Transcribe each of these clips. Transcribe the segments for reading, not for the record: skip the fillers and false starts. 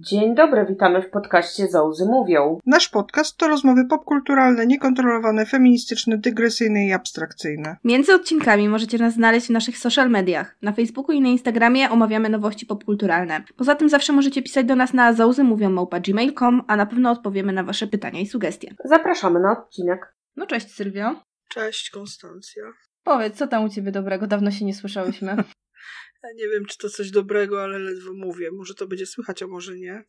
Dzień dobry, witamy w podcaście Zołzy Mówią. Nasz podcast to rozmowy popkulturalne, niekontrolowane, feministyczne, dygresyjne i abstrakcyjne. Między odcinkami możecie nas znaleźć w naszych social mediach. Na Facebooku i na Instagramie omawiamy nowości popkulturalne. Poza tym zawsze możecie pisać do nas na zołzymówią@gmail.com, a na pewno odpowiemy na wasze pytania i sugestie. Zapraszamy na odcinek. No cześć Sylwio. Cześć Konstancja. Powiedz, co tam u ciebie dobrego? Dawno się nie słyszałyśmy. Ja nie wiem, czy to coś dobrego, ale ledwo mówię. Może to będzie słychać, a może nie.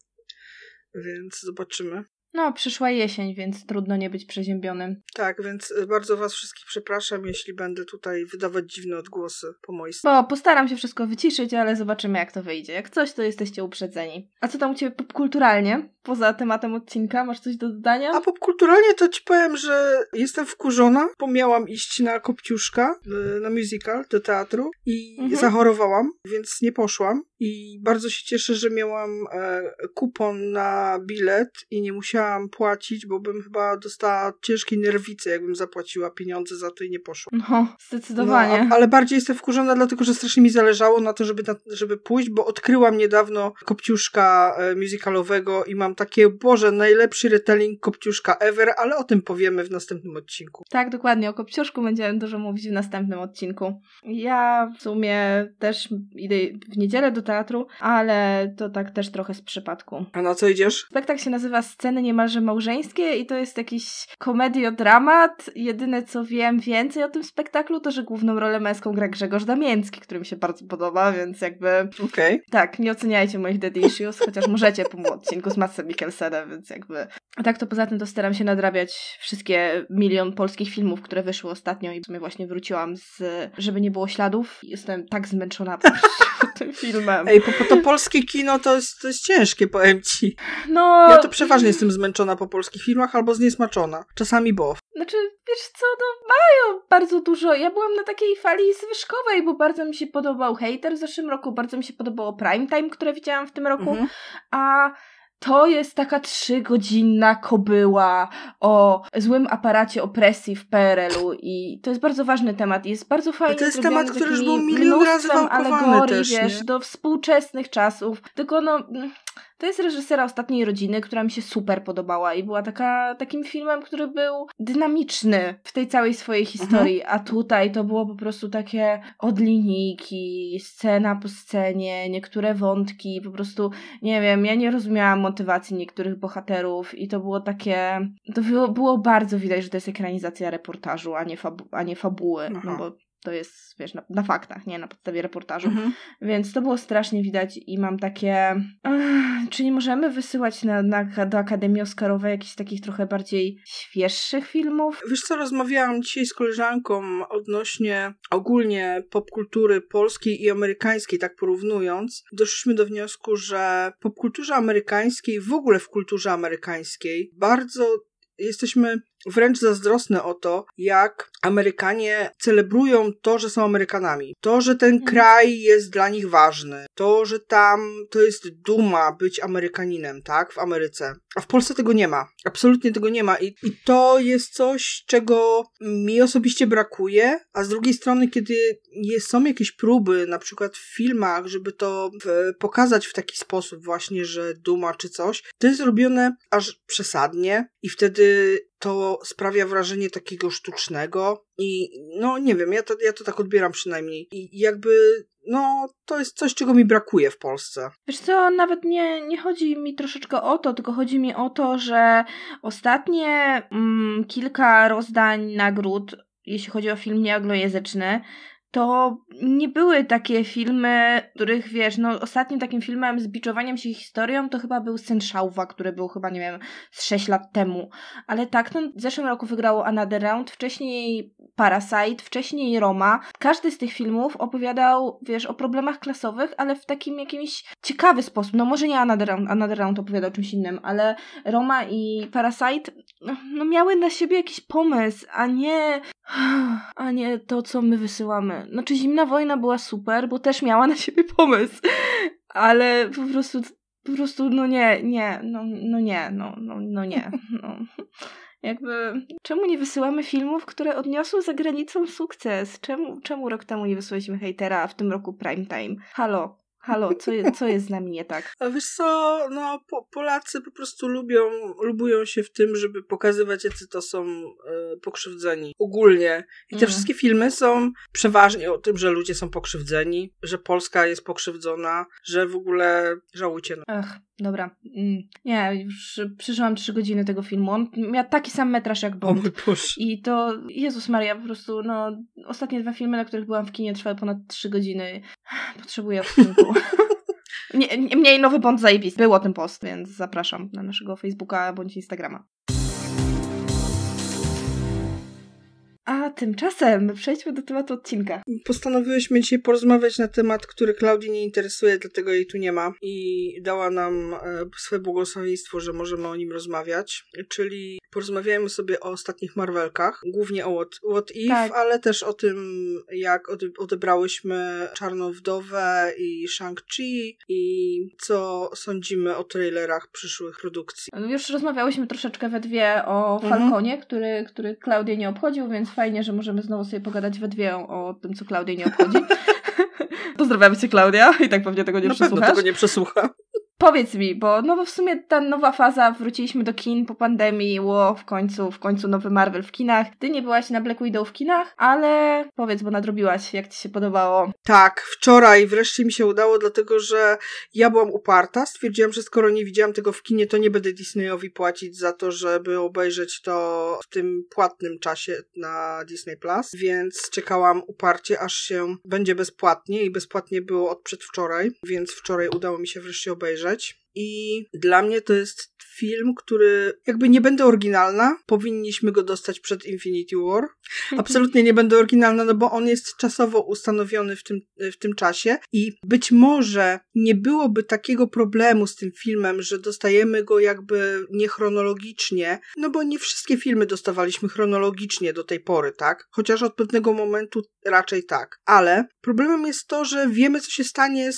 Więc zobaczymy. No, przyszła jesień, więc trudno nie być przeziębionym. Tak, więc bardzo was wszystkich przepraszam, jeśli będę tutaj wydawać dziwne odgłosy po mojej stronie. Bo postaram się wszystko wyciszyć, ale zobaczymy jak to wyjdzie. Jak coś, to jesteście uprzedzeni. A co tam u ciebie popkulturalnie? Poza tematem odcinka, masz coś do dodania? A popkulturalnie to ci powiem, że jestem wkurzona, bo miałam iść na Kopciuszka, na musical, do teatru i zachorowałam, więc nie poszłam. I bardzo się cieszę, że miałam kupon na bilet i nie musiałam płacić, bo bym chyba dostała ciężkiej nerwicy, jakbym zapłaciła pieniądze za to i nie poszła. No, zdecydowanie. No, ale bardziej jestem wkurzona, dlatego że strasznie mi zależało na to, żeby pójść, bo odkryłam niedawno Kopciuszka musicalowego i mam takie, Boże, najlepszy retelling Kopciuszka ever, ale o tym powiemy w następnym odcinku. Tak, dokładnie. O Kopciuszku będziemy dużo mówić w następnym odcinku. Ja w sumie też idę w niedzielę do teatru, ale to tak też trochę z przypadku. A na co idziesz? Spektakl się nazywa Sceny niemalże małżeńskie i to jest jakiś komediodramat. Jedyne co wiem więcej o tym spektaklu to, że główną rolę męską gra Grzegorz Damięcki, który mi się bardzo podoba, więc jakby... Okej. Tak, nie oceniajcie moich dead issues, chociaż możecie po odcinku z Madsem Mikkelsenem, więc jakby... A tak to poza tym to staram się nadrabiać wszystkie milion polskich filmów, które wyszły ostatnio i w sumie właśnie wróciłam Żeby nie było śladów. Jestem tak zmęczona po prostu tym filmem. Ej, to polskie kino to jest ciężkie, powiem ci. No... Ja to przeważnie jestem zmęczona po polskich filmach albo zniesmaczona. Czasami bo. Znaczy, wiesz co, no mają bardzo dużo. Ja byłam na takiej fali zwyżkowej, bo bardzo mi się podobał Hater w zeszłym roku, bardzo mi się podobało Primetime, które widziałam w tym roku, a to jest taka 3-godzinna kobyła o złym aparacie opresji w PRL-u i to jest bardzo ważny temat i jest bardzo fajnie to jest zrobiony, temat, który już był milion razy wałkowany alegorii, też, wiesz, nie? do współczesnych czasów, tylko no... To jest reżysera Ostatniej Rodziny, która mi się super podobała i była takim filmem, który był dynamiczny w tej całej swojej historii, a tutaj to było po prostu takie od linijki, scena po scenie, niektóre wątki, po prostu, nie wiem, ja nie rozumiałam motywacji niektórych bohaterów i to było takie, to było bardzo widać, że to jest ekranizacja reportażu, a nie fabuły, no bo to jest, wiesz, na faktach, nie na podstawie reportażu. Więc to było strasznie widać i mam takie... czy nie możemy wysyłać do Akademii Oscarowej jakichś takich trochę bardziej świeższych filmów? Wiesz co, rozmawiałam dzisiaj z koleżanką odnośnie ogólnie popkultury polskiej i amerykańskiej, tak porównując. Doszliśmy do wniosku, że w popkulturze amerykańskiej, w ogóle w kulturze amerykańskiej, bardzo jesteśmy wręcz zazdrosne o to, jak Amerykanie celebrują to, że są Amerykanami. To, że ten kraj jest dla nich ważny. To, że tam to jest duma być Amerykaninem, tak? W Ameryce. A w Polsce tego nie ma. Absolutnie tego nie ma. I to jest coś, czego mi osobiście brakuje, a z drugiej strony, kiedy są jakieś próby, na przykład w filmach, żeby to pokazać w taki sposób właśnie, że duma czy coś, to jest robione aż przesadnie i wtedy to sprawia wrażenie takiego sztucznego i no nie wiem, ja to tak odbieram przynajmniej i jakby no to jest coś, czego mi brakuje w Polsce. Wiesz co, nawet nie chodzi mi troszeczkę o to, tylko chodzi mi o to, że ostatnie kilka rozdań nagród, jeśli chodzi o film nieanglojęzyczny, to nie były takie filmy, których wiesz, no ostatnim takim filmem z biczowaniem się historią to chyba był Syn Szałwa, który był chyba, nie wiem, z 6 lat temu. Ale tak, no w zeszłym roku wygrało Another Round, wcześniej Parasite, wcześniej Roma. Każdy z tych filmów opowiadał, wiesz, o problemach klasowych, ale w takim jakimś ciekawy sposób. No może nie Another Round opowiadał o czymś innym, ale Roma i Parasite no miały na siebie jakiś pomysł, a nie to, co my wysyłamy. Znaczy Zimna Wojna była super, bo też miała na siebie pomysł, ale po prostu no nie. Jakby, czemu nie wysyłamy filmów, które odniosły za granicą sukces? Czemu rok temu nie wysłaliśmy Hejtera, a w tym roku Primetime? Halo, Halo, co jest z nami nie tak? A wiesz co, no Polacy po prostu lubują się w tym, żeby pokazywać, jacy to są pokrzywdzeni. Ogólnie. I te wszystkie filmy są przeważnie o tym, że ludzie są pokrzywdzeni, że Polska jest pokrzywdzona, że w ogóle żałujcie. Ach, dobra. Nie, już przeżyłam 3 godziny tego filmu. On miał taki sam metraż jak Bond. O mój Boże. I to, Jezus Maria, po prostu, no, ostatnie 2 filmy, na których byłam w kinie, trwały ponad 3 godziny. Potrzebuję odpoczynku. Mniej nowy Bond zajebisty. Był o tym post, więc zapraszam na naszego Facebooka bądź Instagrama. A tymczasem przejdźmy do tematu odcinka. Postanowiłyśmy dzisiaj porozmawiać na temat, który Klaudii nie interesuje, dlatego jej tu nie ma i dała nam swoje błogosławieństwo, że możemy o nim rozmawiać, czyli porozmawiajmy sobie o ostatnich Marvelkach, głównie o What If, tak, ale też o tym, jak odebrałyśmy Czarną Wdowę i Shang-Chi i co sądzimy o trailerach przyszłych produkcji. Już rozmawiałyśmy troszeczkę we dwie o Falconie, który Klaudię nie obchodził, więc fajnie, że możemy znowu sobie pogadać we dwie o tym, co Klaudię nie obchodzi. Pozdrawiam cię, Klaudia, i tak pewnie tego nie przesłuchasz. Na pewno tego nie przesłucha. Powiedz mi, bo w sumie ta nowa faza, wróciliśmy do kin po pandemii, w końcu nowy Marvel w kinach. Ty nie byłaś na Black Widow w kinach, ale powiedz, bo nadrobiłaś, jak ci się podobało. Tak, wczoraj wreszcie mi się udało, dlatego że ja byłam uparta, stwierdziłam, że skoro nie widziałam tego w kinie, to nie będę Disneyowi płacić za to, żeby obejrzeć to w tym płatnym czasie na Disney+, więc czekałam uparcie, aż się będzie bezpłatnie i bezpłatnie było od przedwczoraj, więc wczoraj udało mi się wreszcie obejrzeć. I dla mnie to jest film, który jakby nie będę oryginalna, powinniśmy go dostać przed Infinity War. Absolutnie nie będę oryginalna, no bo on jest czasowo ustanowiony w tym czasie i być może nie byłoby takiego problemu z tym filmem, że dostajemy go jakby niechronologicznie, no bo nie wszystkie filmy dostawaliśmy chronologicznie do tej pory, tak? Chociaż od pewnego momentu raczej tak. Ale problemem jest to, że wiemy, co się stanie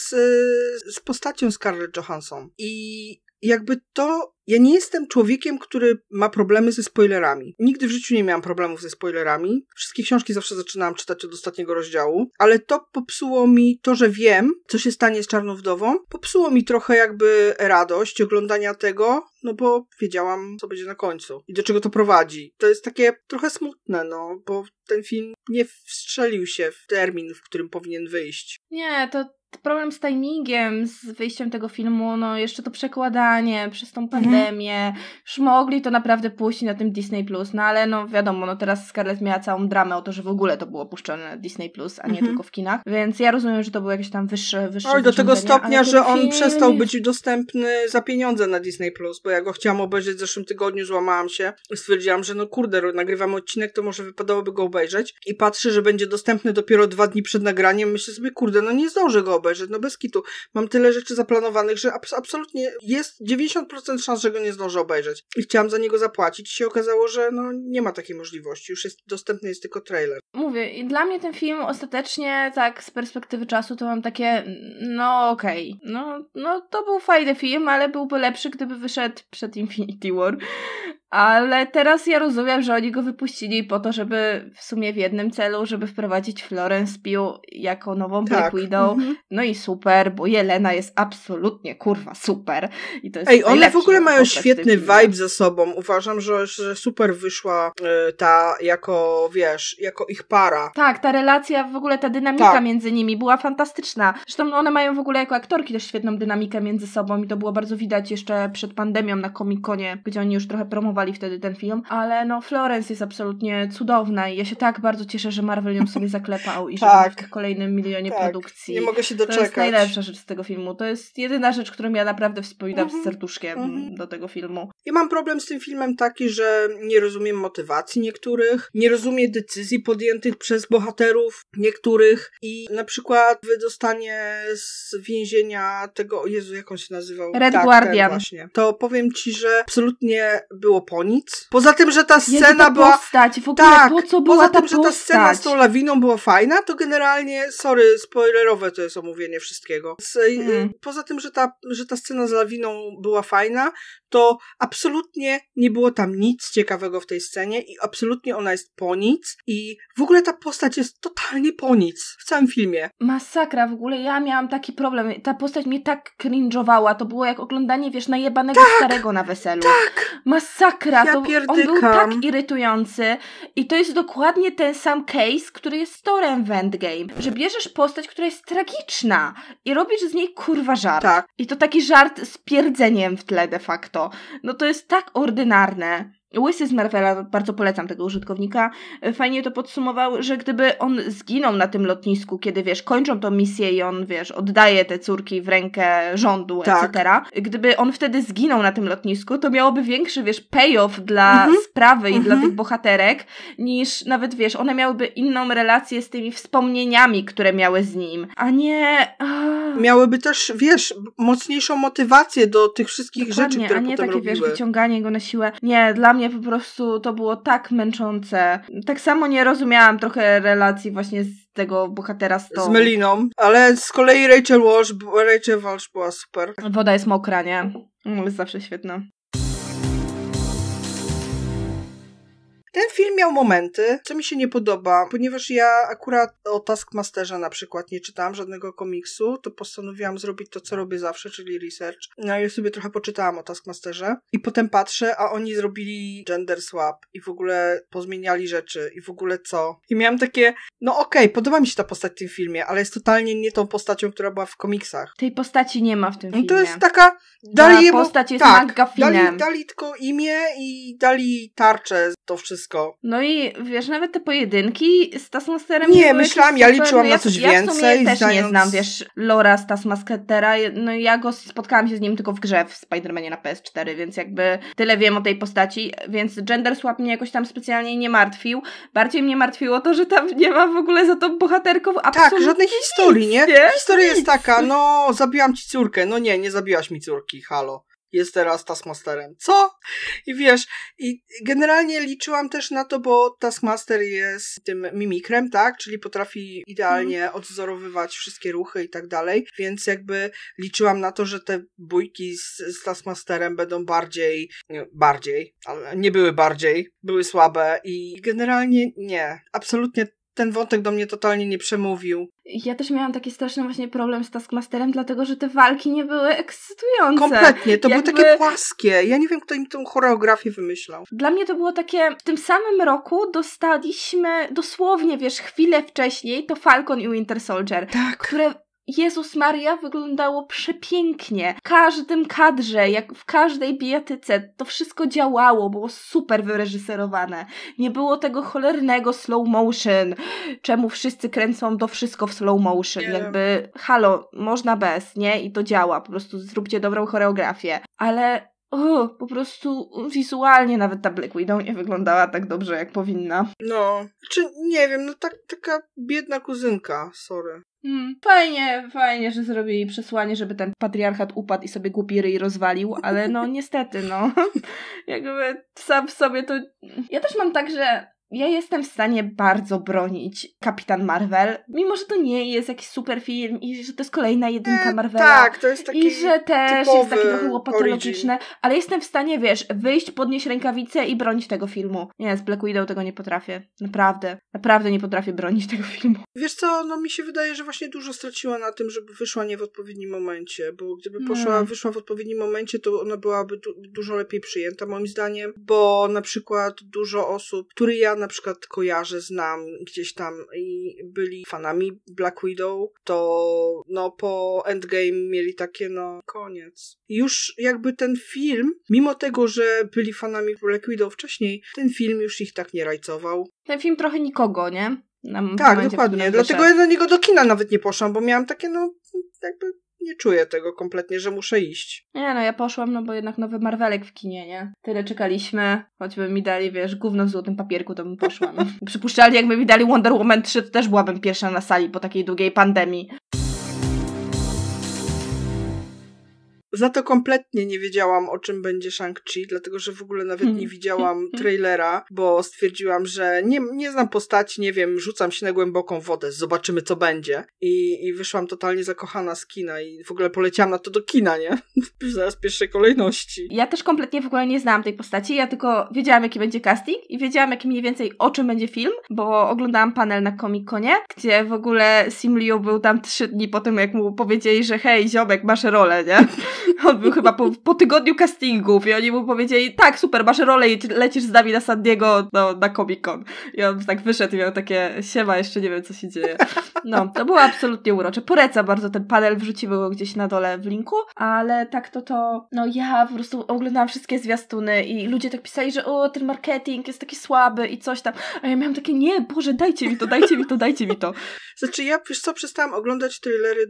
z postacią Scarlett Johansson. I jakby to... Ja nie jestem człowiekiem, który ma problemy ze spoilerami. Nigdy w życiu nie miałam problemów ze spoilerami. Wszystkie książki zawsze zaczynałam czytać od ostatniego rozdziału, ale to popsuło mi to, że wiem, co się stanie z Czarną Wdową. Popsuło mi trochę jakby radość oglądania tego, no bo wiedziałam, co będzie na końcu i do czego to prowadzi. To jest takie trochę smutne, no, bo ten film nie wstrzelił się w termin, w którym powinien wyjść. Nie, to problem z timingiem, z wyjściem tego filmu, no jeszcze to przekładanie przez tą pandemię. Już mogli to naprawdę puścić na tym Disney+, no ale no wiadomo, no teraz Scarlett miała całą dramę o to, że w ogóle to było puszczone na Disney+, a nie tylko w kinach, więc ja rozumiem, że to było jakieś tam wyższe Oj, do tego stopnia, że on przestał być dostępny za pieniądze na Disney+, bo ja go chciałam obejrzeć w zeszłym tygodniu, złamałam się i stwierdziłam, że no kurde, nagrywamy odcinek, to może wypadałoby go obejrzeć i patrzę, że będzie dostępny dopiero 2 dni przed nagraniem, myślę sobie, kurde, no nie zdążę go obejrzeć, no bez kitu. Mam tyle rzeczy zaplanowanych, że absolutnie jest 90% szans, że go nie zdążę obejrzeć. I chciałam za niego zapłacić i się okazało, że no nie ma takiej możliwości. Już dostępny jest tylko trailer. Mówię, i dla mnie ten film ostatecznie tak z perspektywy czasu to mam takie, no okej. No to był fajny film, ale byłby lepszy, gdyby wyszedł przed Infinity War. Ale teraz ja rozumiem, że oni go wypuścili po to, żeby w sumie w jednym celu, żeby wprowadzić Florence Pugh jako nową Black Widow. No i super, bo Jelena jest absolutnie kurwa super. I to jest one w ogóle mają świetny vibe ze sobą. Uważam, że super wyszła ta jako, wiesz, jako ich para. Tak, ta relacja, w ogóle ta dynamika między nimi była fantastyczna. Zresztą one mają w ogóle jako aktorki też świetną dynamikę między sobą i to było bardzo widać jeszcze przed pandemią na Comic-Conie, gdzie oni już trochę promowali wtedy ten film, ale no Florence jest absolutnie cudowna i ja się tak bardzo cieszę, że Marvel ją sobie zaklepał i że w kolejnym milionie produkcji. Nie mogę się doczekać. To jest najlepsza rzecz z tego filmu. To jest jedyna rzecz, którą ja naprawdę wspominam z serduszkiem do tego filmu. Ja mam problem z tym filmem taki, że nie rozumiem motywacji niektórych, nie rozumiem decyzji podjętych przez bohaterów niektórych i na przykład wydostanie z więzienia tego, Jezu, jak on się nazywał? Red Guardian. Właśnie. To powiem ci, że absolutnie było po nic. Poza tym, że ta Jezu, scena ta była... postać, w ogóle Tak, po co była poza ta tym, że ta scena postać? z tą lawiną była fajna, to generalnie, sorry, spoilerowe to jest omówienie wszystkiego. Poza tym, że ta scena z lawiną była fajna, to absolutnie nie było tam nic ciekawego w tej scenie i absolutnie ona jest po nic i w ogóle ta postać jest totalnie po nic w całym filmie. Masakra, w ogóle ja miałam taki problem. Ta postać mnie tak cringe'owała. To było jak oglądanie, wiesz, najebanego starego na weselu. Tak! Masakra. Ja On był pierdykam. tak irytujący. I to jest dokładnie ten sam case, który jest z Thorem w Endgame. Że bierzesz postać, która jest tragiczna i robisz z niej kurwa żart. Tak. I to taki żart z pierdzeniem w tle de facto. No to jest tak ordynarne. Łysy z Marvela, bardzo polecam tego użytkownika, fajnie to podsumował, że gdyby on zginął na tym lotnisku, kiedy, wiesz, kończą tą misję i on, wiesz, oddaje te córki w rękę rządu, Tak. etc. Gdyby on wtedy zginął na tym lotnisku, to miałoby większy, wiesz, payoff dla sprawy i dla tych bohaterek, niż nawet, wiesz, one miałyby inną relację z tymi wspomnieniami, które miały z nim, a nie... Miałyby też, wiesz, mocniejszą motywację do tych wszystkich Dokładnie, rzeczy, które a nie potem takie, robiły. wiesz, wyciąganie go na siłę. Nie, dla mnie po prostu to było tak męczące. Tak samo nie rozumiałam trochę relacji właśnie z tego bohatera Z Meliną, ale z kolei Rachel Walsh była super. Woda jest mokra, nie? Jest zawsze świetna. Ten film miał momenty, co mi się nie podoba, ponieważ ja akurat o Taskmasterze na przykład nie czytałam żadnego komiksu, to postanowiłam zrobić to, co robię zawsze, czyli research. No i sobie trochę poczytałam o Taskmasterze i potem patrzę, a oni zrobili gender swap i w ogóle pozmieniali rzeczy i w ogóle co. I miałam takie, no okej, podoba mi się ta postać w tym filmie, ale jest totalnie nie tą postacią, która była w komiksach. Tej postaci nie ma w tym filmie. No to jest taka... Ta postać jest McGuffinem. Dali tylko imię i dali tarczę, to wszystko. No i wiesz, nawet te pojedynki z Taskmasterem nie były myślałam, jakieś ja super. liczyłam na coś Ja w więcej. sumie też nie zdając... znam, wiesz, lora z Taskmastera. No ja go spotkałam się z nim tylko w grze w Spider-Manie na PS4, więc jakby tyle wiem o tej postaci, więc gender swap mnie jakoś tam specjalnie nie martwił. Bardziej mnie martwiło to, że tam nie ma w ogóle za tą bohaterką absolutnie Tak, żadnej historii, nie? nie? Historia jest taka, no zabiłam ci córkę. No nie zabiłaś mi córki, halo. Jest teraz Taskmasterem. Co? I wiesz, i generalnie liczyłam też na to, bo Taskmaster jest tym mimikrem, tak? Czyli potrafi idealnie odwzorowywać wszystkie ruchy i tak dalej, więc jakby liczyłam na to, że te bójki z Taskmasterem będą bardziej, ale nie były bardziej, były słabe i generalnie nie. Absolutnie ten wątek do mnie totalnie nie przemówił. Ja też miałam taki straszny właśnie problem z Taskmasterem, dlatego, że te walki nie były ekscytujące. Kompletnie, to były takie płaskie. Ja nie wiem, kto im tą choreografię wymyślał. Dla mnie to było takie, w tym samym roku dostaliśmy dosłownie, wiesz, chwilę wcześniej to Falcon i Winter Soldier, Tak. które... Jezus Maria wyglądało przepięknie. W każdym kadrze, jak w każdej bijatyce, to wszystko działało, było super wyreżyserowane. Nie było tego cholernego slow motion, czemu wszyscy kręcą to wszystko w slow motion. Nie. Jakby, halo, można bez, nie? I to działa, po prostu zróbcie dobrą choreografię. Ale... po prostu wizualnie nawet ta Black Widow nie wyglądała tak dobrze, jak powinna. No, czy nie wiem, no taka biedna kuzynka, sorry. Fajnie, że zrobili przesłanie, żeby ten patriarchat upadł i sobie głupi ryj rozwalił, ale no niestety, no. Jakby sam w sobie to... Ja też mam tak, że ja jestem w stanie bardzo bronić Kapitan Marvel, mimo że to nie jest jakiś super film i że to jest kolejna jedynka Marvela. Tak, to jest taki i że też jest takie trochę łopatologiczne, origin. ale jestem w stanie, wiesz, wyjść, podnieść rękawice i bronić tego filmu. Nie, z Black Widow tego nie potrafię. Naprawdę nie potrafię bronić tego filmu. Wiesz co, no mi się wydaje, że właśnie dużo straciła na tym, żeby wyszła nie w odpowiednim momencie, bo gdyby wyszła w odpowiednim momencie, to ona byłaby dużo lepiej przyjęta, moim zdaniem, bo na przykład dużo osób, które ja na przykład kojarzę, znam gdzieś tam i byli fanami Black Widow, to no po Endgame mieli takie no koniec. I już jakby ten film, mimo tego, że byli fanami Black Widow wcześniej, ten film już ich tak nie rajcował. Ten film trochę nikogo, nie? Tak, dokładnie. Dlatego ja do niego do kina nawet nie poszłam, bo miałam takie no jakby nie czuję tego kompletnie, że muszę iść. Nie, no ja poszłam, no bo jednak nowy Marvelek w kinie, nie? Tyle czekaliśmy, choćby mi dali, wiesz, gówno w złotym papierku, to bym poszła. No. Przypuszczalnie, jakby mi dali Wonder Woman 3, to też byłabym pierwsza na sali po takiej długiej pandemii. Za to kompletnie nie wiedziałam, o czym będzie Shang-Chi, dlatego, że w ogóle nawet nie widziałam trailera, bo stwierdziłam, że nie znam postaci, nie wiem, rzucam się na głęboką wodę, zobaczymy, co będzie. I wyszłam totalnie zakochana z kina i w ogóle poleciałam na to do kina, nie? Zaraz w pierwszej kolejności. Ja też kompletnie w ogóle nie znałam tej postaci, ja tylko wiedziałam, jaki będzie casting i wiedziałam, jaki mniej więcej o czym będzie film, bo oglądałam panel na Comic-Conie, gdzie w ogóle Simu Liu był tam 3 dni po tym, jak mu powiedzieli, że hej, ziomek, masz rolę, nie? On był chyba po tygodniu castingów i oni mu powiedzieli, tak, super, masz rolę i lecisz z nami na San Diego na Comic-Con. I on tak wyszedł i miał takie, siema, jeszcze nie wiem, co się dzieje. No, to było absolutnie urocze. Polecam bardzo ten panel, wrzucimy go gdzieś na dole w linku, ale tak no ja po prostu oglądałam wszystkie zwiastuny i ludzie tak pisali, że ten marketing jest taki słaby i coś tam, a ja miałam takie, nie, Boże, dajcie mi to. Znaczy ja, wiesz co, przestałam oglądać trailery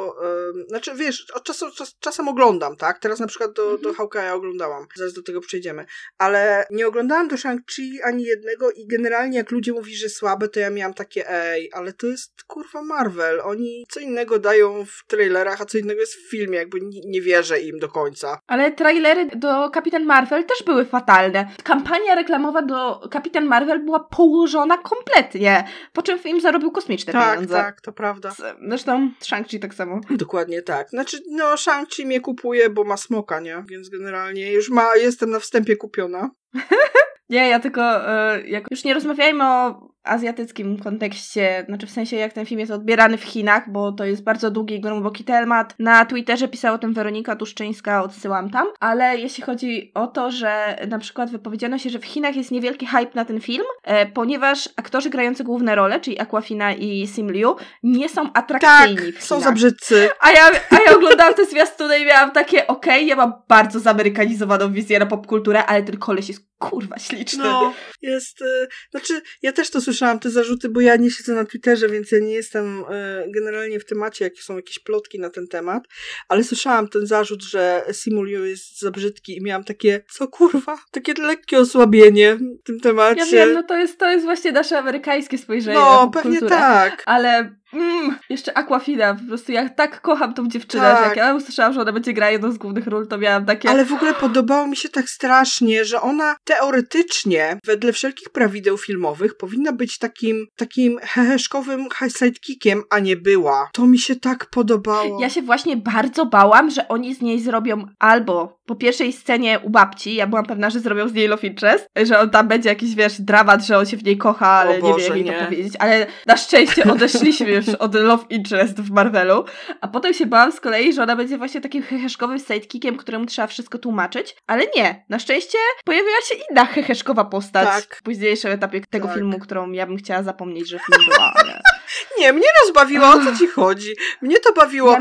znaczy wiesz, od czasem oglądam, tak? Teraz na przykład do Hawkeye'a oglądałam, zaraz do tego przejdziemy, ale nie oglądałam do Shang-Chi ani jednego i generalnie jak ludzie mówili, że słabe, to ja miałam takie, ale to jest kurwa Marvel, oni co innego dają w trailerach, a co innego jest w filmie, jakby nie wierzę im do końca. Ale trailery do Kapitan Marvel też były fatalne. Kampania reklamowa do Kapitan Marvel była położona kompletnie, po czym film zarobił kosmiczne pieniądze. Tak, to prawda. Zresztą Shang-Chi tak samo. Dokładnie tak. Znaczy, Shang-Chi mnie kupuje, bo ma smoka, nie? Więc generalnie jestem na wstępie kupiona. Nie, ja tylko, już nie rozmawiajmy o azjatyckim kontekście, znaczy w sensie jak ten film jest odbierany w Chinach, bo to jest bardzo długi i głęboki temat. Na Twitterze pisała o tym Weronika Tuszczyńska, odsyłam tam, ale jeśli chodzi o to, że na przykład wypowiedziano się, że w Chinach jest niewielki hype na ten film, ponieważ aktorzy grający główne role, czyli Awkwafina i Simu Liu, nie są atrakcyjni w Chinach. Są za brzydcy. A ja oglądałam te zwiastuny i miałam takie, ja mam bardzo zamerykanizowaną wizję na popkulturę, ale ten koleś jest kurwa śliczny. No, jest, znaczy ja też to słyszałam, te zarzuty, bo ja nie siedzę na Twitterze, więc ja nie jestem generalnie w temacie, jakie są jakieś plotki na ten temat, ale słyszałam ten zarzut, że Simu Liu jest za brzydki i miałam takie, co kurwa? Takie lekkie osłabienie w tym temacie. Ja wiem, to jest właśnie nasze amerykańskie spojrzenie na popkulturę. Pewnie tak. Ale jeszcze Awkwafina, po prostu ja tak kocham tą dziewczynę, że jak ja usłyszałam, że ona będzie grała jedną z głównych ról, to miałam takie... Ale w ogóle podobało mi się tak strasznie, że ona teoretycznie, wedle wszelkich prawideł filmowych, powinna być takim heheszkowym sidekickiem, a nie była. To mi się tak podobało. Ja się właśnie bardzo bałam, że oni z niej zrobią albo po pierwszej scenie u babci, ja byłam pewna, że zrobią z niej love interest, że on tam będzie jakiś, wiesz, dramat, że on się w niej kocha, ale nie wiem, jak mi to powiedzieć. Ale na szczęście odeszliśmy już od love interest w Marvelu, a potem się bałam z kolei, że ona będzie właśnie takim heheszkowym sidekickiem, któremu trzeba wszystko tłumaczyć, ale nie. Na szczęście pojawiła się inna heheszkowa postać w późniejszym etapie tego filmu, którą ja bym chciała zapomnieć, że film była. Nie, mnie rozbawiła, o co ci chodzi? Mnie to bawiło.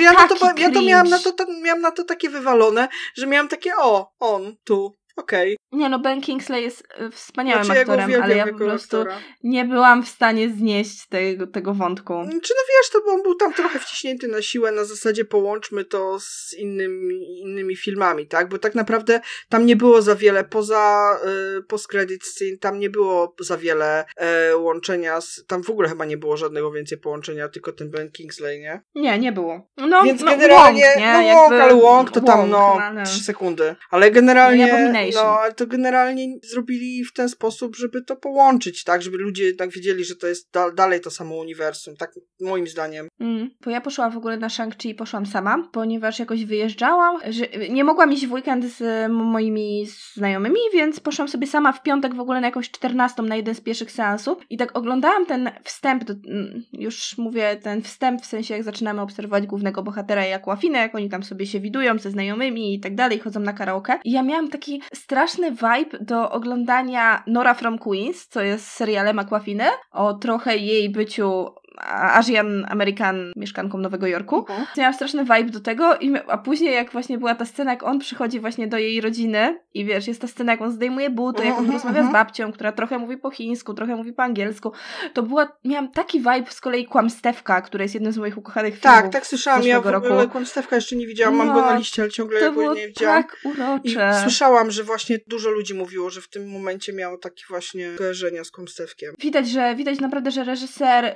Miałam na to takie wywalone, że miałam takie, on, tu. Okej. Nie no, Ben Kingsley jest wspaniałym aktorem, ale ja po prostu nie byłam w stanie znieść tego wątku. Czy no wiesz, to on był tam trochę wciśnięty na siłę, na zasadzie połączmy to z innymi filmami, tak? Bo tak naprawdę tam nie było za wiele, poza post-credit scene, tam nie było za wiele łączenia, tam w ogóle chyba nie było żadnego więcej połączenia, tylko ten Ben Kingsley, nie? Nie było. No, więc generalnie, Wong, ale Wong to tam, ale... 3 sekundy. Ale generalnie, ale to generalnie zrobili w ten sposób, żeby to połączyć, tak? Żeby ludzie jednak wiedzieli, że to jest dalej to samo uniwersum, tak moim zdaniem. Bo ja poszłam w ogóle na Shang-Chi i poszłam sama, ponieważ jakoś wyjeżdżałam, że nie mogłam iść w weekend z moimi znajomymi, więc poszłam sobie sama w piątek w ogóle na jakąś 14 na jeden z pierwszych seansów i tak oglądałam ten wstęp, już mówię ten wstęp w sensie jak zaczynamy obserwować głównego bohatera i Awkwafinę, jak oni tam sobie się widują ze znajomymi i tak dalej, chodzą na karaoke i ja miałam taki straszny vibe do oglądania Nora from Queens, co jest serialem Awkwafiny, o trochę jej byciu Asian American mieszkanką Nowego Jorku. Miałam straszny vibe do tego, a później jak właśnie była ta scena, jak on przychodzi właśnie do jej rodziny i wiesz, jest ta scena, jak on zdejmuje buty, jak on rozmawia z babcią, która trochę mówi po chińsku, trochę mówi po angielsku, to miałam taki vibe z kolei Kłamstewka, który jest jednym z moich ukochanych filmów. Tak słyszałam, ja w ogóle Kłamstewka jeszcze nie widziałam, mam go na liście, ale ciągle go nie widziałam. Tak urocze. I słyszałam, że właśnie dużo ludzi mówiło, że w tym momencie miało takie właśnie kojarzenia z Kłamstewkiem. Widać naprawdę, że reżyser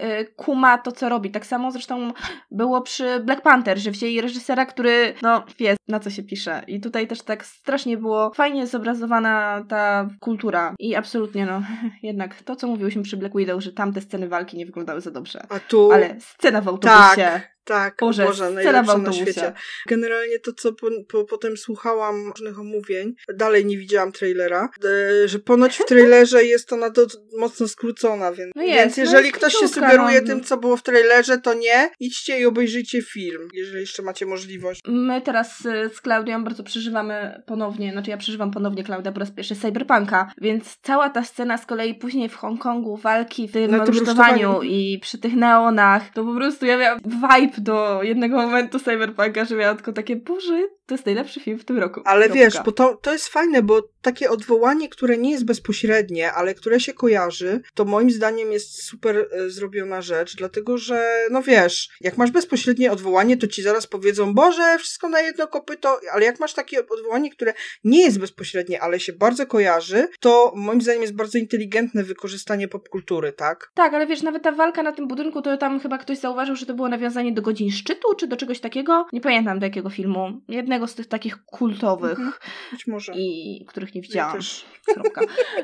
kuma to, co robi. Tak samo zresztą było przy Black Panther, że wzięli reżysera, który wie, na co się pisze. I tutaj też tak strasznie było fajnie zobrazowana ta kultura. I absolutnie, jednak to, co mówiłyśmy przy Black Widow, że tamte sceny walki nie wyglądały za dobrze. A tu... Ale scena w autobusie... Tak, Boże, najlepsza na świecie. Generalnie to, co potem słuchałam różnych omówień, dalej nie widziałam trailera, że ponoć w trailerze jest ona mocno skrócona, więc jeżeli ktoś się sugeruje tym, co było w trailerze, to nie. Idźcie i obejrzyjcie film, jeżeli jeszcze macie możliwość. My teraz z Klaudią bardzo przeżywamy ponownie, ja przeżywam ponownie, Klaudia, po raz pierwszy Cyberpunka, więc cała ta scena z kolei później w Hongkongu, walki w tym rusztowaniu i przy tych neonach, to po prostu ja miałam vibe do jednego momentu Cyberpunka, że miałam tylko takie, Boże, to jest najlepszy film w tym roku. Ale wiesz, bo to jest fajne, bo takie odwołanie, które nie jest bezpośrednie, ale które się kojarzy, to moim zdaniem jest super zrobiona rzecz, dlatego że, wiesz, jak masz bezpośrednie odwołanie, to ci zaraz powiedzą, Boże, wszystko na jedno kopyto, ale jak masz takie odwołanie, które nie jest bezpośrednie, ale się bardzo kojarzy, to moim zdaniem jest bardzo inteligentne wykorzystanie popkultury, tak? Tak, ale wiesz, nawet ta walka na tym budynku, to tam chyba ktoś zauważył, że to było nawiązanie do Godzin Szczytu, czy do czegoś takiego? Nie pamiętam do jakiego filmu. Jednego z tych takich kultowych. Być może. I których nie widziałam. Ja też. Kropka.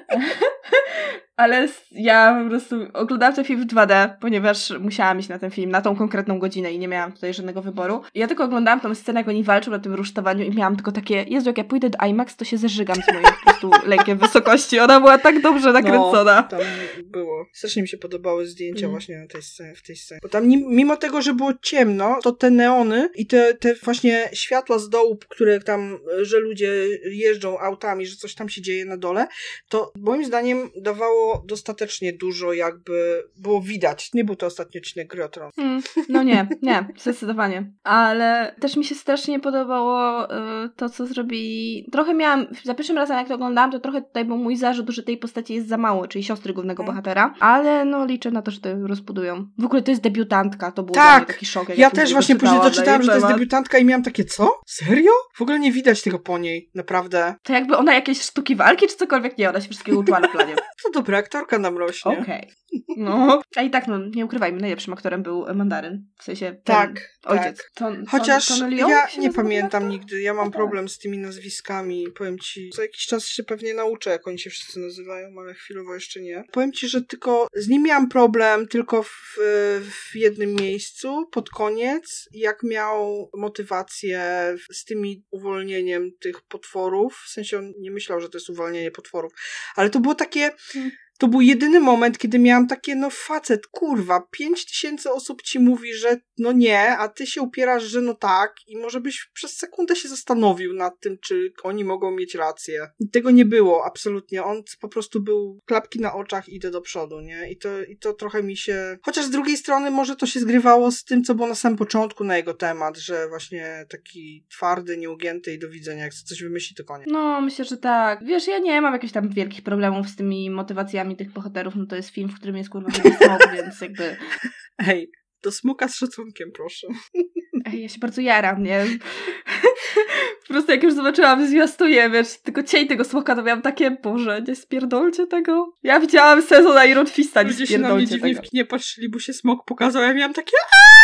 Ale ja po prostu oglądałam ten film w 2D, ponieważ musiałam iść na ten film, na tą konkretną godzinę i nie miałam tutaj żadnego wyboru. I ja tylko oglądałam tą scenę, jak oni walczą na tym rusztowaniu i miałam tylko takie, Jezu, jak ja pójdę do IMAX, to się zeżygam z moim po prostu lękiem wysokości. Ona była tak dobrze nakręcona. Tam było. Strasznie mi się podobały zdjęcia właśnie na w tej scenie. Bo tam mimo tego, że było ciemno, to te neony i te właśnie światła z dołu, które tam, że ludzie jeżdżą autami, że coś tam się dzieje na dole, to moim zdaniem dawało dostatecznie dużo, jakby było widać. Nie był to ostatni odcinek Gry o Tron. Nie, zdecydowanie. Ale też mi się strasznie podobało to, co zrobili. Trochę miałam, za pierwszym razem jak to oglądałam, to trochę tutaj był mój zarzut, że tej postaci jest za mało, czyli siostry głównego bohatera, ale liczę na to, że to rozbudują. W ogóle to jest debiutantka, to był dla mnie taki szok. Ja też właśnie później doczytałam, że to jest debiutantka i miałam takie, co? Serio? W ogóle nie widać tego po niej, naprawdę. To jakby ona jakieś sztuki walki, czy cokolwiek? Nie, ona się wszystkiego uczyła na planie. To dobra, aktorka nam rośnie. Okej. A i tak, nie ukrywajmy, najlepszym aktorem był Mandaryn. W sensie ojciec. Tak. Chociaż ja nie pamiętam nigdy, ja mam problem z tymi nazwiskami. Powiem ci, za jakiś czas się pewnie nauczę, jak oni się wszyscy nazywają, ale chwilowo jeszcze nie. Powiem ci, że tylko z nim miałam problem tylko w jednym miejscu, pod koniec, jak miał motywację z tymi uwolnieniem tych potworów. W sensie on nie myślał, że to jest uwolnienie potworów. Ale to było takie... To był jedyny moment, kiedy miałam takie, facet, kurwa, 5000 osób ci mówi, że nie, a ty się upierasz, że tak i może byś przez sekundę się zastanowił nad tym, czy oni mogą mieć rację. I tego nie było, absolutnie. On po prostu był klapki na oczach, idę do przodu, nie? I to trochę mi się... Chociaż z drugiej strony może to się zgrywało z tym, co było na samym początku na jego temat, że właśnie taki twardy, nieugięty i do widzenia, jak coś wymyśli, to koniec. Myślę, że tak. Wiesz, ja nie mam jakichś tam wielkich problemów z tymi motywacjami tych bohaterów, to jest film, w którym jest kurwa smok, więc jakby... Ej, do smoka z szacunkiem, proszę. Ej, ja się bardzo jaram, nie? Po prostu jak już zobaczyłam zwiastuje, wiesz, tylko cień tego smoka, to miałam takie, Boże, nie spierdolcie tego. Ja widziałam sezon Iron Fista, nie ludzie spierdolcie się na mnie dziwnie tego. w kinie patrzyli, bo się smok pokazał, ja miałam takie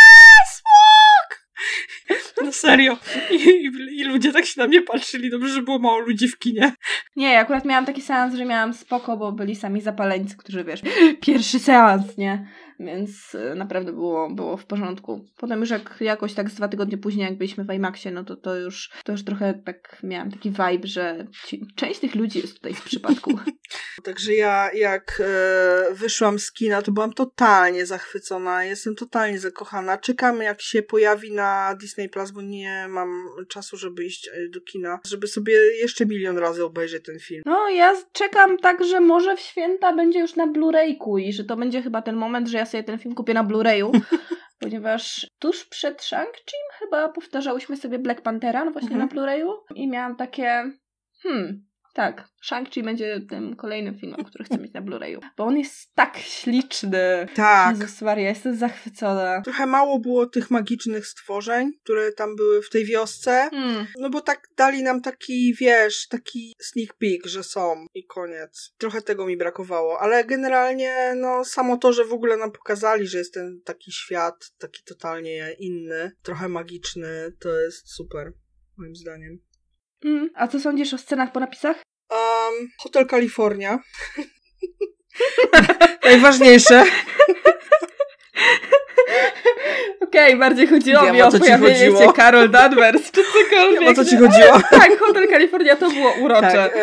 smok! Serio. I ludzie tak się na mnie patrzyli. Dobrze, że było mało ludzi w kinie. Nie, ja akurat miałam taki seans, że miałam spoko, bo byli sami zapaleńcy, którzy, wiesz, pierwszy seans, nie? Więc naprawdę było w porządku. Potem już jak jakoś tak z 2 tygodnie później, jak byliśmy w IMAXie, to już trochę tak miałam taki vibe, że część tych ludzi jest tutaj z przypadku. Także ja jak wyszłam z kina, to byłam totalnie zachwycona. Jestem totalnie zakochana. Czekamy, jak się pojawi na Disney Plus, bo nie mam czasu, żeby iść do kina, żeby sobie jeszcze 1 000 000 razy obejrzeć ten film. Ja czekam tak, że może w święta będzie już na Blu-rayku i że to będzie chyba ten moment, że ja sobie ten film kupię na Blu-rayu, ponieważ tuż przed Shang-Chi chyba powtarzałyśmy sobie Black Panthera właśnie na Blu-rayu i miałam takie Tak. Shang-Chi będzie tym kolejnym filmem, który chcę mieć na Blu-rayu. Bo on jest tak śliczny. Tak. Jezus Maria, jestem zachwycona. Trochę mało było tych magicznych stworzeń, które tam były w tej wiosce. No bo tak dali nam taki, wiesz, taki sneak peek, że są i koniec. Trochę tego mi brakowało, ale generalnie no samo to, że w ogóle nam pokazali, że jest ten taki świat, taki totalnie inny, trochę magiczny, to jest super, moim zdaniem. A co sądzisz o scenach po napisach? Hotel California. Najważniejsze. Okej, bardziej chodziło Wiem, mi o pojawienie się Carol Danvers, czy cokolwiek. Wiem, o co ci chodziło. Tak, Hotel California to było urocze. Tak,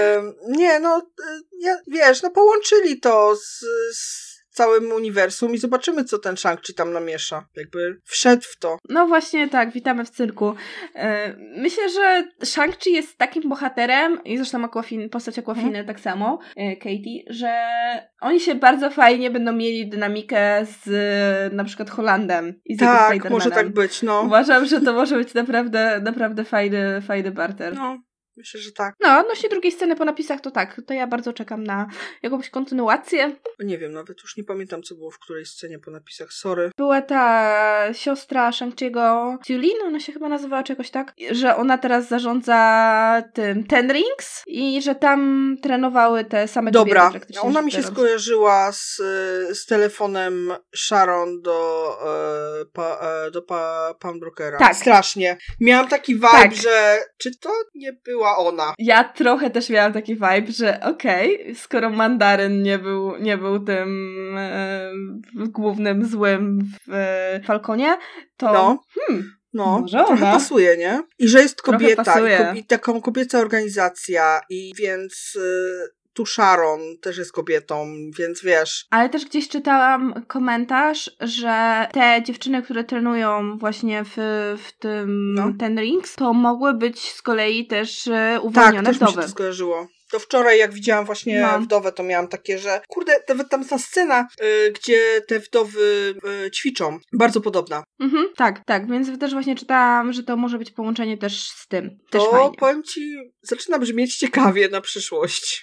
połączyli to z całym uniwersum i zobaczymy, co ten Shang-Chi tam namiesza. Jakby wszedł w to. No właśnie tak, witamy w cyrku. Myślę, że Shang-Chi jest takim bohaterem, i zresztą postać Aquafiny tak samo, Katie, że oni się bardzo fajnie będą mieli dynamikę z na przykład Hollandem i z jego Spider-Manem. Tak, może tak być, no. Uważam, że to może być naprawdę fajny barter. No. Myślę, że tak. No, odnośnie drugiej sceny po napisach, to tak. To ja bardzo czekam na jakąś kontynuację. Nie wiem, nawet już nie pamiętam, co było w której scenie po napisach. Sorry. Była ta siostra Shang-Chi'ego, Julin, ona się chyba nazywała czegoś tak, że ona teraz zarządza tym Ten Rings i że tam trenowały te same kobiety praktycznie. Ona mi się skojarzyła z telefonem Sharon do Pawnbrokera. Tak. Strasznie. Miałam taki vibe, że czy to nie była ona? Ja trochę też miałam taki vibe, że okej, skoro Mandaryn nie był tym głównym złym w Falconie, to może trochę ona. pasuje, nie? I że jest kobieta i taką kobieca organizacja i więc tu Sharon też jest kobietą, więc wiesz. Ale też gdzieś czytałam komentarz, że te dziewczyny, które trenują właśnie w tym Ten Rings, to mogły być z kolei też uwolnione tak, też wdowy. mi się to skojarzyło. To wczoraj, jak widziałam właśnie wdowę, to miałam takie, że kurde, tam ta scena, gdzie te wdowy ćwiczą, bardzo podobna. Tak, więc też właśnie czytałam, że to może być połączenie też z tym. Też to fajnie. Powiem ci, zaczyna brzmieć ciekawie na przyszłość.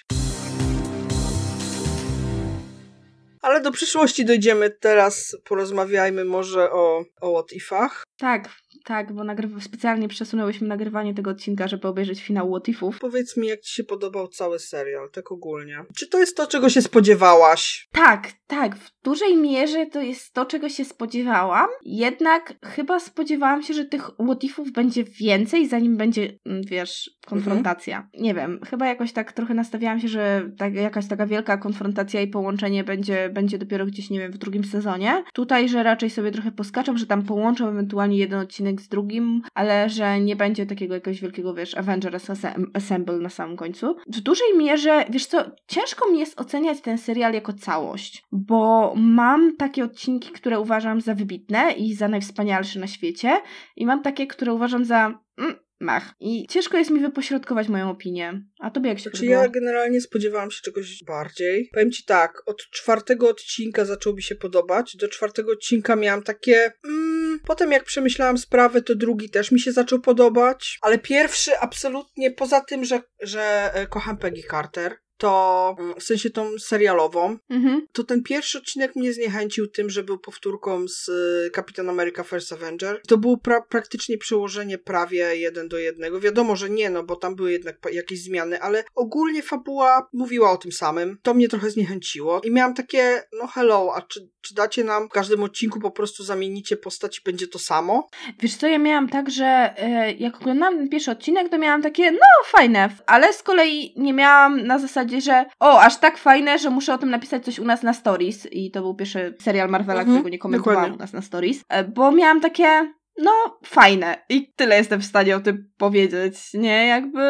Ale do przyszłości dojdziemy teraz, porozmawiajmy może o What Ifach. Tak, bo specjalnie przesunęłyśmy nagrywanie tego odcinka, żeby obejrzeć finał What Ifów. Powiedz mi, jak ci się podobał cały serial, tak ogólnie. Czy to jest to, czego się spodziewałaś? Tak, w dużej mierze to jest to, czego się spodziewałam. Jednak chyba spodziewałam się, że tych What Ifów będzie więcej, zanim będzie, wiesz, konfrontacja. Nie wiem, chyba jakoś tak trochę nastawiałam się, że jakaś taka wielka konfrontacja i połączenie będzie dopiero gdzieś, nie wiem, w drugim sezonie. Tutaj, że raczej sobie trochę poskaczą, że tam połączą ewentualnie jeden odcinek z drugim, ale że nie będzie takiego jakiegoś wielkiego, wiesz, Avengers Assemble na samym końcu. W dużej mierze, wiesz co, ciężko mi jest oceniać ten serial jako całość, bo mam takie odcinki, które uważam za wybitne i za najwspanialsze na świecie i mam takie, które uważam za mach. I ciężko jest mi wypośrodkować moją opinię. A tobie jak się podobało? Ja generalnie spodziewałam się czegoś bardziej. Powiem ci tak, od 4. odcinka zaczął mi się podobać. Do 4. odcinka miałam takie potem jak przemyślałam sprawę, to drugi też mi się zaczął podobać. Ale pierwszy absolutnie, poza tym, że kocham Peggy Carter, to w sensie tą serialową, to ten pierwszy odcinek mnie zniechęcił tym, że był powtórką z Captain America First Avenger. To było praktycznie przełożenie prawie 1:1. Wiadomo, że nie, no bo tam były jednak jakieś zmiany, ale ogólnie fabuła mówiła o tym samym. To mnie trochę zniechęciło i miałam takie, no hello, a czy dacie nam w każdym odcinku po prostu zamienicie postać i będzie to samo? Wiesz co, ja miałam tak, że jak oglądałam ten pierwszy odcinek, to miałam takie, no fajne, ale z kolei nie miałam na zasadzie, że aż tak fajne, że muszę o tym napisać coś u nas na Stories i to był pierwszy serial Marvela, którego nie komentowałam dokładnie. u nas na Stories, bo miałam takie, no fajne i tyle jestem w stanie o tym powiedzieć, nie, jakby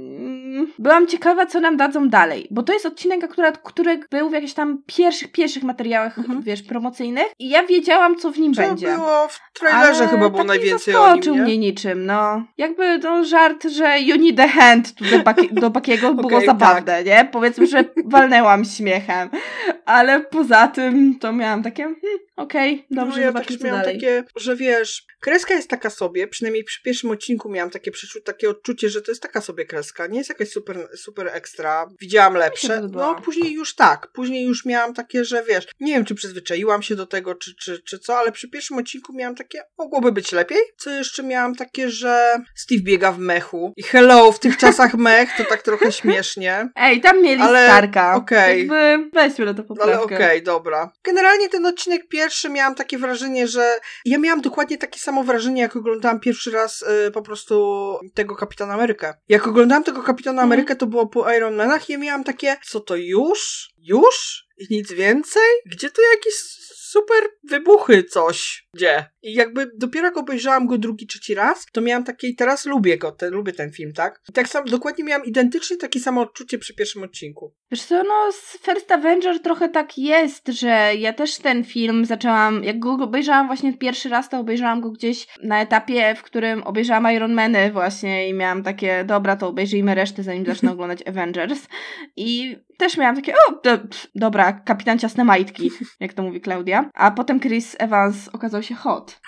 byłam ciekawa, co nam dadzą dalej, bo to jest odcinek akurat, który był w jakichś tam pierwszych materiałach, wiesz, promocyjnych i ja wiedziałam, co w nim będzie. Było w trailerze chyba było tak najwięcej nie o nim, zaskoczył nie? mnie niczym, no. Jakby żart, że you need a hand do Buckiego było zabawne, nie? Powiedzmy, że walnęłam śmiechem, ale poza tym to miałam takie, okej, dobrze, ja zobaczmy, też co miałam dalej. takie, że wiesz, kreska jest taka sobie, przynajmniej przy pierwszym odcinku miałam takie odczucie, że to jest taka sobie kreska, nie jest jakaś jakaś super ekstra. Widziałam lepsze. No później już miałam takie, że wiesz, nie wiem, czy przyzwyczaiłam się do tego, czy co, ale przy pierwszym odcinku miałam takie, mogłoby być lepiej. Co jeszcze miałam takie, że Steve biega w mechu i hello, w tych czasach mech to tak trochę śmiesznie. Ej, tam mieli Starka. Okej. Jakby weźmy na to poprawkę. Ale okej, dobra. Generalnie ten odcinek pierwszy miałam takie wrażenie, że ja miałam dokładnie takie samo wrażenie, jak oglądałam pierwszy raz po prostu tego Kapitana Amerykę. Jak oglądałam tego Kapitana Amerykę, to było po Iron Manach i ja miałam takie, co to już? Już? I nic więcej? Gdzie tu jakieś super wybuchy coś? Gdzie? I jakby dopiero jak obejrzałam go drugi, trzeci raz, to miałam takie i teraz lubię ten film, tak? I tak samo, dokładnie miałam identycznie takie samo odczucie przy pierwszym odcinku. Wiesz co, no z First Avenger trochę tak jest, że ja też ten film zaczęłam, jak go obejrzałam właśnie pierwszy raz, to obejrzałam go gdzieś na etapie, w którym obejrzałam Iron Many właśnie i miałam takie, dobra, to obejrzyjmy resztę, zanim zacznę oglądać Avengers. I też miałam takie, dobra, kapitan ciasne majtki, jak to mówi Klaudia. A potem Chris Evans okazał się hot.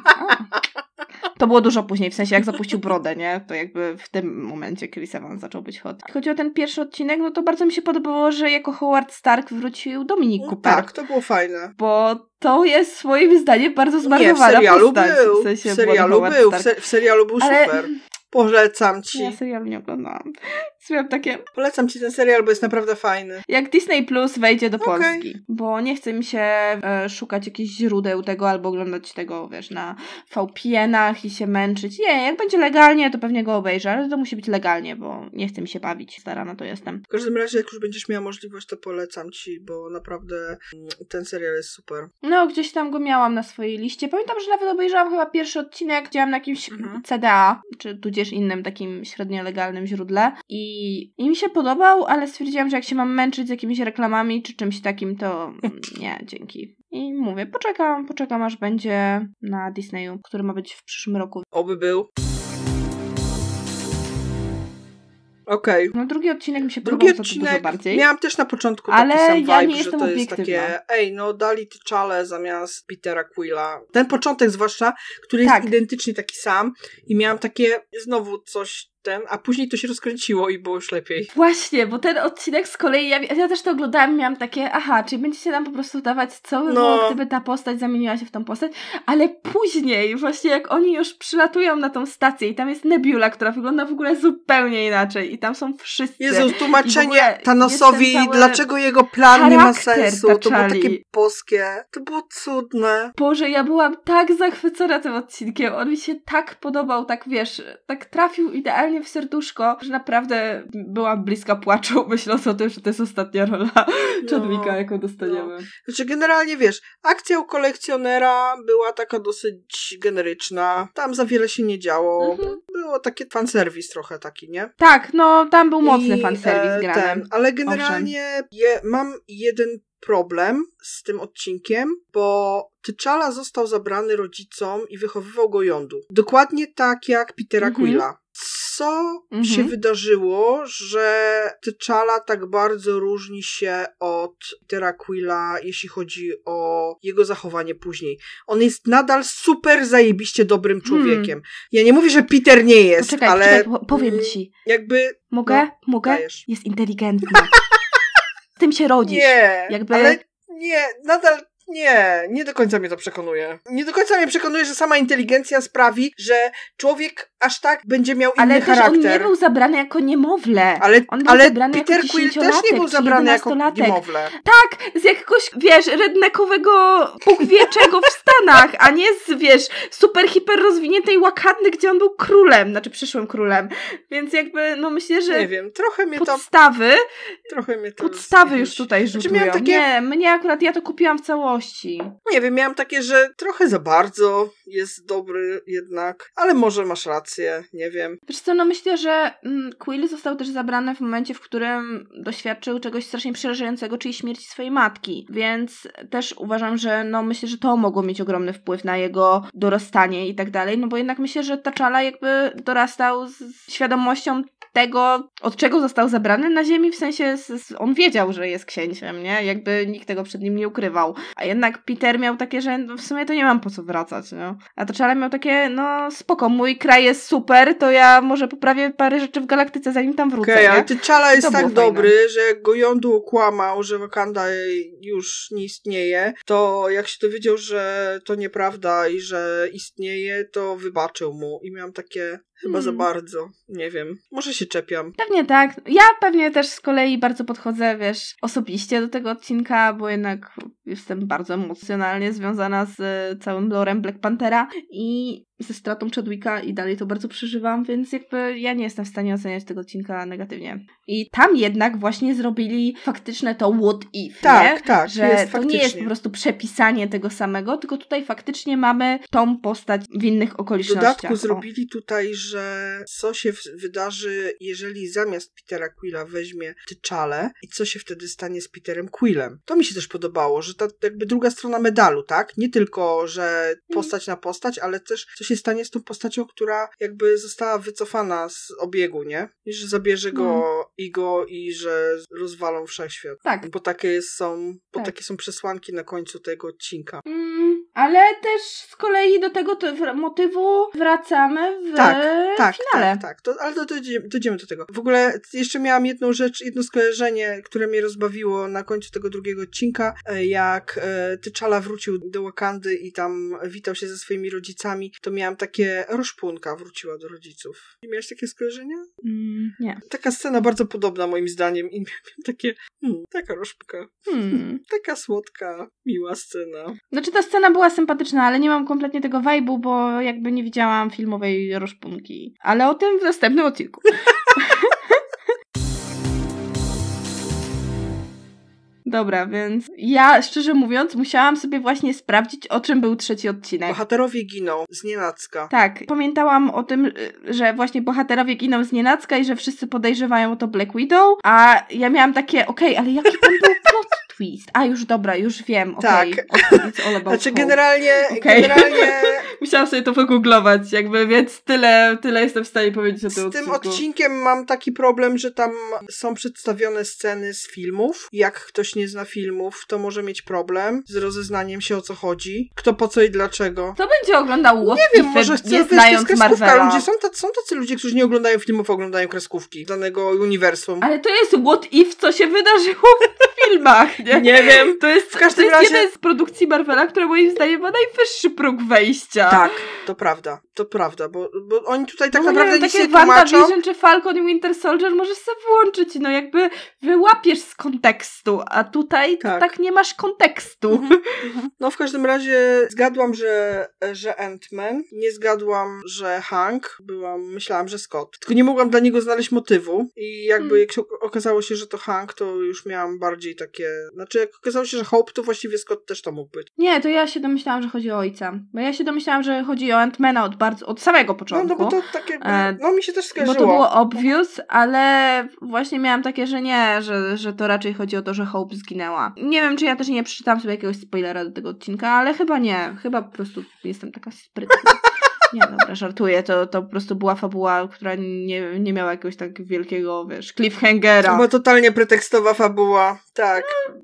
To było dużo później, w sensie jak zapuścił brodę, nie? To jakby w tym momencie Chris Evans zaczął być hot. Jeśli chodzi o ten pierwszy odcinek, no to bardzo mi się podobało, że jako Howard Stark wrócił Dominic Cooper. Tak, to było fajne. Bo to jest moim zdaniem bardzo zmarnowana postać. W serialu był super. Polecam ci. Ja serialu nie oglądałam. Miałam takie... Polecam ci ten serial, bo jest naprawdę fajny. Jak Disney Plus wejdzie do Polski. Bo nie chce mi się szukać jakichś źródeł tego albo oglądać tego, wiesz, na VPN-ach i się męczyć. Nie, jak będzie legalnie, to pewnie go obejrzę, ale to musi być legalnie, bo nie chce mi się bawić. Stara na to jestem. W każdym razie, jak już będziesz miała możliwość, to polecam ci, bo naprawdę ten serial jest super. No, gdzieś tam go miałam na swojej liście. Pamiętam, że nawet obejrzałam chyba pierwszy odcinek, działam na jakimś CDA, czy tudzież innym takim średnio legalnym źródle i mi się podobał, ale stwierdziłam, że jak się mam męczyć z jakimiś reklamami czy czymś takim, to nie, dzięki. I mówię, poczekam aż będzie na Disneyu, który ma być w przyszłym roku. Oby był. Okej. No drugi odcinek mi się podobał dużo bardziej. Miałam też na początku taki sam vibe, ja nie że jestem to jest takie, dali T'Challę zamiast Petera Quilla. Ten początek zwłaszcza, który jest identycznie taki sam i miałam takie, znowu coś a później to się rozkręciło i było już lepiej. Właśnie, bo ten odcinek z kolei, ja też to oglądałam i miałam takie, czyli będziecie nam po prostu dawać, co by było, gdyby ta postać zamieniła się w tą postać, ale później, właśnie jak oni już przylatują na tą stację i tam jest Nebula, która wygląda w ogóle zupełnie inaczej i tam są wszyscy. Jezu, tłumaczenie Thanosowi, dlaczego jego plan nie ma sensu. To było takie boskie. To było cudne. Boże, ja byłam tak zachwycona tym odcinkiem. On mi się tak podobał, tak wiesz, tak trafił idealnie w serduszko, że naprawdę byłam bliska płaczu, myśląc o tym, że to jest ostatnia rola John Wicka, jaką dostaniemy. Znaczy generalnie, wiesz, akcja u kolekcjonera była taka dosyć generyczna. Tam za wiele się nie działo. Było takie fanserwis trochę taki, nie? Tak, no tam był mocny fanserwis grany. Ale generalnie mam jeden problem z tym odcinkiem, bo T'Challa został zabrany rodzicom i wychowywał go Yondu. Dokładnie tak jak Petera Quilla. Co się wydarzyło, że T'Challa tak bardzo różni się od Petera Quilla, jeśli chodzi o jego zachowanie później? On jest nadal super zajebiście dobrym człowiekiem. Ja nie mówię, że Peter nie jest, ale... powiem ci. Jakby... Mogę? Dajesz. Jest inteligentna. Z tym się rodzisz. Nie, ale nie, nadal... Nie do końca mnie to przekonuje. Nie do końca mnie przekonuje, że sama inteligencja sprawi, że człowiek aż tak będzie miał inny charakter. Ale też on nie był zabrany jako niemowlę. On był zabrany Peter jako Quill też nie był zabrany jako niemowlę. Tak, z jakiegoś, redneckowego pugwieczego w Stanach, a nie z, super hiper rozwiniętej Wakandy, gdzie on był królem, znaczy przyszłym królem. Więc jakby, myślę, że nie wiem, trochę mnie podstawy już tutaj rzutują. Znaczy Nie, mnie akurat, ja to kupiłam w całości. Nie wiem, miałam takie, że trochę za bardzo jest dobry jednak, ale może masz rację, nie wiem. Wiesz co, myślę, że Quill został też zabrany w momencie, w którym doświadczył czegoś strasznie przerażającego, czyli śmierci swojej matki, więc też uważam, że myślę, że to mogło mieć ogromny wpływ na jego dorastanie i tak dalej, bo jednak myślę, że T'Challa jakby dorastał z świadomością tego, od czego został zabrany na ziemi, w sensie on wiedział, że jest księciem, nie? Jakby nikt tego przed nim nie ukrywał. A jednak Peter miał takie, że w sumie to nie mam po co wracać, no. A T'Challa miał takie, no spoko, mój kraj jest super, to ja może poprawię parę rzeczy w galaktyce, zanim tam wrócę, Okej, nie? ale T'Challa jest tak dobry, fajne. że jak go Yondu okłamał, że Wakanda już nie istnieje, to jak się dowiedział, że to nieprawda i że istnieje, to wybaczył mu. I miałam takie, chyba za bardzo, nie wiem, może się czepiam. Pewnie tak. Ja pewnie też z kolei bardzo podchodzę, wiesz, osobiście do tego odcinka, bo jednak jestem bardzo emocjonalnie związana z całym lorem Black Panthera i ze stratą Chadwicka i dalej to bardzo przeżywam, więc jakby ja nie jestem w stanie oceniać tego odcinka negatywnie. I tam jednak właśnie zrobili faktyczne to what if, Tak, nie? tak, że jest to nie jest po prostu przepisanie tego samego, tylko tutaj faktycznie mamy tą postać w innych W okolicznościach. dodatku zrobili tutaj, że co się wydarzy, jeżeli zamiast Petera Quilla weźmie T'Challę i co się wtedy stanie z Peterem Quillem. To mi się też podobało, że ta jakby druga strona medalu, tak? Nie tylko, że postać na postać, ale też co się stanie z tą postacią, która jakby została wycofana z obiegu, nie? I że zabierze go Ego i że rozwalą wszechświat. Tak. Bo takie są przesłanki na końcu tego odcinka. Ale też z kolei do tego motywu wracamy w finale. Tak. Ale dojdziemy do tego. W ogóle jeszcze miałam jedną skojarzenie, które mnie rozbawiło na końcu tego drugiego odcinka, jak T'Challa wrócił do Wakandy i tam witał się ze swoimi rodzicami, to miałam takie, Roszpunka wróciła do rodziców. Nie miałaś takie skojarzenia? Nie. Taka scena bardzo podobna moim zdaniem i miałam takie, taka Roszpunka. Taka słodka, miła scena. Znaczy ta scena była sympatyczna, ale nie mam kompletnie tego vibe'u, bo jakby nie widziałam filmowej Roszpunki. Ale o tym w następnym odcinku. Dobra, więc ja, szczerze mówiąc, musiałam sobie właśnie sprawdzić, o czym był trzeci odcinek. Bohaterowie giną znienacka. Tak, pamiętałam o tym, że właśnie bohaterowie giną znienacka i że wszyscy podejrzewają o to Black Widow, a ja miałam takie, ale jaki tam był plot twist? A już dobra, już wiem, Tak. It's all about Znaczy hope. generalnie Musiałam sobie to wygooglować, jakby, więc tyle jestem w stanie powiedzieć o tym z tym odcinku. odcinkiem mam taki problem, że tam są przedstawione sceny z filmów. Jak ktoś nie zna filmów, to może mieć problem z rozeznaniem się, o co chodzi. Kto, po co i dlaczego. Kto będzie oglądał What Nie wiem, Ify, może chcę, nie wiesz, to znając jest kreskówka. Marvela? Są tacy ludzie, którzy nie oglądają filmów, a oglądają kreskówki danego uniwersum. Ale to jest What If, co się wydarzyło w filmach, nie? Nie wiem. To jest, W każdym razie jeden z produkcji Marvela, która moim zdaniem ma najwyższy próg wejścia. Tak, to prawda, bo oni tutaj tak no naprawdę nie wiem, nic takie nie tłumaczą. WandaVision czy Falcon i Winter Soldier możesz sobie włączyć, no jakby wyłapiesz z kontekstu, a tutaj tak nie masz kontekstu. No w każdym razie zgadłam, że Ant-Man, nie zgadłam, że Hank, myślałam, że Scott. Tylko nie mogłam dla niego znaleźć motywu i jakby jak się okazało się, że to Hank, to już miałam bardziej takie, znaczy jak okazało się, że Hope, to właściwie Scott też to mógł być. Nie, to ja się domyślałam, że chodzi o ojca. Bo ja się domyślałam, że chodzi o Ant-Mana od samego początku. No bo to tak jakby, mi się też skojarzyło. Bo to było obvious, ale właśnie miałam takie, że nie, że to raczej chodzi o to, że Hope zginęła. Nie wiem, czy ja też nie przeczytałam sobie jakiegoś spoilera do tego odcinka, ale chyba nie. Chyba po prostu jestem taka sprytna. Nie, dobra, żartuję. To po prostu była fabuła, która nie miała jakiegoś tak wielkiego, wiesz, cliffhangera. To była totalnie pretekstowa fabuła, tak.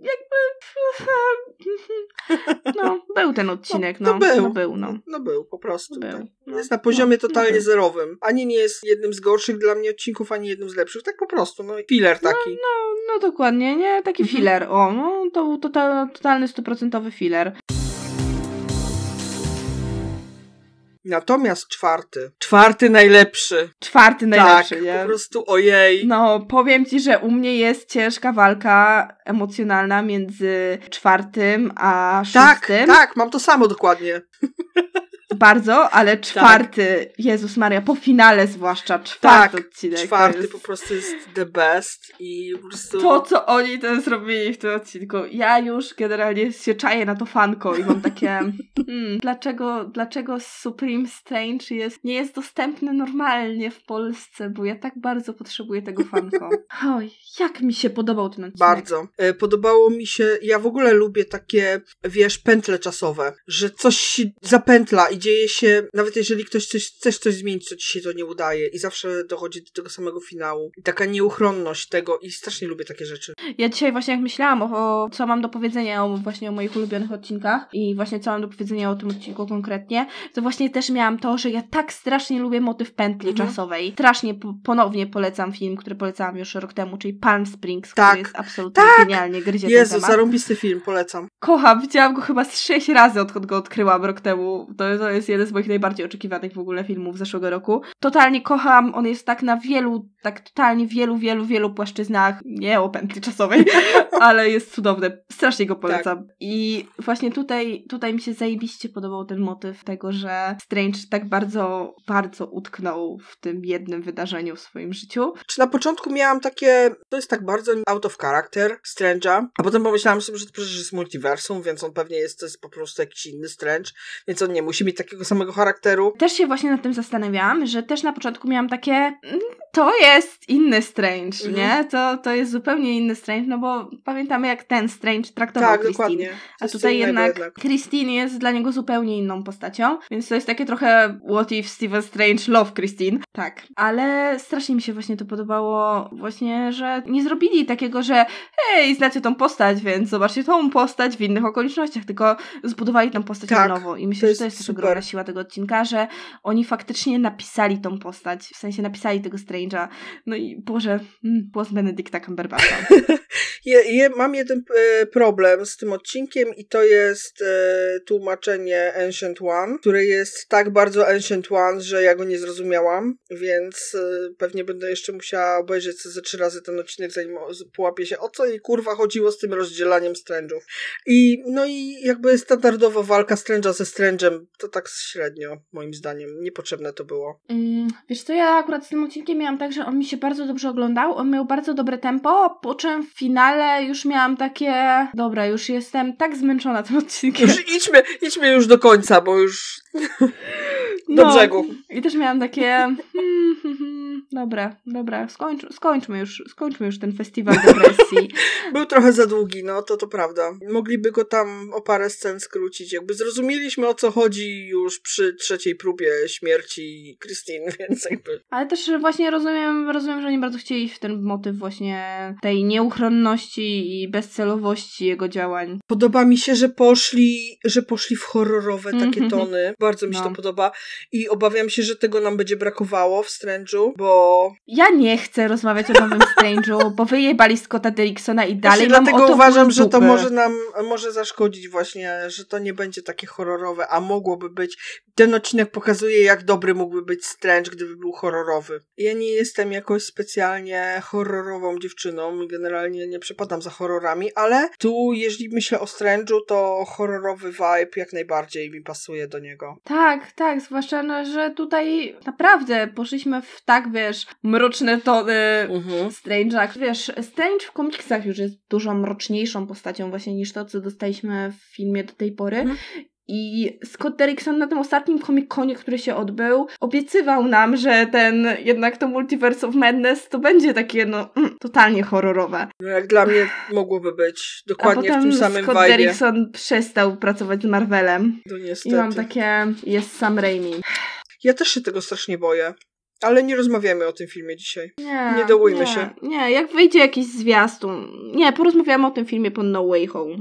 No, był ten odcinek, Był, po prostu. Był. Tak. No, jest na poziomie totalnie zerowym. Ani nie jest jednym z gorszych dla mnie odcinków, ani jednym z lepszych. Tak po prostu, filler taki. No dokładnie, nie? Taki filler. To był totalny 100% filler. Natomiast czwarty najlepszy. Najlepszy, tak, nie? Po prostu ojej. No, powiem ci, że u mnie jest ciężka walka emocjonalna między 4. a 6. Tak, mam to samo dokładnie. Bardzo, ale 4. Jezus Maria, po finale zwłaszcza, 4. odcinek. 4 po prostu jest the best i po prostu... To, co oni tam zrobili w tym odcinku. Ja już generalnie się czaję na to fanko i mam takie dlaczego Supreme Strange nie jest dostępny normalnie w Polsce, bo ja tak bardzo potrzebuję tego fanko. Oj, jak mi się podobał ten odcinek. Bardzo. Podobało mi się, ja w ogóle lubię takie, wiesz, pętle czasowe, że coś się zapętla i dzieje się, nawet jeżeli ktoś chcesz coś zmienić, to ci się to nie udaje i zawsze dochodzi do tego samego finału. I taka nieuchronność tego i strasznie lubię takie rzeczy. Ja dzisiaj właśnie jak myślałam o co mam do powiedzenia właśnie o moich ulubionych odcinkach i właśnie co mam do powiedzenia o tym odcinku konkretnie, to właśnie też miałam to, że ja tak strasznie lubię motyw pętli czasowej. Strasznie ponownie polecam film, który polecałam już rok temu, czyli Palm Springs, który jest absolutnie genialnie gryzie ten temat. Zarąbisty film, polecam. Kocham, widziałam go chyba z 6 razy, odkąd go odkryłam rok temu. To jest jeden z moich najbardziej oczekiwanych w ogóle filmów zeszłego roku. Totalnie kocham, on jest tak na totalnie wielu płaszczyznach, nie o pętli czasowej, ale jest cudowny. Strasznie go polecam. Tak. I właśnie tutaj mi się zajebiście podobał ten motyw tego, że Strange tak bardzo utknął w tym jednym wydarzeniu w swoim życiu. Czy na początku miałam takie, to jest tak bardzo out of character Strange'a, a potem pomyślałam sobie, że to przecież jest multiversum, więc on pewnie to jest po prostu jakiś inny Strange, więc on nie musi mieć takiego samego charakteru. Też się właśnie nad tym zastanawiałam, że też na początku miałam takie, to jest inny Strange, nie? To jest zupełnie inny Strange, no bo pamiętamy jak ten Strange traktował Christine. A tutaj jednak Christine jest dla niego zupełnie inną postacią, więc to jest takie trochę what if Stephen Strange love Christine. Tak. Ale strasznie mi się właśnie to podobało właśnie, że nie zrobili takiego, że hej, znacie tą postać, więc zobaczcie tą postać w innych okolicznościach, tylko zbudowali tą postać na nowo. I myślę, że to jest też ogromna siła tego odcinka, że oni faktycznie napisali tą postać, w sensie napisali tego Strange'a. No i Boże, głos Benedicta Cumberbatcha. Mam jeden problem z tym odcinkiem i to jest tłumaczenie Ancient One, które jest tak bardzo Ancient One, że ja go nie zrozumiałam, więc pewnie będę jeszcze musiała obejrzeć ze 3 razy ten odcinek, zanim połapię się, o co jej kurwa chodziło z tym rozdzielaniem Strange'ów. I jakby standardowo walka Strange'a ze Strange'em to tak średnio, moim zdaniem. Niepotrzebne to było. Wiesz co, ja akurat z tym odcinkiem miałam tak, że on mi się bardzo dobrze oglądał, on miał bardzo dobre tempo, po czym w finale już miałam takie, dobra, już jestem tak zmęczona tym odcinkiem. Już idźmy już do końca, bo już do brzegu. I też miałam takie dobra, skończmy już ten festiwal depresji. Był trochę za długi, to prawda. Mogliby go tam o parę scen skrócić. Jakby zrozumieliśmy, o co chodzi już przy 3. próbie śmierci Christine, więc jakby... Ale też właśnie rozumiem, że oni bardzo chcieli w ten motyw właśnie tej nieuchronności i bezcelowości jego działań. Podoba mi się, że poszli w horrorowe takie tony. Bardzo mi się to podoba. I obawiam się, że tego nam będzie brakowało w Strange'u, bo... Ja nie chcę rozmawiać o nowym Strange'u, bo wyjebali Scotta Derricksona i dalej mam dlatego o to uważam, że to może zaszkodzić właśnie, że to nie będzie takie horrorowe, a mogłoby być. Ten odcinek pokazuje, jak dobry mógłby być Strange, gdyby był horrorowy. Ja nie jestem jakoś specjalnie horrorową dziewczyną, generalnie nie przepadam za horrorami, ale tu, jeżeli myślę o Strange'u, to horrorowy vibe jak najbardziej mi pasuje do niego. Tak, zwłaszcza, że tutaj naprawdę poszliśmy w mroczne tony Strange'a. Wiesz, Strange w komiksach już jest dużo mroczniejszą postacią właśnie niż to, co dostaliśmy w filmie do tej pory. I Scott Derrickson na tym ostatnim Comic-Conie, który się odbył, obiecywał nam, że jednak to Multiverse of Madness to będzie takie, totalnie horrorowe. Jak dla mnie mogłoby być dokładnie w tym samym vibe'ie. Scott Derrickson przestał pracować z Marvelem. To niestety. I mam takie, jest Sam Raimi. Ja też się tego strasznie boję. Ale nie rozmawiamy o tym filmie dzisiaj. Nie dołujmy się. Nie, jak wyjdzie jakiś zwiastun. Nie, porozmawiamy o tym filmie po No Way Home.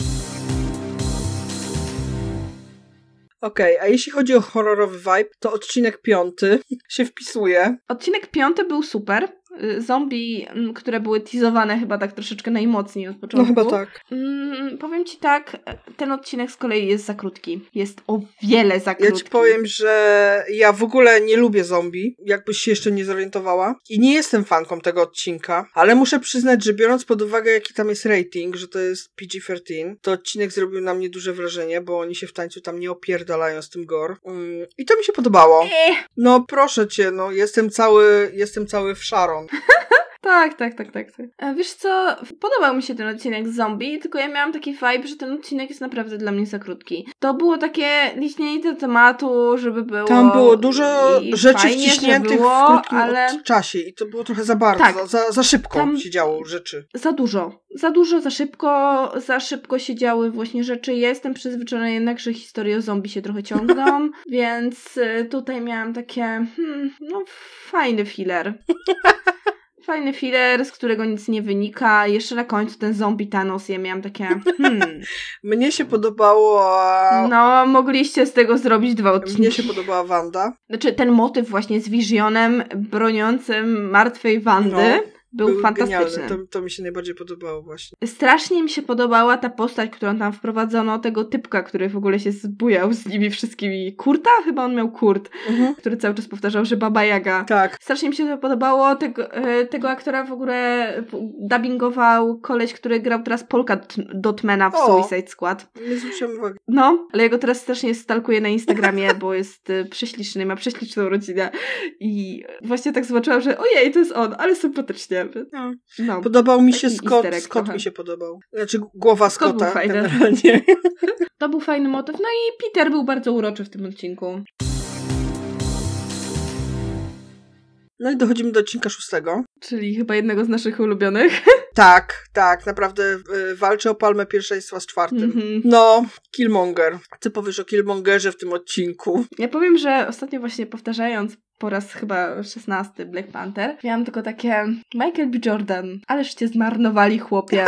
Okej, a jeśli chodzi o horrorowy vibe, to odcinek 5 się wpisuje. Odcinek 5 był super. Zombie, które były teasowane chyba tak troszeczkę najmocniej od początku. No chyba tak. Powiem ci tak, ten odcinek z kolei jest za krótki. Jest o wiele za krótki. Ja ci powiem, że ja w ogóle nie lubię zombie, jakbyś się jeszcze nie zorientowała. I nie jestem fanką tego odcinka, ale muszę przyznać, że biorąc pod uwagę, jaki tam jest rating, że to jest PG-13, to odcinek zrobił na mnie duże wrażenie, bo oni się w tańcu tam nie opierdalają z tym gore. I to mi się podobało. No proszę cię, jestem cały w Sharon. Tak. Wiesz co, podobał mi się ten odcinek z zombie, tylko ja miałam taki vibe, że ten odcinek jest naprawdę dla mnie za krótki. To było takie liśnięte tematu, żeby było... Tam było dużo rzeczy fajnie, wciśniętych było, w krótkim ale... czasie i to było trochę za bardzo, Tak. za szybko Tam się działo rzeczy. Za dużo, za szybko się działy właśnie rzeczy. Ja jestem przyzwyczajona jednak, że historie o zombie się trochę ciągną, więc tutaj miałam takie, fajny filler. Fajny filler, z którego nic nie wynika. Jeszcze na końcu ten zombie Thanos, ja miałam takie, Mnie się podobało... No, mogliście z tego zrobić 2 odcinki. Mnie się podobała Wanda. Znaczy, ten motyw właśnie z Visionem broniącym martwej Wandy był fantastyczny. Genialny. To mi się najbardziej podobało właśnie. Strasznie mi się podobała ta postać, którą tam wprowadzono, tego typka, który w ogóle się zbujał z nimi wszystkimi. Kurta? Chyba on miał Kurt, który cały czas powtarzał, że Baba Jaga. Tak. Strasznie mi się to podobało. Tego aktora w ogóle dubbingował koleś, który grał teraz Polka Dotmana w Suicide Squad. Nie zwróciłam uwagi. No, ale ja go teraz strasznie stalkuję na Instagramie, bo jest prześliczny, ma prześliczną rodzinę i właśnie tak zobaczyłam, że ojej, to jest on, ale sympatycznie. No. Podobał mi się Scott trochę. mi się podobał. Znaczy głowa Scotta. Był fajny. Generalnie. To był fajny motyw. No i Peter był bardzo uroczy w tym odcinku. No i dochodzimy do odcinka 6. Czyli chyba jednego z naszych ulubionych. Tak, naprawdę walczy o palmę pierwszeństwa z 4. No, Killmonger. Ty powiesz o Killmongerze w tym odcinku. Ja powiem, że ostatnio właśnie powtarzając po raz chyba 16 Black Panther, miałam tylko takie Michael B. Jordan, ależ cię zmarnowali, chłopie.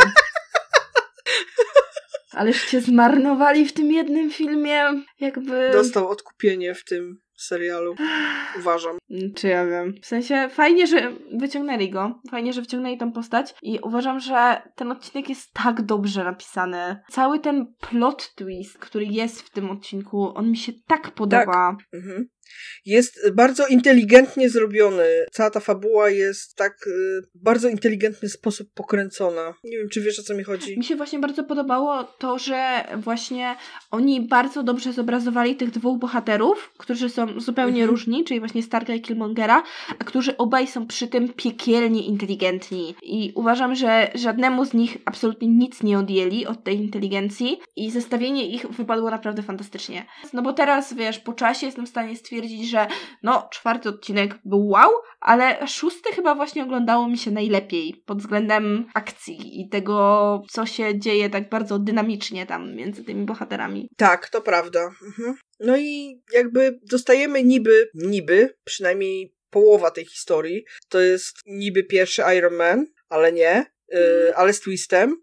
Ależ cię zmarnowali w tym jednym filmie, jakby... Dostał odkupienie w tym serialu, uważam. Czy ja wiem. W sensie fajnie, że wyciągnęli go. Fajnie, że wyciągnęli tą postać i uważam, że ten odcinek jest tak dobrze napisany. Cały ten plot twist, który jest w tym odcinku, on mi się tak podoba. Tak. Jest bardzo inteligentnie zrobiony. Cała ta fabuła jest tak bardzo inteligentny sposób pokręcona. Nie wiem, czy wiesz, o co mi chodzi. Mi się właśnie bardzo podobało to, że właśnie oni bardzo dobrze zobrazowali tych 2 bohaterów, którzy są zupełnie różni, czyli właśnie Starka i Killmongera, a którzy obaj są przy tym piekielnie inteligentni. I uważam, że żadnemu z nich absolutnie nic nie odjęli od tej inteligencji i zestawienie ich wypadło naprawdę fantastycznie. No bo teraz, wiesz, po czasie jestem w stanie stwierdzić, że 4. odcinek był wow, ale 6. chyba właśnie oglądało mi się najlepiej pod względem akcji i tego, co się dzieje tak bardzo dynamicznie tam między tymi bohaterami. Tak, to prawda. No i jakby dostajemy niby, przynajmniej połowa tej historii, to jest niby pierwszy Iron Man, ale nie, ale z twistem.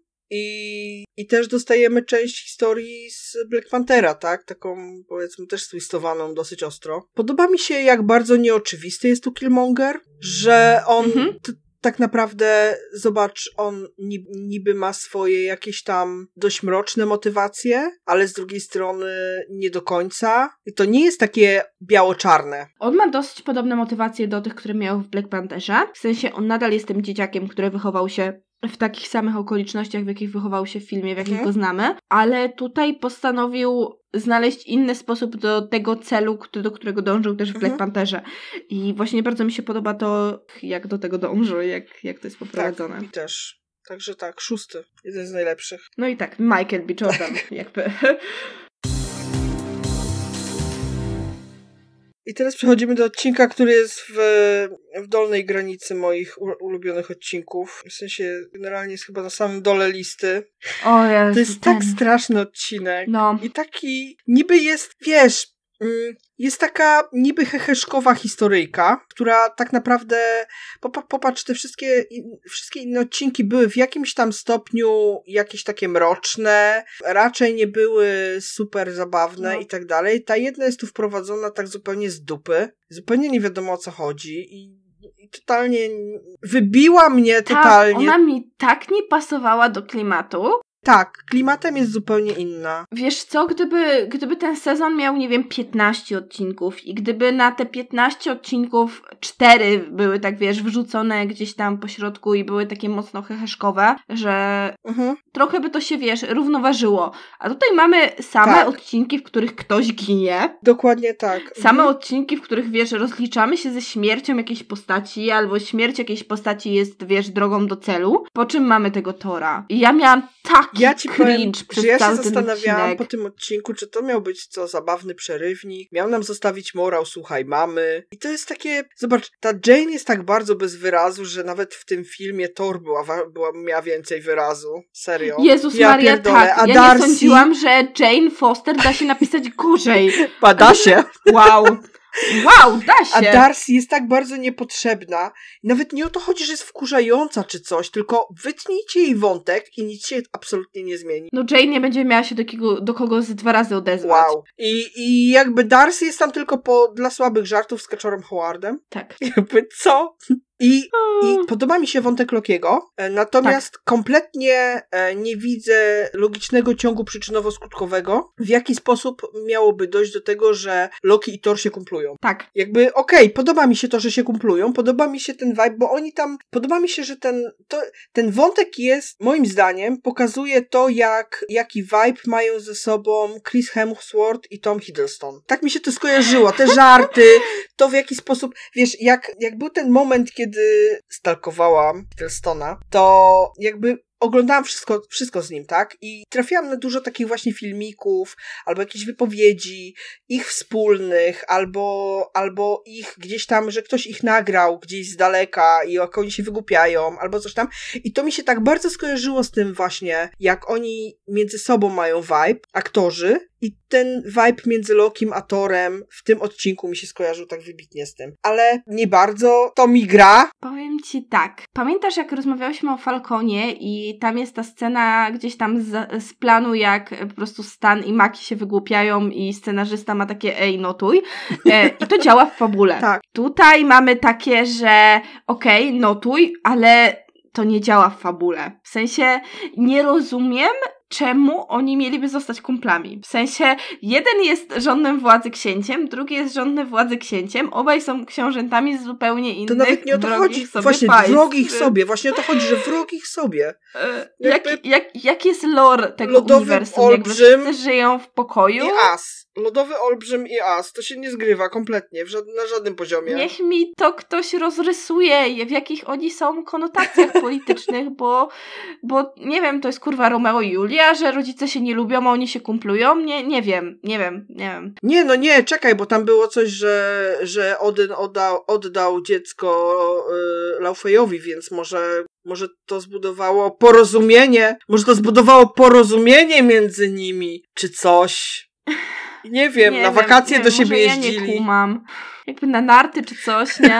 I też dostajemy część historii z Black Panthera, tak? Taką, powiedzmy, też stwistowaną dosyć ostro. Podoba mi się, jak bardzo nieoczywisty jest tu Killmonger, że on tak naprawdę, zobacz, on niby ma swoje jakieś tam dość mroczne motywacje, ale z drugiej strony nie do końca. I to nie jest takie biało-czarne. On ma dosyć podobne motywacje do tych, które miał w Black Pantherze. W sensie on nadal jest tym dzieciakiem, który wychował się w takich samych okolicznościach, w jakich wychował się w filmie, w jakich go znamy, ale tutaj postanowił znaleźć inny sposób do tego celu, do którego dążył też w Black Pantherze. I właśnie bardzo mi się podoba to, jak do tego dążył, jak to jest poprowadzone. Tak, mi też. Także tak, 6. Jeden z najlepszych. No i tak, Michael B. Jordan, jakby. I teraz przechodzimy do odcinka, który jest w dolnej granicy moich ulubionych odcinków. W sensie generalnie jest chyba na samym dole listy. O Jezu, to jest tak straszny odcinek. No. I taki niby jest, wiesz, jest taka niby heheszkowa historyjka, która tak naprawdę, popatrz, te wszystkie inne odcinki były w jakimś tam stopniu jakieś takie mroczne, raczej nie były super zabawne i tak dalej. Ta jedna jest tu wprowadzona tak zupełnie z dupy, zupełnie nie wiadomo o co chodzi i totalnie wybiła mnie totalnie. Tak, ona mi tak nie pasowała do klimatu. Tak, klimatem jest zupełnie inna. Wiesz co, gdyby ten sezon miał, nie wiem, 15 odcinków i gdyby na te 15 odcinków 4 były tak, wiesz, wrzucone gdzieś tam po środku i były takie mocno heheszkowe, że trochę by to się, wiesz, równoważyło. A tutaj mamy same odcinki, w których ktoś ginie. Dokładnie tak. Same odcinki, w których, wiesz, rozliczamy się ze śmiercią jakiejś postaci, albo śmierć jakiejś postaci jest, wiesz, drogą do celu, po czym mamy tego Tora. I ja miałam taki cringe przez ja cały się ten zastanawiałam odcinek. po tym odcinku, czy to miał być zabawny przerywnik, miał nam zostawić morał, słuchaj mamy. I to jest takie, zobacz, ta Jane jest tak bardzo bez wyrazu, że nawet w tym filmie Thor miała więcej wyrazu. Serio. Jezus Maria, pierdolę. tak. A Ja Darcy... nie sądziłam, że Jane Foster da się napisać gorzej. Da się. Wow, da się. A Darcy jest tak bardzo niepotrzebna. Nawet nie o to chodzi, że jest wkurzająca czy coś, tylko wytnijcie jej wątek i nic się absolutnie nie zmieni. No Jane nie będzie miała się do kogo z 2 razy odezwać. Wow. I jakby Darcy jest tam tylko dla słabych żartów z Kaczorem Howardem. Tak. Jakby co? I podoba mi się wątek Lokiego, natomiast kompletnie nie widzę logicznego ciągu przyczynowo-skutkowego, w jaki sposób miałoby dojść do tego, że Loki i Thor się kumplują. Tak. Jakby podoba mi się to, że się kumplują, podoba mi się ten vibe, bo oni tam, podoba mi się, że ten wątek jest, moim zdaniem, pokazuje to, jaki vibe mają ze sobą Chris Hemsworth i Tom Hiddleston. Tak mi się to skojarzyło, te żarty, to w jaki sposób, wiesz, jak był ten moment, kiedy stalkowałam Hiddlestona, to jakby oglądałam wszystko z nim, tak? I trafiłam na dużo takich właśnie filmików, albo jakichś wypowiedzi, ich wspólnych, albo ich gdzieś tam, że ktoś ich nagrał gdzieś z daleka i jak oni się wygłupiają, albo coś tam. I to mi się tak bardzo skojarzyło z tym właśnie, jak oni między sobą mają vibe, aktorzy, i ten vibe między Lokim a Thorem w tym odcinku mi się skojarzył tak wybitnie z tym. Ale nie bardzo, to mi gra. Powiem ci tak. Pamiętasz, jak rozmawiałyśmy o Falconie i tam jest ta scena gdzieś tam z planu, jak po prostu Stan i Maki się wygłupiają i scenarzysta ma takie ej, notuj. I to działa w fabule. Tak. Tutaj mamy takie, że okej, notuj, ale to nie działa w fabule. W sensie nie rozumiem, czemu oni mieliby zostać kumplami. W sensie, jeden jest żonnym władzy księciem, drugi jest żonny władzy księciem, obaj są książętami z zupełnie innych, to nawet nie o to chodzi. Właśnie państw. wrogich sobie. Właśnie o to chodzi, że wrogich sobie. Jak jest lore tego lodowy uniwersum? olbrzym Jakby wszyscy żyją w pokoju? I as. Lodowy olbrzym i as. To się nie zgrywa kompletnie. Na żadnym poziomie. Niech mi to ktoś rozrysuje, w jakich oni są konotacjach politycznych, bo nie wiem, to jest kurwa Romeo i Julia, że rodzice się nie lubią, a oni się kumplują? Nie wiem. Nie, czekaj, bo tam było coś, że Odyn oddał dziecko Laufeyowi, więc może to zbudowało porozumienie między nimi, czy coś. Nie wiem, na wakacje do siebie jeździli. Ja nie kumam. Jakby na narty czy coś, nie?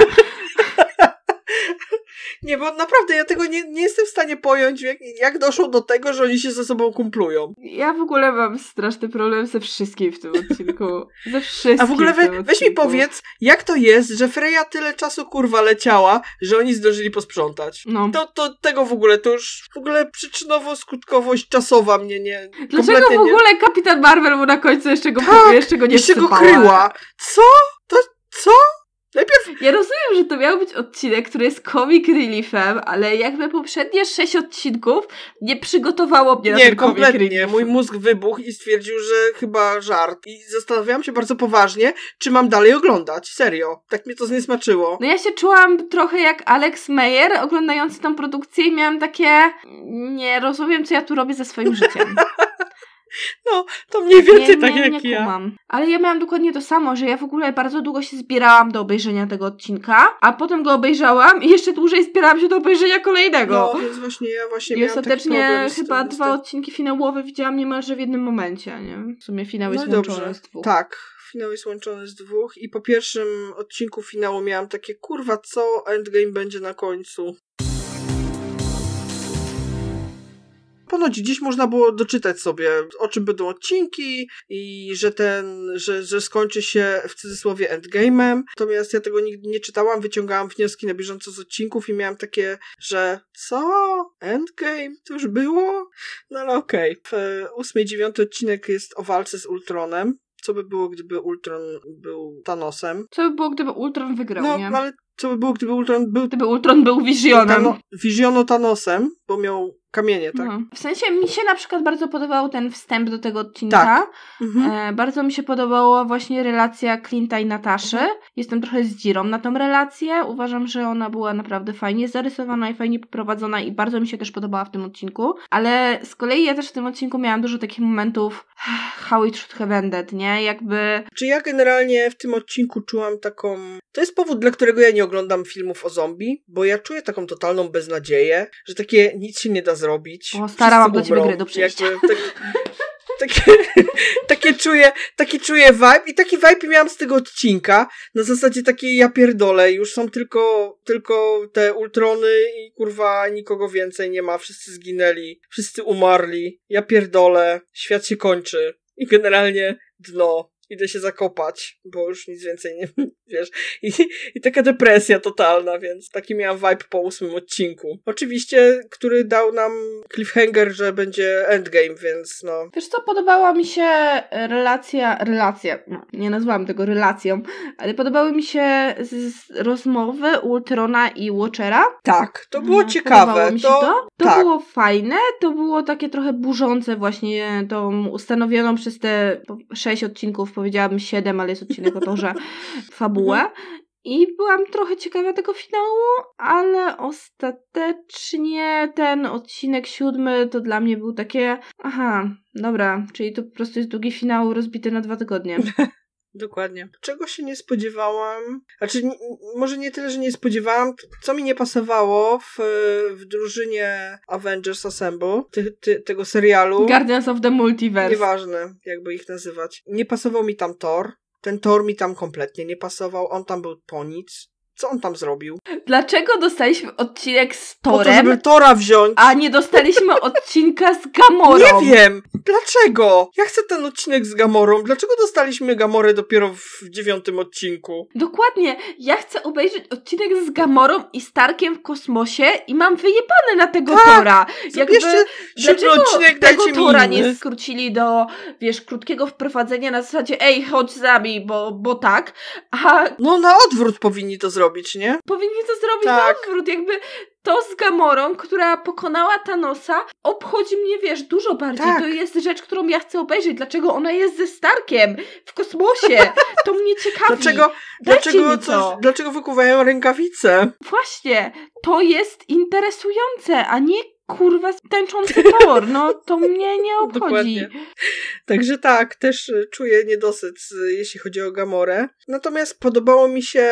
Nie, bo naprawdę ja tego nie jestem w stanie pojąć, jak doszło do tego, że oni się ze sobą kumplują. Ja w ogóle mam straszny problem ze wszystkim w tym odcinku. Ze wszystkim. A w ogóle weź mi powiedz, jak to jest, że Freya tyle czasu kurwa leciała, że oni zdążyli posprzątać. No. To tego w ogóle, to już w ogóle przyczynowo-skutkowość czasowa mnie nie... Dlaczego w ogóle Kapitan Marvel mu na końcu jeszcze go nie jeszcze go wsypała? kryła? Co? Najpierw... Ja rozumiem, że to miał być odcinek, który jest comic reliefem, ale jakby poprzednie 6 odcinków nie przygotowało mnie na ten comic relief. Nie, kompletnie. Mój mózg wybuchł i stwierdził, że chyba żart. I zastanawiałam się bardzo poważnie, czy mam dalej oglądać. Serio. Tak mnie to zniesmaczyło. No ja się czułam trochę jak Alex Meyer oglądający tą produkcję i miałam takie... Nie rozumiem, co ja tu robię ze swoim życiem. No, to mniej więcej tak jak nie ja. Kumam. Ale ja miałam dokładnie to samo, że ja w ogóle bardzo długo się zbierałam do obejrzenia tego odcinka, a potem go obejrzałam i jeszcze dłużej zbierałam się do obejrzenia kolejnego. No, więc właśnie ja I miałam ostatecznie taki problem chyba 2 odcinki finałowe widziałam niemalże w jednym momencie, nie? W sumie finał jest łączony z 2. Tak, finał jest łączony z 2 i po pierwszym odcinku finału miałam takie, kurwa, co Endgame będzie na końcu? Ponoć gdzieś można było doczytać sobie, o czym będą odcinki i że skończy się w cudzysłowie endgame'em. Natomiast ja tego nigdy nie czytałam, wyciągałam wnioski na bieżąco z odcinków i miałam takie, że co? Endgame? To już było? No ale okej. 8. i 9. odcinek jest o walce z Ultronem. Co by było, gdyby Ultron był Thanosem? Co by było, gdyby Ultron wygrał, nie? No, ale co by było, gdyby Ultron był... Gdyby Ultron był Visionem. Thanosem, bo miał kamienie, tak? No. W sensie mi się na przykład bardzo podobał ten wstęp do tego odcinka. Tak. Bardzo mi się podobała właśnie relacja Clint'a i Nataszy. Jestem trochę zdzirą na tą relację. Uważam, że ona była naprawdę fajnie zarysowana i fajnie poprowadzona i bardzo mi się też podobała w tym odcinku. Ale z kolei ja też w tym odcinku miałam dużo takich momentów how it should have ended, nie? Jakby... Czy ja generalnie w tym odcinku czułam taką... To jest powód, dla którego ja nie oglądam filmów o zombie, bo ja czuję taką totalną beznadzieję, że takie nic się nie da zrobić. O, stara, mam dla ciebie gry do przejścia. Taki czuję vibe i taki vibe miałam z tego odcinka. Na zasadzie takiej ja pierdolę, już są tylko te Ultrony i kurwa nikogo więcej nie ma. Wszyscy zginęli, wszyscy umarli. Ja pierdolę, świat się kończy. I generalnie dno. Idę się zakopać, bo już nic więcej nie, wiesz. I taka depresja totalna, więc taki miałam vibe po 8. odcinku. Oczywiście, który dał nam cliffhanger, że będzie endgame, więc no. Wiesz co, podobała mi się relacja, no, nie nazwałam tego relacją, ale podobały mi się rozmowy Ultrona i Watchera. Tak, to było ciekawe. Podobało mi się to tak. Było fajne, to było takie trochę burzące właśnie tą ustanowioną przez te 6 odcinków, powiedziałabym 7, ale jest odcinek o torze, fabułę. I byłam trochę ciekawa tego finału, ale ostatecznie ten odcinek 7 to dla mnie był takie, aha, dobra, czyli to po prostu jest długi finał rozbity na 2 tygodnie. Dokładnie. Czego się nie spodziewałam? Znaczy, może nie tyle, że nie spodziewałam, co mi nie pasowało w drużynie Avengers Assemble, tego serialu. Guardians of the Multiverse. Nieważne, jakby ich nazywać. Nie pasował mi tam Thor. Ten Thor mi tam kompletnie nie pasował. On tam był po nic. Co on tam zrobił? Dlaczego dostaliśmy odcinek z Thorem? Po to, żeby Thora wziąć. A nie dostaliśmy odcinka z Gamorą. Nie wiem. Dlaczego? Ja chcę ten odcinek z Gamorą. Dlaczego dostaliśmy Gamorę dopiero w 9. odcinku? Dokładnie. Ja chcę obejrzeć odcinek z Gamorą i Starkiem w kosmosie i mam wyjebane na tego Thora. Zabierzcie 7. odcinek, dajcie mi tego Thora inny. nie skrócili do, wiesz, krótkiego wprowadzenia na zasadzie ej, chodź z nami, bo tak. A no na odwrót powinni to zrobić, nie? Powinni to zrobić tak. na odwrót, jakby to z Gamorą, która pokonała Thanosa, obchodzi mnie, wiesz, dużo bardziej. Tak. To jest rzecz, którą ja chcę obejrzeć. Dlaczego ona jest ze Starkiem w kosmosie? To mnie ciekawi. Dlaczego wykuwają rękawice? Właśnie, to jest interesujące, a nie kurwa tańczący Thor. No, to mnie nie obchodzi. Dokładnie. Także tak, też czuję niedosyt, jeśli chodzi o Gamorę. Natomiast podobała mi się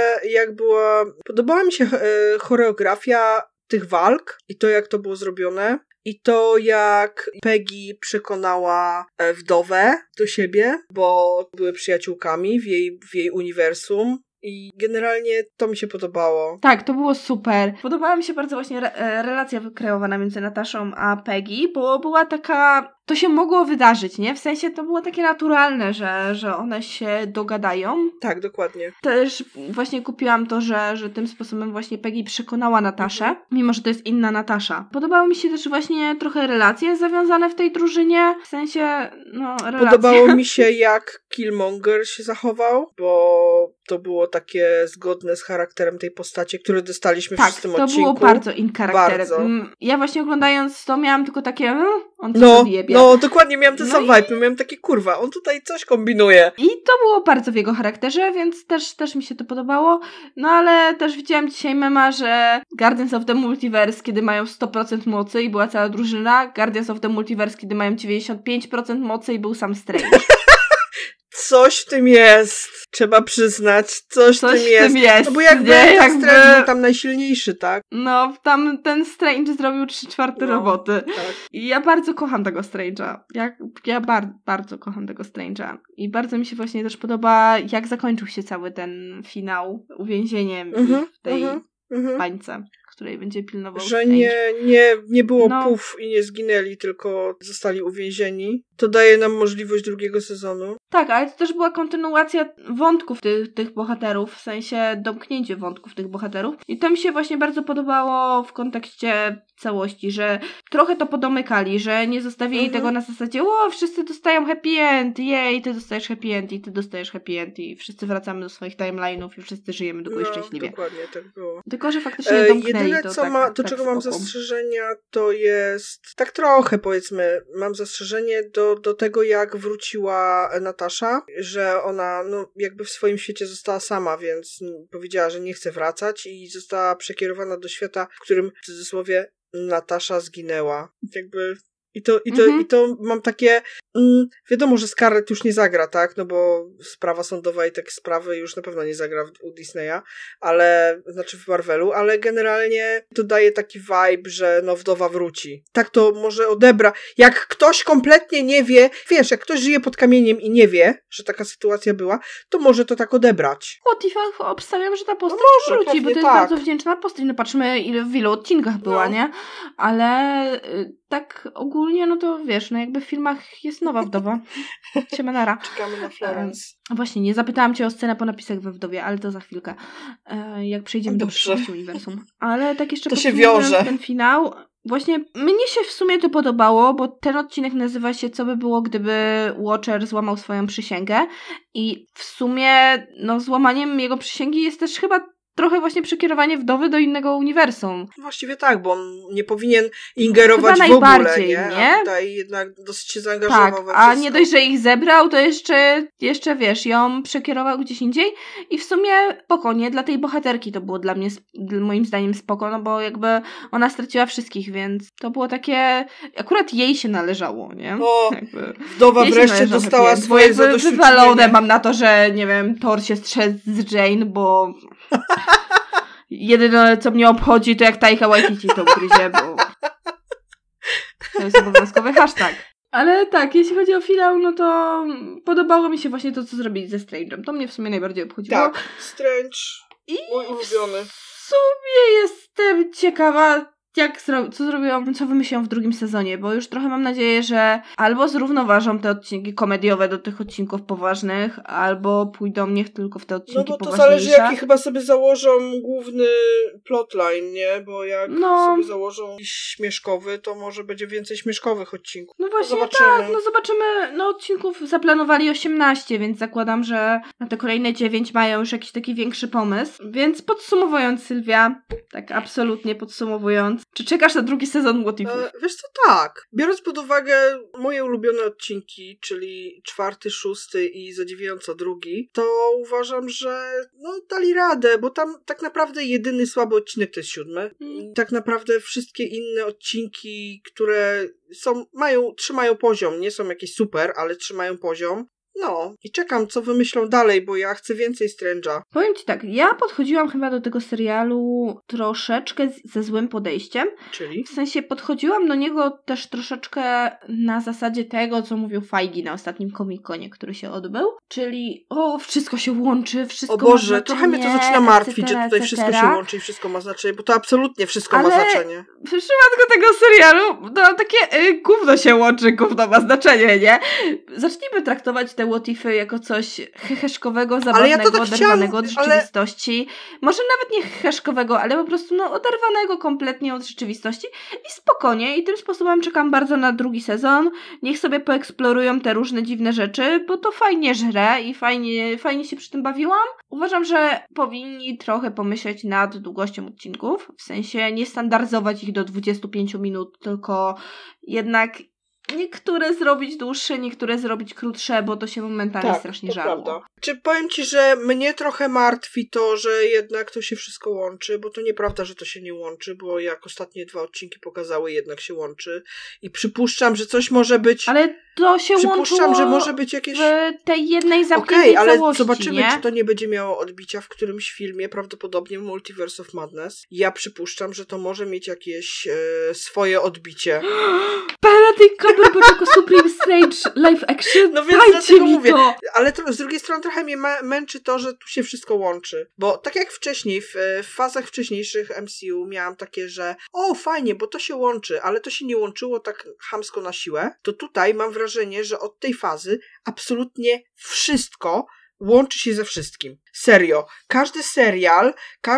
choreografia tych walk i to, jak to było zrobione. I to, jak Peggy przekonała wdowę do siebie, bo były przyjaciółkami w jej uniwersum. I generalnie to mi się podobało. Tak, to było super. Podobała mi się bardzo właśnie relacja wykreowana między Nataszą a Peggy, bo była taka... To się mogło wydarzyć, nie? W sensie to było takie naturalne, że one się dogadają. Tak, dokładnie. Też właśnie kupiłam to, że tym sposobem właśnie Peggy przekonała Nataszę, mimo że to jest inna Natasza. Podobały mi się też właśnie trochę relacje zawiązane w tej drużynie. W sensie, no, relacje. Podobało mi się, jak Killmonger się zachował, bo to było takie zgodne z charakterem tej postaci, które dostaliśmy w 6. odcinku. Tak, to było bardzo in charakter. Bardzo. Ja właśnie oglądając to miałam tylko takie, on coś odjebie. No, dokładnie, miałam ten sam vibe, miałam takie, kurwa, on tutaj coś kombinuje. I to było bardzo w jego charakterze, więc też mi się to podobało. No ale też widziałam dzisiaj mema, że Guardians of the Multiverse, kiedy mają 100% mocy i była cała drużyna, Guardians of the Multiverse, kiedy mają 95% mocy i był sam Strange. Coś w tym jest, trzeba przyznać, coś w tym jest. No bo jakby Strange był tam najsilniejszy, tak? No, tam ten Strange zrobił 3/4 roboty. Tak. I ja bardzo kocham tego Strange'a. Ja bardzo kocham tego Strange'a. I bardzo mi się właśnie też podoba, jak zakończył się cały ten finał uwięzieniem w tej bańce. której będzie pilnował Że Strange. nie było puf i nie zginęli, tylko zostali uwięzieni. To daje nam możliwość drugiego sezonu. Tak, ale to też była kontynuacja wątków tych bohaterów, w sensie domknięcie wątków tych bohaterów. I to mi się właśnie bardzo podobało w kontekście całości, że trochę to podomykali, że nie zostawili tego na zasadzie wszyscy dostają happy end, jej, ty dostajesz happy end i ty dostajesz happy end i wszyscy wracamy do swoich timeline'ów i wszyscy żyjemy długo i szczęśliwie. Dokładnie, tak było. Tylko, że faktycznie domknęli jedyne, to do czego mam zastrzeżenia, to jest tak trochę, powiedzmy, mam zastrzeżenie do tego, jak wróciła Natasza, że ona jakby w swoim świecie została sama, więc powiedziała, że nie chce wracać i została przekierowana do świata, w którym w cudzysłowie Natasza zginęła. Jakby I to mam takie... wiadomo, że Scarlett już nie zagra, tak? No bo sprawa sądowa i takie sprawy już na pewno nie zagra u Disneya, znaczy w Marvelu, ale generalnie to daje taki vibe, że wdowa wróci. Tak to może odebra. Jak ktoś kompletnie nie wie, wiesz, jak ktoś żyje pod kamieniem i nie wie, że taka sytuacja była, to może to tak odebrać. Obstawiam, że ta postać wróci, bo to jest bardzo wdzięczna postać. No patrzymy, w ilu odcinkach była, nie? Ale tak ogólnie, to wiesz, jakby w filmach jest nowa wdowa. Siemanara. Czekamy na Florence. Właśnie, nie zapytałam cię o scenę po napisach we Wdowie, ale to za chwilkę. Jak przejdziemy do przyszłości uniwersum. Ale tak jeszcze to się wiąże. Ten finał. Właśnie mnie się w sumie to podobało, bo ten odcinek nazywa się Co by było, gdyby Watcher złamał swoją przysięgę i w sumie złamaniem jego przysięgi jest też chyba trochę właśnie przekierowanie wdowy do innego uniwersum. Właściwie tak, bo on nie powinien ingerować chyba w ogóle, nie? A tutaj jednak dosyć się zaangażował we wszystko. A nie dość, że ich zebrał, to jeszcze wiesz, ją przekierował gdzieś indziej i w sumie spoko, nie? Dla tej bohaterki to było dla mnie, moim zdaniem spoko, bo jakby ona straciła wszystkich, więc to było takie, akurat jej się należało, nie? Wdowa wreszcie dostała swoje zadośćuczynienie. Wywalone mam na to, że nie wiem, Thor się strzec z Jane, bo jedyne, co mnie obchodzi, to jak Taika Waititi to ugryzie, bo to jest obowiązkowy hashtag. Ale tak, jeśli chodzi o finał, to podobało mi się właśnie to, co zrobili ze Strange'em. To mnie w sumie najbardziej obchodziło. Tak, Strange, mój ulubiony. W sumie jestem ciekawa, co wymyślą w drugim sezonie, bo już trochę mam nadzieję, że albo zrównoważą te odcinki komediowe do tych odcinków poważnych, albo pójdą niech tylko w te odcinki bo to poważniejsze. zależy, jaki chyba sobie założą główny plotline, nie? Bo jak sobie założą jakiś śmieszkowy, to może będzie więcej śmieszkowych odcinków. No właśnie zobaczymy. Zobaczymy. Odcinków zaplanowali 18, więc zakładam, że na te kolejne 9 mają już jakiś taki większy pomysł. Więc podsumowując, Sylwia, tak absolutnie podsumowując, czy czekasz na drugi sezon What Ifów? Wiesz co, tak. Biorąc pod uwagę moje ulubione odcinki, czyli 4., 6. i zadziwiająco 2, to uważam, że dali radę, bo tam tak naprawdę jedyny słaby odcinek to jest 7. I tak naprawdę wszystkie inne odcinki, które trzymają poziom, nie są jakieś super, ale trzymają poziom. I czekam, co wymyślą dalej, bo ja chcę więcej Strange'a. Powiem ci tak, ja podchodziłam chyba do tego serialu troszeczkę ze złym podejściem. Czyli? W sensie podchodziłam do niego też troszeczkę na zasadzie tego, co mówił Feige na ostatnim Comic-Conie, który się odbył. Czyli wszystko się łączy, wszystko ma znaczenie. Trochę mnie to zaczyna martwić, że tutaj wszystko się łączy i wszystko ma znaczenie, bo to absolutnie wszystko ma znaczenie. W przypadku tego serialu, takie gówno się łączy, gówno ma znaczenie, nie? Zacznijmy traktować te what ify jako coś heheszkowego, zabawnego, oderwanego od rzeczywistości. Może nawet nie heheszkowego, ale po prostu oderwanego kompletnie od rzeczywistości i spokojnie. I tym sposobem czekam bardzo na drugi sezon. Niech sobie poeksplorują te różne dziwne rzeczy, bo to fajnie żre i fajnie się przy tym bawiłam. Uważam, że powinni trochę pomyśleć nad długością odcinków, w sensie nie standaryzować ich do 25 minut, tylko jednak niektóre zrobić dłuższe, niektóre zrobić krótsze, bo to się momentami strasznie żarło. Prawda. Czy powiem ci, że mnie trochę martwi to, że jednak to się wszystko łączy, bo to nieprawda, że to się nie łączy, bo jak ostatnie 2 odcinki pokazały, jednak się łączy i przypuszczam, że coś może być... Ale to się łączyło że może być jakieś... w tej jednej zamkniętej ale całości, zobaczymy, nie? czy to nie będzie miało odbicia w którymś filmie, prawdopodobnie w Multiverse of Madness. Ja przypuszczam, że to może mieć jakieś swoje odbicie. Benedict Cumberbatch jako Supreme Strange live action. No więc dajcie dlatego mi mówię. to. Ale z drugiej strony trochę mnie męczy to, że tu się wszystko łączy. Bo tak jak wcześniej, w fazach wcześniejszych MCU miałam takie, że fajnie, bo to się łączy, ale to się nie łączyło tak chamsko na siłę. To tutaj mam wrażenie, że od tej fazy absolutnie wszystko łączy się ze wszystkim. Serio. Każdy serial,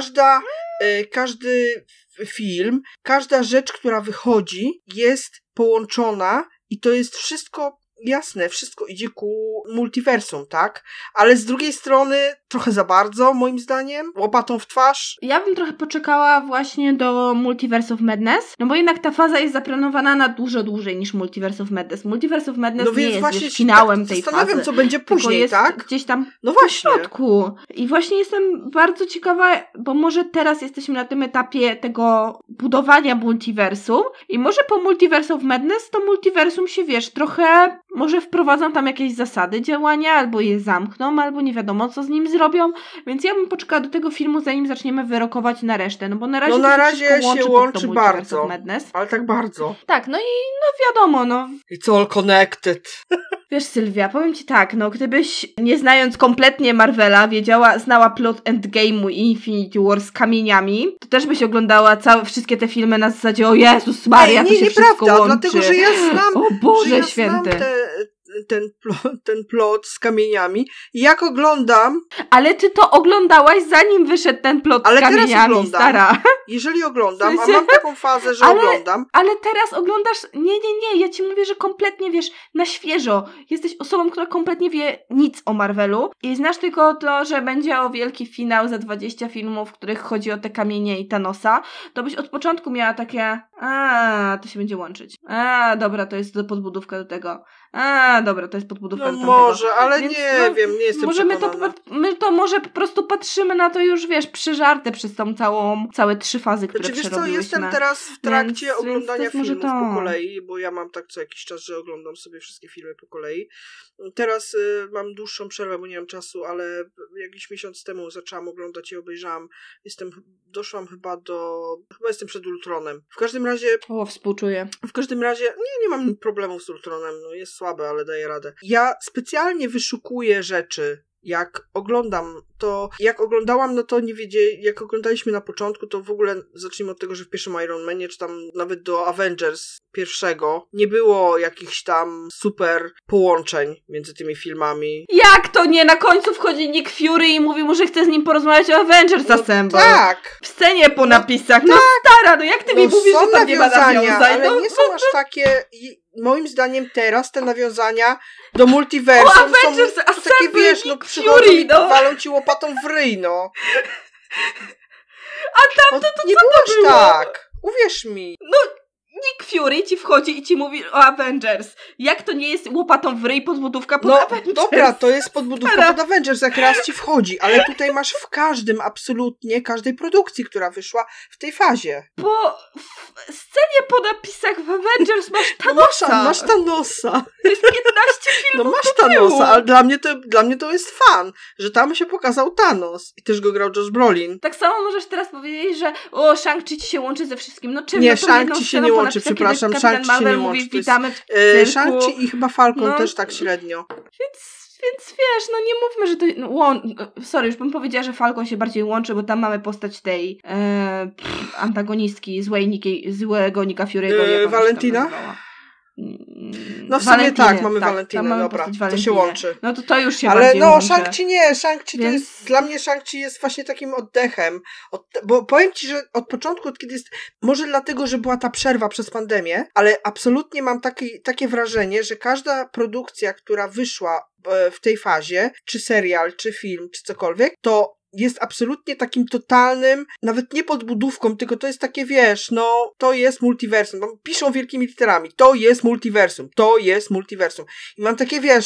każdy film, każda rzecz, która wychodzi, jest połączona i to jest wszystko jasne, wszystko idzie ku multiversum, tak? Ale z drugiej strony trochę za bardzo, moim zdaniem, łopatą w twarz. Ja bym trochę poczekała właśnie do Multiverse of Madness, no bo jednak ta faza jest zaplanowana na dużo dłużej niż Multiverse of Madness. Multiverse of Madness nie jest właśnie finałem tej fazy. Zastanawiam, co będzie później, jest tak? Gdzieś tam w środku. I właśnie jestem bardzo ciekawa, bo może teraz jesteśmy na tym etapie tego budowania multiversum i może po Multiverse of Madness to multiversum się, trochę może wprowadzą tam jakieś zasady działania, albo je zamkną, albo nie wiadomo, co z nim zrobią, więc ja bym poczekała do tego filmu, zanim zaczniemy wyrokować na resztę, no bo na razie się łączy bardzo, ale tak bardzo. Tak, no i wiadomo, It's all connected. Wiesz, Sylwia, powiem ci tak, gdybyś, nie znając kompletnie Marvela, znała plot Endgame'u i Infinity War z kamieniami, to też byś oglądała wszystkie te filmy na zasadzie, o Jezus Maria, to się wszystko łączy. Dlatego, że ja znam, o Boże święty. Ten plot z kamieniami i jak oglądam... Ale ty to oglądałaś zanim wyszedł ten plot z kamieniami, teraz oglądam, stara. Jeżeli oglądam, a mam taką fazę, że oglądam... Ale teraz oglądasz... Nie, ja ci mówię, że kompletnie wiesz, na świeżo. Jesteś osobą, która kompletnie wie nic o Marvelu i znasz tylko to, że będzie o wielki finał za 20 filmów, w których chodzi o te kamienie i Thanosa, to byś od początku miała takie... to się będzie łączyć. Dobra, to jest podbudówka do tego. Dobra, to jest podbudówka do tamtego. Może, ale więc, nie wiem, nie jestem przekonana. My to może po prostu patrzymy na to już, przeżarte przez tą całe 3 fazy, które przerobiłyśmy. Wiesz co, jestem teraz w trakcie oglądania filmów po kolei, bo ja mam tak co jakiś czas, że oglądam sobie wszystkie filmy po kolei. Teraz mam dłuższą przerwę, bo nie mam czasu, ale jakiś miesiąc temu zaczęłam oglądać i obejrzałam. Doszłam chyba jestem przed Ultronem. W każdym razie... współczuję. W każdym razie nie mam problemów z Ultronem, jest słabe, ale daję radę. Ja specjalnie wyszukuję rzeczy, jak oglądam to, jak oglądałam, no to nie jak oglądaliśmy na początku, to w ogóle zacznijmy od tego, że w pierwszym Iron Manie, czy tam nawet do Avengers pierwszego, nie było jakichś tam super połączeń między tymi filmami. Jak to nie? Na końcu wchodzi Nick Fury i mówi mu, że chce z nim porozmawiać o Avengers Assemble. Tak. W scenie po napisach. Tak. Stara, jak ty mi mówisz, że tam nie ma nawiązań? Ale nie są aż takie... Moim zdaniem teraz te nawiązania do multiversum są takie, wiesz, przychodzą i walą ci łopatą w ryj, A tam to nie co było to było? Tak, uwierz mi. Nick Fury ci wchodzi i ci mówi o Avengers. Jak to nie jest łopatą w ryj podbudówka pod Avengers? Dobra, to jest podbudówka pod Avengers, jak raz ci wchodzi, ale tutaj masz w absolutnie każdej produkcji, która wyszła w tej fazie. Po scenie po napisach w Avengers masz Thanosa. Masz Thanosa. To jest 15 filmów masz Thanosa, ale dla mnie to jest fan, że tam się pokazał Thanos i też go grał Josh Brolin. Tak samo możesz teraz powiedzieć, że Shang-Chi ci się łączy ze wszystkim. Czym? Nie, Shang-Chi się nie łączy, przepraszam, Shang-Chi się nie łączy. Mówi, witamy w cyrku. Shang-Chi i chyba Falcon też tak średnio. Więc wiesz, nie mówmy, że to... sorry, już bym powiedziała, że Falcon się bardziej łączy, bo tam mamy postać tej antagonistki złego Nicka Fury'ego. Valentina? W sumie tak, mamy Valentynę, dobra, to się łączy. No to już się bardziej łączy. Shang-Chi nie, Shang-Chi to jest, dla mnie Shang-Chi jest właśnie takim oddechem, bo powiem ci, że od początku, od kiedy jest, może dlatego, że była ta przerwa przez pandemię, ale absolutnie mam takie wrażenie, że każda produkcja, która wyszła w tej fazie, czy serial, czy film, czy cokolwiek, to jest absolutnie takim totalnym, nawet nie podbudówką, tylko to jest takie, wiesz, to jest multiversum. Piszą wielkimi literami, to jest multiversum. I mam takie, wiesz,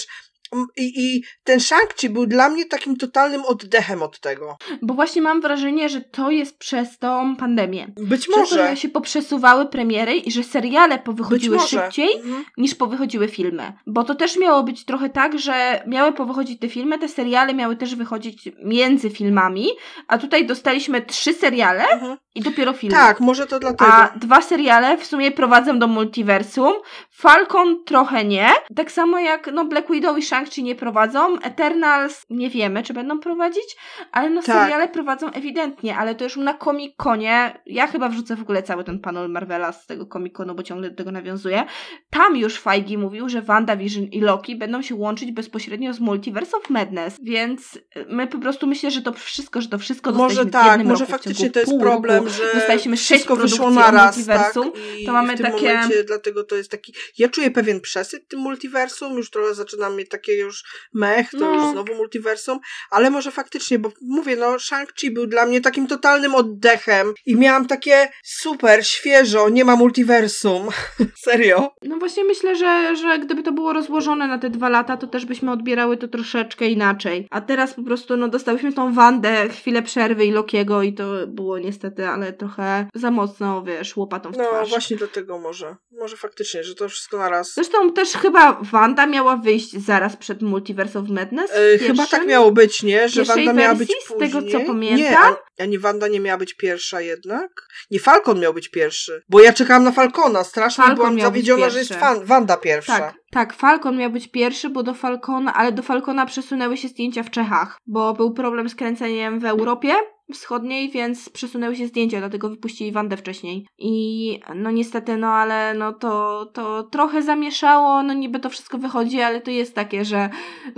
I ten Shang-Chi był dla mnie takim totalnym oddechem od tego. Bo właśnie mam wrażenie, że to jest przez tą pandemię. Być Przez może. to, że się poprzesuwały premiery i że seriale powychodziły szybciej niż powychodziły filmy. Bo to też miało być trochę tak, że miały powychodzić te filmy, te seriale miały też wychodzić między filmami, a tutaj dostaliśmy 3 seriale i dopiero filmy. Tak, może to dlatego. A 2 seriale w sumie prowadzą do multiversum. Falcon trochę nie. Tak samo jak Black Widow i Shang-Chi nie prowadzą. Eternals nie wiemy, czy będą prowadzić, ale seriale prowadzą ewidentnie, ale to już na Comic-Conie. Ja chyba wrzucę w ogóle cały ten panel Marvela z tego Comic-Conu, bo ciągle do tego nawiązuję. Tam już Feige mówił, że WandaVision i Loki będą się łączyć bezpośrednio z Multiverse of Madness, więc my po prostu myślę, że to wszystko może dostaliśmy tak, w jednym może roku, faktycznie to jest problem, roku. że dostaliśmy 6 wszystko produkcji wyszło naraz, multiversum, tak? I to mamy w tym takie... momencie, dlatego to jest taki, ja czuję pewien przesyt tym multiversum, już trochę zaczynam mieć takie już to już znowu multiversum, ale może faktycznie, bo mówię, Shang-Chi był dla mnie takim totalnym oddechem i miałam takie super, świeżo, nie ma multiversum. Serio? No właśnie myślę, że gdyby to było rozłożone na te 2 lata, to też byśmy odbierały to troszeczkę inaczej. A teraz po prostu, dostałyśmy tą Wandę, chwilę przerwy i Lokiego i to było niestety, ale trochę za mocno, łopatą w twarz. No właśnie dlatego może faktycznie, że to wszystko naraz. Zresztą też chyba Wanda miała wyjść zaraz przed Multiverse of Madness. Chyba tak miało być, nie? Że Wanda miała być później. Z tego co pamiętam. Nie, a nie Wanda nie miała być pierwsza jednak? Nie, Falcon miał być pierwszy. Bo ja czekałam na Falcona, strasznie byłam zawiedziona, że jest Wanda pierwsza. Tak, Falcon miał być pierwszy, bo do Falcona przesunęły się zdjęcia w Czechach, bo był problem z kręceniem w Europie Wschodniej, więc przesunęły się zdjęcia, dlatego wypuścili Wandę wcześniej. I niestety, ale to trochę zamieszało, niby to wszystko wychodzi, ale to jest takie, że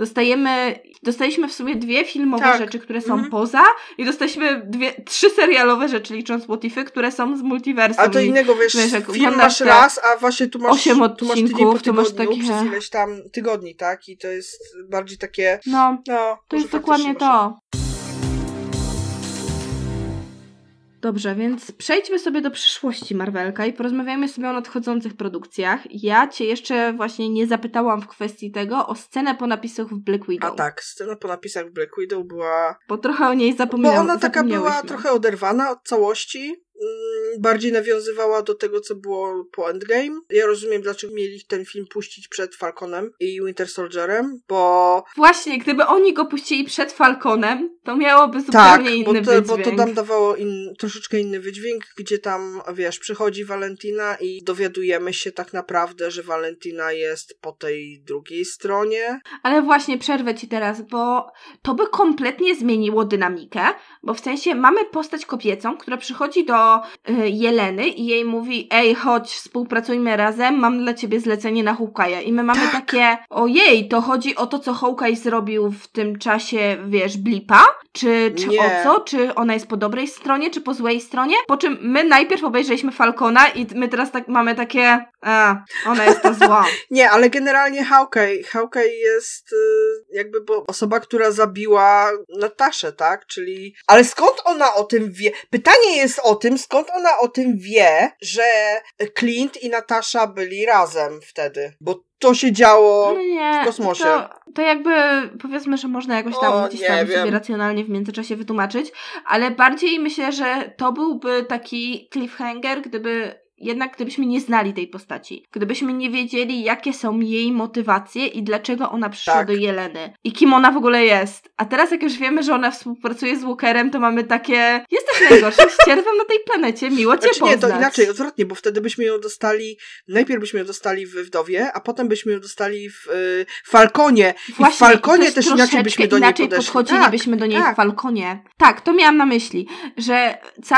dostaliśmy w sumie 2 filmowe rzeczy, które są poza i dostaliśmy 3 serialowe rzeczy, licząc What Ify, które są z multiversum. A to innego, film masz raz, a właśnie tu masz 8 odcinków, tu masz takie... przez ileś tam tygodni, tak? I to jest bardziej takie... to jest dokładnie to. Dobrze, więc przejdźmy sobie do przyszłości Marvelka i porozmawiajmy sobie o nadchodzących produkcjach. Ja cię jeszcze właśnie nie zapytałam w kwestii tego o scenę po napisach w Black Widow. A tak, scena po napisach w Black Widow była... Bo trochę o niej zapomniałam. Bo ona taka była trochę oderwana od całości. Bardziej nawiązywała do tego, co było po Endgame. Ja rozumiem, dlaczego mieli ten film puścić przed Falconem i Winter Soldierem, bo... Właśnie, gdyby oni go puścili przed Falconem, to miałoby zupełnie inny wydźwięk. Bo to tam dawało troszeczkę inny wydźwięk, gdzie tam, przychodzi Valentina i dowiadujemy się tak naprawdę, że Valentina jest po tej drugiej stronie. Ale właśnie, przerwę ci teraz, bo to by kompletnie zmieniło dynamikę, bo w sensie mamy postać kobiecą, która przychodzi do Jeleny i jej mówi: ej, chodź, współpracujmy razem, mam dla ciebie zlecenie na Hawkeye'a. I my mamy takie: ojej, to chodzi o to, co Hawkeye zrobił w tym czasie, blipa? Czy o co? Czy ona jest po dobrej stronie, czy po złej stronie? Po czym my najpierw obejrzeliśmy Falcona i my teraz mamy takie: ona jest ta zła. Nie, ale generalnie Hawkeye jest bo osoba, która zabiła Nataszę, tak? Czyli... Ale skąd ona o tym wie? Pytanie jest o tym, skąd ona o tym wie, że Clint i Natasza byli razem wtedy? Bo to się działo w kosmosie. To powiedzmy, że można jakoś tam gdzieś tam sobie racjonalnie w międzyczasie wytłumaczyć, ale bardziej myślę, że to byłby taki cliffhanger, gdybyśmy nie znali tej postaci. Gdybyśmy nie wiedzieli, jakie są jej motywacje i dlaczego ona przyszła do Jeleny. I kim ona w ogóle jest. A teraz jak już wiemy, że ona współpracuje z Walkerem, to mamy takie: jesteś najgorszym ścierwem na tej planecie, miło cię poznać. Nie, to inaczej, odwrotnie, bo wtedy byśmy ją dostali, najpierw byśmy ją dostali w Wdowie, a potem byśmy ją dostali w Falconie. Właśnie, i w Falconie też inaczej byśmy do niej podeszli. Podchodzilibyśmy do niej w Falconie. Tak, to miałam na myśli, że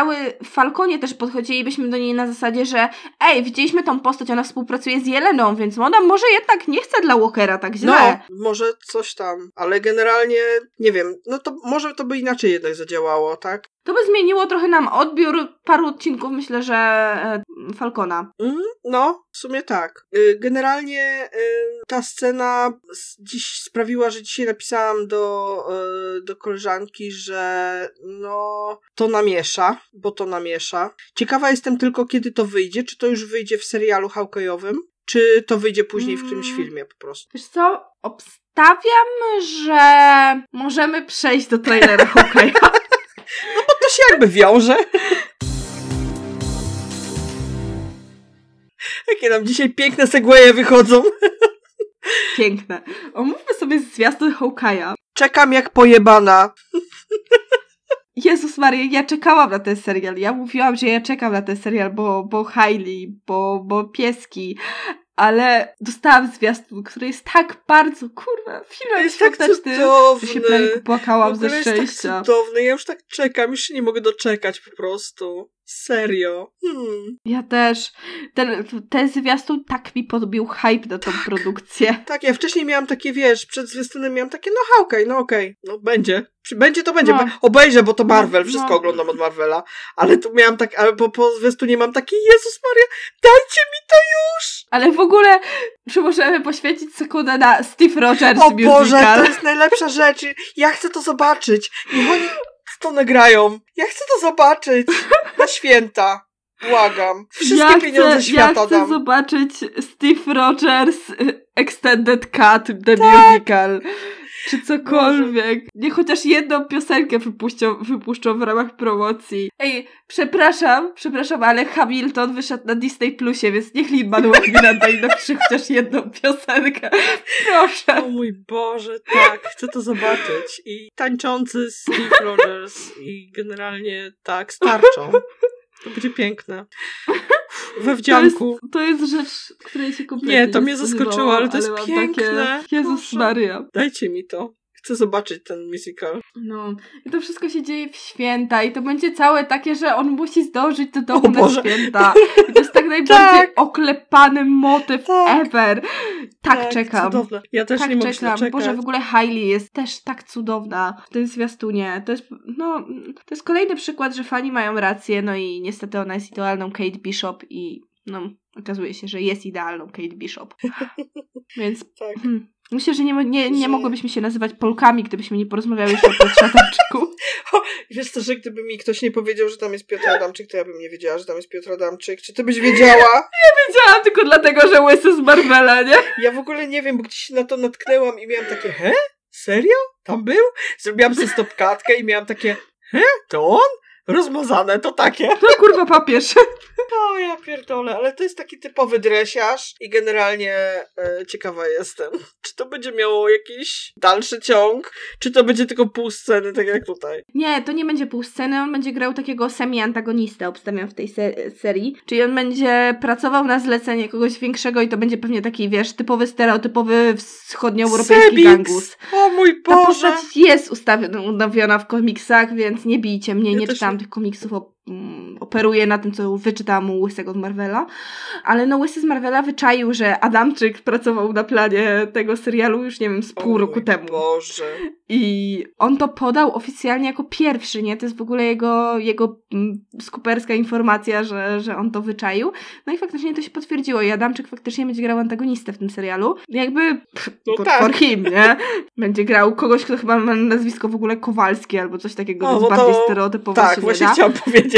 w Falconie też podchodzilibyśmy do niej na zasadzie, że widzieliśmy tą postać, ona współpracuje z Jeleną, więc ona może jednak nie chce dla Walkera tak źle. Może coś tam, ale generalnie nie wiem, to może to by inaczej jednak zadziałało, tak? To by zmieniło trochę nam odbiór paru odcinków, myślę, że Falcona. W sumie tak. Generalnie ta scena dziś sprawiła, że dzisiaj napisałam do koleżanki, że to namiesza. Ciekawa jestem tylko, kiedy to wyjdzie. Czy to już wyjdzie w serialu Hawkeye'owym? czy to wyjdzie później w którymś filmie po prostu? Wiesz co? Obstawiam, że możemy przejść do trailera Hawkeye'a. No bo to się jakby wiąże. Jakie nam dzisiaj piękne segwaye wychodzą. Piękne. Omówmy sobie zwiastun Hawkeye'a. Czekam jak pojebana. Jezus Maria, ja czekałam na ten serial. Ja mówiłam, że ja czekam na ten serial, bo Hailey, bo pieski. Ale dostałam zwiastun, który jest tak bardzo, kurwa, film jest tak świąteczny, cudowny. że się prawie płakałam ze szczęścia. Jest tak cudowny, ja już tak czekam, już się nie mogę doczekać po prostu. Serio. Ja też. Ten zwiastun tak mi podbił hype na tą produkcję. Tak, ja wcześniej miałam takie, wiesz, przed zwiastunem miałam takie, no okej, no będzie. Będzie to będzie. No. Obejrzę, bo to Marvel, wszystko oglądam od Marvela. Ale tu miałam tak, ale po zwiastunie mam takie, Jezus Maria, dajcie mi to już! Ale w ogóle, czy możemy poświęcić sekundę na Steve Rogers O musical? Boże, to jest najlepsza rzecz. Ja chcę to zobaczyć. Niech oni to nagrają. Ja chcę to zobaczyć. Na święta. Błagam. Wszystkie pieniądze świata Ja chcę dam. zobaczyć Steve Rogers Extended Cut, the musical. Czy cokolwiek. Nie chociaż jedną piosenkę wypuszczą w ramach promocji. Ej, przepraszam, ale Hamilton wyszedł na Disney Plusie, więc niech Lin-Manuel Miranda i napisze chociaż jedną piosenkę. Proszę. O mój Boże, tak. Chcę to zobaczyć. I tańczący Steve Rogers i generalnie tak, starczą. To będzie piękne. We wdzianku. To jest rzecz, której się kompletnie nie, to mnie zaskoczyło, ale to jest piękne. Takie, Jezus Maria. Dajcie mi to. Chcę zobaczyć ten musical. No. I to wszystko się dzieje w święta i to będzie całe takie, że on musi zdążyć do domu na święta. I to jest tak najbardziej oklepany motyw ever. Tak czekam. Cudowne. Ja też nie mogę się doczekać. Boże, w ogóle Hailey jest też tak cudowna w tym zwiastunie. To jest kolejny przykład, że fani mają rację, no i niestety ona jest idealną Kate Bishop i okazuje się, że jest idealną Kate Bishop. Więc tak. Myślę, że nie mogłybyśmy się nazywać Polkami, gdybyśmy nie porozmawiały jeszcze o Piotrze Adamczyku. Wiesz co, że gdyby mi ktoś nie powiedział, że tam jest Piotr Adamczyk, to ja bym nie wiedziała, że tam jest Piotr Adamczyk. Czy ty byś wiedziała? Ja wiedziałam tylko dlatego, że łysy z Marvela, nie? Ja w ogóle nie wiem, bo gdzieś na to natknęłam i miałam takie, Serio? Tam był? Zrobiłam sobie stopkatkę i miałam takie, to on? Rozmazane, to takie. No kurwa papież. O, ja pierdolę, ale to jest taki typowy dresiarz i generalnie ciekawa jestem, czy to będzie miało jakiś dalszy ciąg, czy to będzie tylko pół sceny, tak jak tutaj. Nie, to nie będzie pół sceny, on będzie grał takiego semi-antagonistę, obstawiam w tej serii, czyli on będzie pracował na zlecenie kogoś większego i to będzie pewnie taki, wiesz, typowy, stereotypowy wschodnioeuropejski gangus. O mój Boże! Ta postać jest ustawiona w komiksach, więc nie bijcie mnie, nie czytałam tych komiksów, operuje na tym, co wyczytałam u Łysego z Marvela, ale Łysy z Marvela wyczaił, że Adamczyk pracował na planie tego serialu już, nie wiem, z pół roku temu. Boże. I on to podał oficjalnie jako pierwszy, nie? To jest w ogóle jego skuperska informacja, że on to wyczaił. No i faktycznie to się potwierdziło i Adamczyk faktycznie będzie grał antagonistę w tym serialu. Jakby for him, nie? Będzie grał kogoś, kto chyba ma nazwisko w ogóle Kowalski albo coś takiego, więc bardziej stereotypowo tak, się właśnie nie da. chciałam powiedzieć.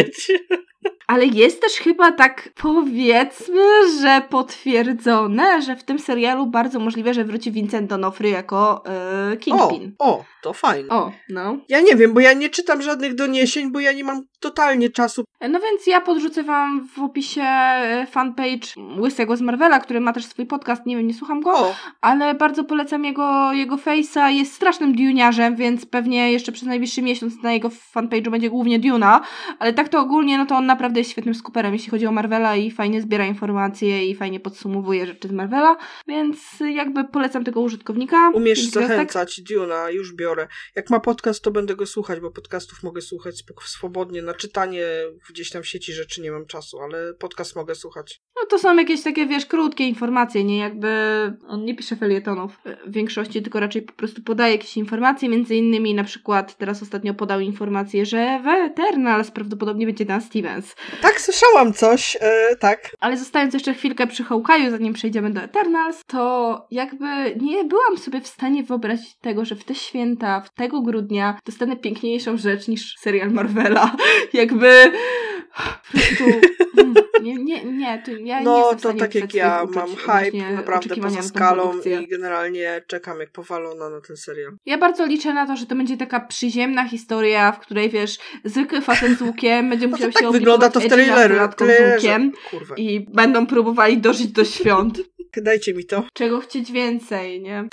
Ale jest też chyba tak, powiedzmy, że potwierdzone, że w tym serialu bardzo możliwe, że wróci Vincent D'Onofrio jako Kingpin. To fajnie. No. Ja nie wiem, bo ja nie czytam żadnych doniesień, bo ja nie mam totalnie czasu. No więc ja podrzucę wam w opisie fanpage Łysego z Marvela, który ma też swój podcast, nie wiem, nie słucham go, ale bardzo polecam jego face'a, jest strasznym Duniarzem, więc pewnie jeszcze przez najbliższy miesiąc na jego fanpage'u będzie głównie Duna, ale tak to ogólnie, no to on naprawdę jest świetnym skuperem, jeśli chodzi o Marvela i fajnie zbiera informacje i fajnie podsumowuje rzeczy z Marvela, więc jakby polecam tego użytkownika. Umiesz zachęcać, Duna, już biorę. Jak ma podcast, to będę go słuchać, bo podcastów mogę słuchać swobodnie, na czytanie gdzieś tam w sieci rzeczy nie mam czasu, ale podcast mogę słuchać. No to są jakieś takie, wiesz, krótkie informacje, nie? Jakby on nie pisze felietonów w większości, tylko raczej po prostu podaje jakieś informacje, między innymi na przykład teraz ostatnio podał informację, że w Eternals prawdopodobnie będzie Dan Stevens. Tak, słyszałam coś, tak. Ale zostając jeszcze chwilkę przy Hawkeye'u, zanim przejdziemy do Eternals, to jakby nie byłam sobie w stanie wyobrazić tego, że w te święta, w tego grudnia dostanę piękniejszą rzecz niż serial Marvela. Jakby po prostu Nie, to ja nie No jestem w to stanie tak jak opisać ja swoich mam uczuć hype odnośnie naprawdę oczekiwania poza na tą skalą produkcję. i generalnie czekam jak powalona na ten serial. Ja bardzo liczę na to, że to będzie taka przyziemna historia, w której wiesz, zwykły facet z łukiem będzie musiał się wygląda to w trailerze. z łukiem Kurwa. i będą próbowali dożyć do świąt. Dajcie mi to. Czego chcieć więcej, nie?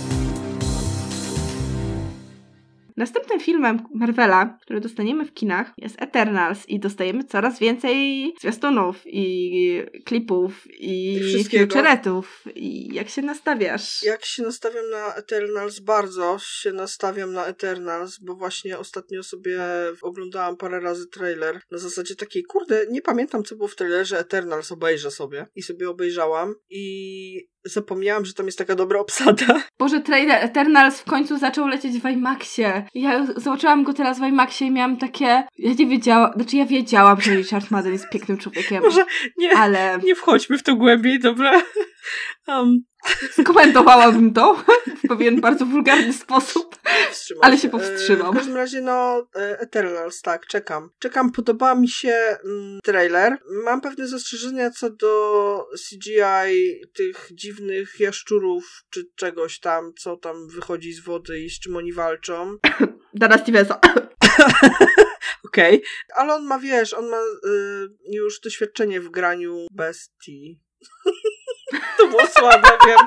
Następnym filmem Marvela, który dostaniemy w kinach, jest Eternals i dostajemy coraz więcej zwiastunów i klipów i featuretów. I jak się nastawiasz? Jak się nastawiam na Eternals? Bardzo się nastawiam na Eternals, bo właśnie ostatnio sobie oglądałam parę razy trailer na zasadzie takiej, kurde, nie pamiętam co było w trailerze Eternals, obejrzę sobie. I sobie obejrzałam i zapomniałam, że tam jest taka dobra obsada. Boże, trailer Eternals w końcu zaczął lecieć w IMAXie. Ja zobaczyłam go teraz w IMAXie i miałam takie... Ja nie wiedziałam... Znaczy ja wiedziałam, że Richard Madden jest pięknym człowiekiem. Może nie, nie wchodźmy w to głębiej, dobra? Skomentowałabym to w pewien bardzo wulgarny sposób, ale się powstrzymam. W każdym razie, Eternals, tak, czekam, podoba mi się trailer. Mam pewne zastrzeżenia co do CGI tych dziwnych jaszczurów, czy czegoś tam, co tam wychodzi z wody i z czym oni walczą. Dana Stevensa. Okej. Ale on ma, już doświadczenie w graniu bestii. To było słabe, wiem.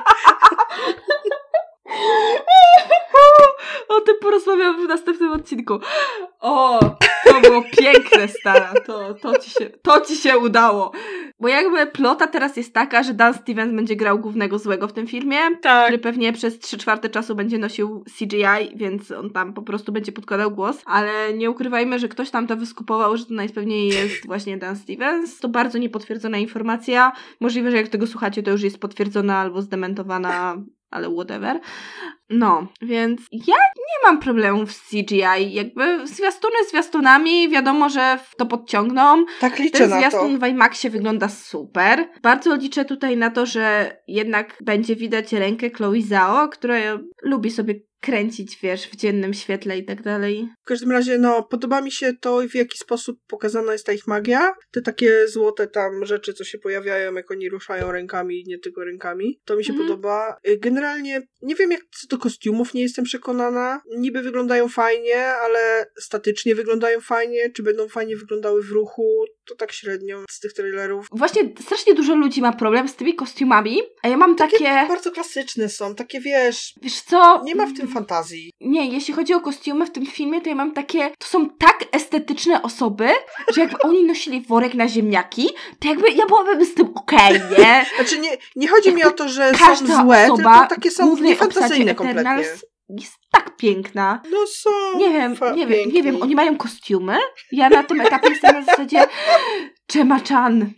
O tym porozmawiam w następnym odcinku. O, to było piękne, stara. To ci się udało. Bo jakby plota teraz jest taka, że Dan Stevens będzie grał głównego złego w tym filmie, tak, który pewnie przez 3/4 czasu będzie nosił CGI, więc on tam po prostu będzie podkładał głos, ale nie ukrywajmy, że ktoś tam to wyskupował, że to najpewniej jest właśnie Dan Stevens. To bardzo niepotwierdzona informacja. Możliwe, że jak tego słuchacie, to już jest potwierdzona albo zdementowana, ale whatever. No, więc ja nie mam problemów z CGI. Jakby zwiastunami, wiadomo, że to podciągną. Tak liczę Ten na to. zwiastun w IMAXie wygląda super. Bardzo liczę tutaj na to, że jednak będzie widać rękę Chloe Zhao, która lubi sobie kręcić, w dziennym świetle i tak dalej. W każdym razie, podoba mi się to, w jaki sposób pokazana jest ta ich magia. Te takie złote tam rzeczy, co się pojawiają, jak oni ruszają rękami, nie tylko rękami. To mi się podoba. Generalnie, nie wiem jak co do kostiumów, nie jestem przekonana. Niby wyglądają fajnie, ale statycznie wyglądają fajnie. Czy będą fajnie wyglądały w ruchu? To tak średnio z tych trailerów. Właśnie strasznie dużo ludzi ma problem z tymi kostiumami, a ja mam takie... bardzo klasyczne są, takie wiesz co? Nie ma w tym fantazji. Nie, jeśli chodzi o kostiumy w tym filmie, to ja mam takie... To są tak estetyczne osoby, że jakby oni nosili worek na ziemniaki, to jakby ja byłabym z tym okej, nie? Znaczy nie chodzi mi o to, że są złe, tylko takie są niefantazyjne kompletnie. Jest tak piękna. No są. Nie wiem, oni mają kostiumy? Ja na tym etapie jestem na zasadzie Gemma-chan.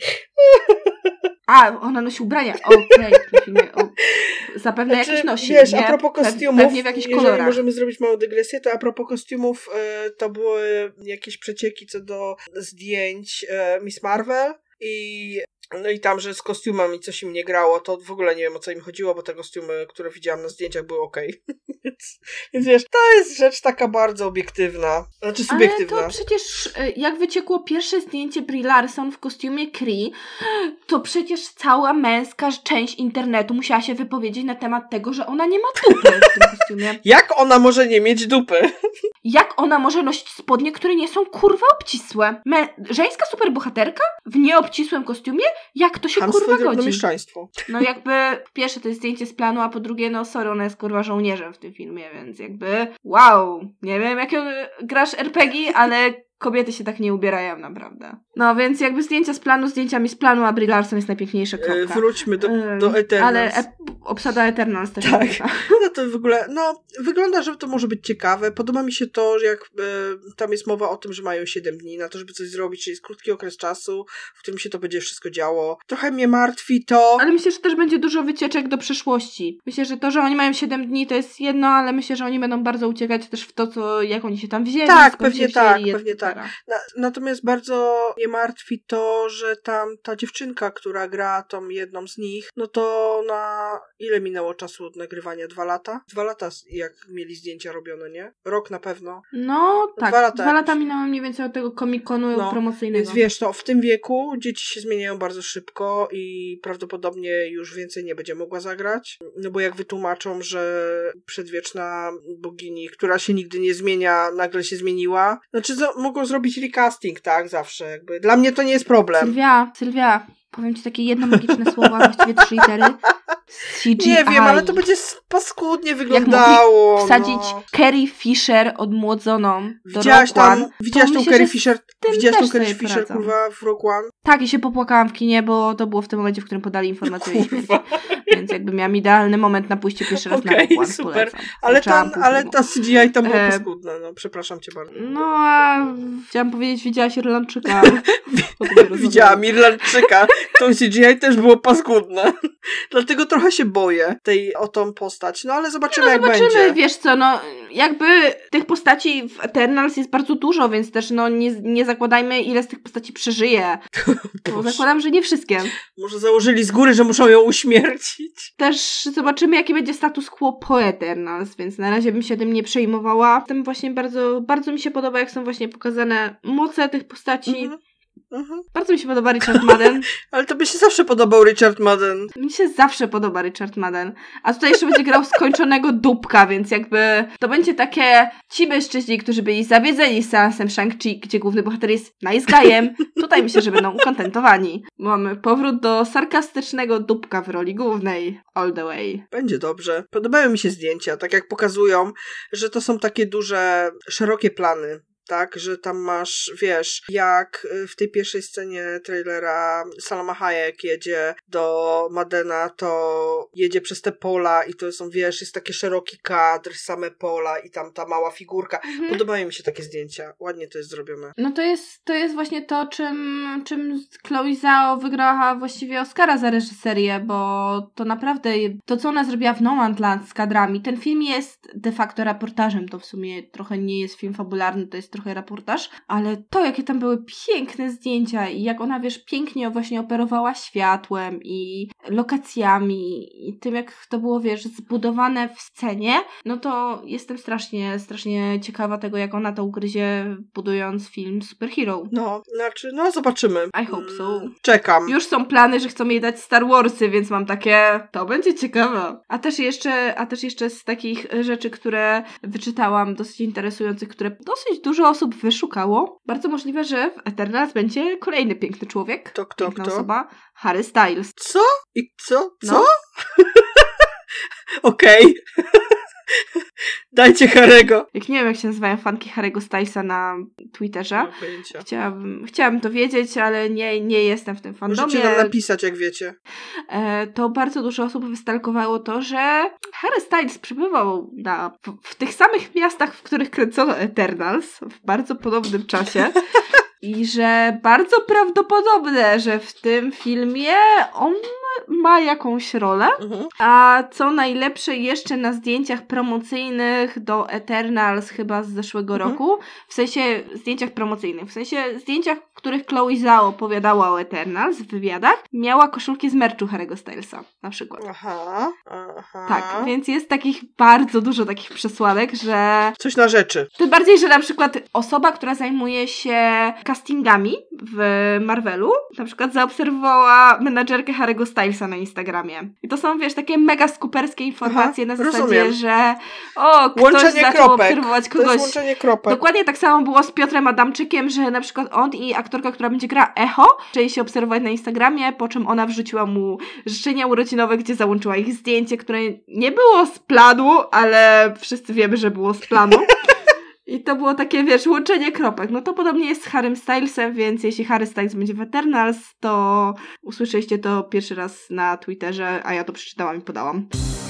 A, ona nosi ubrania. Okej, w tym filmie. Zapewne jakieś nosi. Wiesz, a propos kostiumów, pewnie w jakichś kolorach. Możemy zrobić małą dygresję, to a propos kostiumów, to były jakieś przecieki co do zdjęć Miss Marvel i tam, że z kostiumami coś im nie grało, to w ogóle nie wiem o co im chodziło, bo te kostiumy, które widziałam na zdjęciach były okej. Więc wiesz, to jest rzecz taka bardzo obiektywna, znaczy subiektywna. Ale to przecież jak wyciekło pierwsze zdjęcie Brie Larson w kostiumie Kree, to przecież cała męska część internetu musiała się wypowiedzieć na temat tego, że ona nie ma dupy w tym kostiumie. Jak ona może nie mieć dupy? Jak ona może nosić spodnie, które nie są kurwa obcisłe? Żeńska superbohaterka w nieobcisłym kostiumie? Jak to się kurwa godzi? No jakby pierwsze to jest zdjęcie z planu, a po drugie sorry, ona jest kurwa żołnierzem w tym filmie, więc jakby wow, nie wiem jak grasz RPG, ale kobiety się tak nie ubierają naprawdę. No więc jakby zdjęciami z planu, a Brie Larson jest najpiękniejsza kropka. Wróćmy do Eternals. Ale obsada Eternals też tak. No to w ogóle, wygląda, że to może być ciekawe. Podoba mi się to, że jak tam jest mowa o tym, że mają 7 dni na to, żeby coś zrobić, czyli jest krótki okres czasu, w którym się to będzie wszystko działo. Trochę mnie martwi to... Ale myślę, że też będzie dużo wycieczek do przyszłości. Myślę, że to, że oni mają 7 dni, to jest jedno, ale myślę, że oni będą bardzo uciekać też w to, jak oni się tam wzięli. Tak, pewnie tak. Natomiast bardzo mnie martwi to, że tam ta dziewczynka, która gra tą jedną z nich, to ona Ile minęło czasu od nagrywania? 2 lata? 2 lata jak mieli zdjęcia robione, nie? Rok na pewno. No tak, 2 lata minęły mniej więcej od tego Comic-Conu promocyjnego. Więc wiesz, to w tym wieku dzieci się zmieniają bardzo szybko i prawdopodobnie już więcej nie będzie mogła zagrać. No bo jak wytłumaczą, że przedwieczna bogini, która się nigdy nie zmienia, nagle się zmieniła. Znaczy mogą zrobić recasting, tak? Zawsze jakby. Dla mnie to nie jest problem. Sylwia, powiem ci takie jedno magiczne słowa, właściwie 3 litery. CGI. Nie wiem, ale to będzie paskudnie wyglądało. Jak wsadzić Carrie Fisher odmłodzoną do Widziałaś Rogue One, tą Carrie Fisher? Widziałaś tą Carrie Fisher, poradzą. kurwa, w Rogue One? Tak, i się popłakałam w kinie, bo to było w tym momencie, w którym podali informację o jej śmierci. Więc jakby miałam idealny moment na pójście pierwszy raz na Rogue One. Super. Ale ta CGI tam była paskudna, no przepraszam cię bardzo. No a chciałam powiedzieć, widziałaś Irlandczyka. Widziałam Irlandczyka. Tą CGI też było paskudne. Dlatego trochę się boję o tą postać. No ale zobaczymy, jak będzie. Wiesz co, jakby tych postaci w Eternals jest bardzo dużo, więc też nie zakładajmy, ile z tych postaci przeżyje. Bo zakładam, że nie wszystkie. Może założyli z góry, że muszą ją uśmiercić. Też zobaczymy, jaki będzie status quo po Eternals, więc na razie bym się tym nie przejmowała. Tym właśnie bardzo, bardzo mi się podoba, jak są właśnie pokazane moce tych postaci. Bardzo mi się podoba Richard Madden. Ale to by się zawsze podobał Richard Madden. Mi się zawsze podoba Richard Madden. A tutaj jeszcze będzie grał skończonego dupka, więc jakby to będzie takie ci mężczyźni, którzy byli zawiedzeni seansem Shang-Chi, gdzie główny bohater jest nice guyem. Tutaj myślę, że będą ukontentowani. Mamy powrót do sarkastycznego dupka w roli głównej. All the way. Będzie dobrze. Podobają mi się zdjęcia, tak jak pokazują, że to są takie duże, szerokie plany. Tak, że tam masz, wiesz, jak w tej pierwszej scenie trailera Salma Hayek jedzie do Maddena, to jedzie przez te pola i to są, wiesz, jest taki szeroki kadr, same pola i tam ta mała figurka. Podobają mi się takie zdjęcia. Ładnie to jest zrobione. No to jest właśnie to, czym Chloe Zhao wygrała właściwie Oscara za reżyserię, bo to naprawdę, to co ona zrobiła w Nomadland z kadrami, ten film jest de facto reportażem, to w sumie trochę nie jest film fabularny, to jest trochę reportaż, ale to, jakie tam były piękne zdjęcia i jak ona, wiesz, pięknie właśnie operowała światłem i lokacjami i tym, jak to było, wiesz, zbudowane w scenie, no to jestem strasznie ciekawa tego, jak ona to ugryzie, budując film Superhero. Zobaczymy. I hope so. Czekam. Już są plany, że chcą jej dać Star Warsy, więc mam takie, to będzie ciekawe. A też jeszcze z takich rzeczy, które wyczytałam, dosyć interesujących, które dosyć dużo osób wyszukało. Bardzo możliwe, że w Eternals będzie kolejny piękny człowiek. Piękna osoba. Harry Styles. Co? I co? No. Okej. Dajcie Harry'ego. Jak nie wiem, jak się nazywają fanki Harry'ego Stylesa na Twitterze. Nie mam pojęcia. Chciałabym to wiedzieć, ale nie jestem w tym fandomie. Możecie nam napisać, jak wiecie. To bardzo dużo osób wystalkowało to, że Harry Styles przebywał w tych samych miastach, w których kręcono Eternals w bardzo podobnym czasie. I że bardzo prawdopodobne, że w tym filmie on ma jakąś rolę. A co najlepsze, jeszcze na zdjęciach promocyjnych do Eternals chyba z zeszłego roku, w sensie zdjęciach promocyjnych, w sensie zdjęciach, w których Chloe Zhao opowiadała o Eternals w wywiadach, miała koszulki z merchu Harry'ego Stylesa na przykład. Aha. Tak, więc jest bardzo dużo takich przesłanek, że... Coś na rzeczy. Tym bardziej, że na przykład osoba, która zajmuje się castingami w Marvelu, na przykład zaobserwowała menadżerkę Harry'ego Stylesa na Instagramie. I to są, wiesz, takie mega skuperskie informacje na zasadzie, rozumiem. że ktoś zaczął obserwować kogoś. To jest łączenie kropek. Dokładnie tak samo było z Piotrem Adamczykiem, że na przykład on i aktorka, która będzie grała Echo, zaczęli się obserwować na Instagramie, po czym ona wrzuciła mu życzenia urodzinowe, gdzie załączyła ich zdjęcie, które nie było z planu, ale wszyscy wiemy, że było z planu. I to było takie, wiesz, łączenie kropek. No to podobnie jest z Harrym Stylesem, więc jeśli Harry Styles będzie w Eternals, to usłyszeliście to pierwszy raz na Twitterze, a ja to przeczytałam i podałam.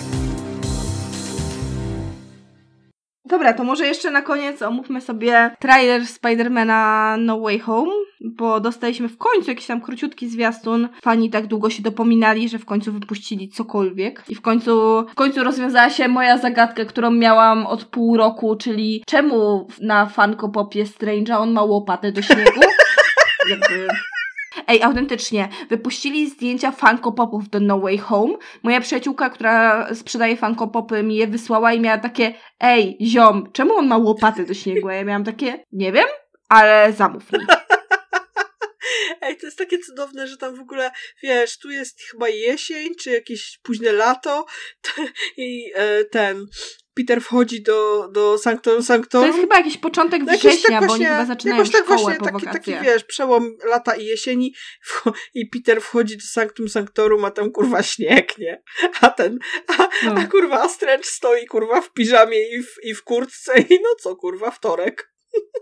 Dobra, to może jeszcze na koniec omówmy sobie trailer Spider-Mana No Way Home, bo dostaliśmy w końcu jakiś tam króciutki zwiastun. Fani tak długo się dopominali, że w końcu wypuścili cokolwiek. I w końcu rozwiązała się moja zagadka, którą miałam od pół roku, czyli czemu na Funko Popie Strange'a on ma łopatę do śniegu? Jakby... Ej, autentycznie, wypuścili zdjęcia Funko Popów do No Way Home. Moja przyjaciółka, która sprzedaje Funko Popy, mi je wysłała i miała takie: ej, ziom, czemu on ma łopaty do śniegu? A ja miałam takie: nie wiem, ale zamów mi. Ej, to jest takie cudowne, że tam w ogóle, wiesz, tu jest chyba jesień, czy jakieś późne lato i Peter wchodzi do Sanctorum Sanctorum. To jest chyba jakiś początek września, bo oni chyba zaczynają szkołę po wakacjach. Taki, wiesz, przełom lata i jesieni i Peter wchodzi do Sanctum Sanctorum, a tam kurwa śnieg, nie? A kurwa Strange stoi kurwa w piżamie i w kurtce i no co kurwa, wtorek.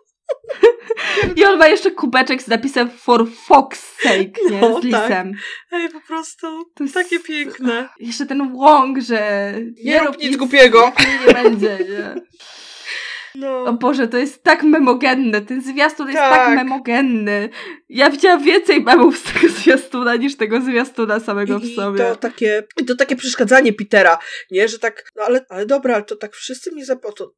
I on ma jeszcze kubeczek z napisem for fuck's sake, nie? Z lisem. Tak. Ej, po prostu to jest takie piękne. Jeszcze ten łąk, że nie rób nic głupiego. Nie będzie, nie? No. O Boże, to jest tak memogenne. Ten zwiastun jest tak memogenny. Ja widziałam więcej memów z tego zwiastuna niż tego zwiastuna samego w sobie. I to takie przeszkadzanie Petera, nie? Że tak, no ale dobra, ale to tak wszyscy mnie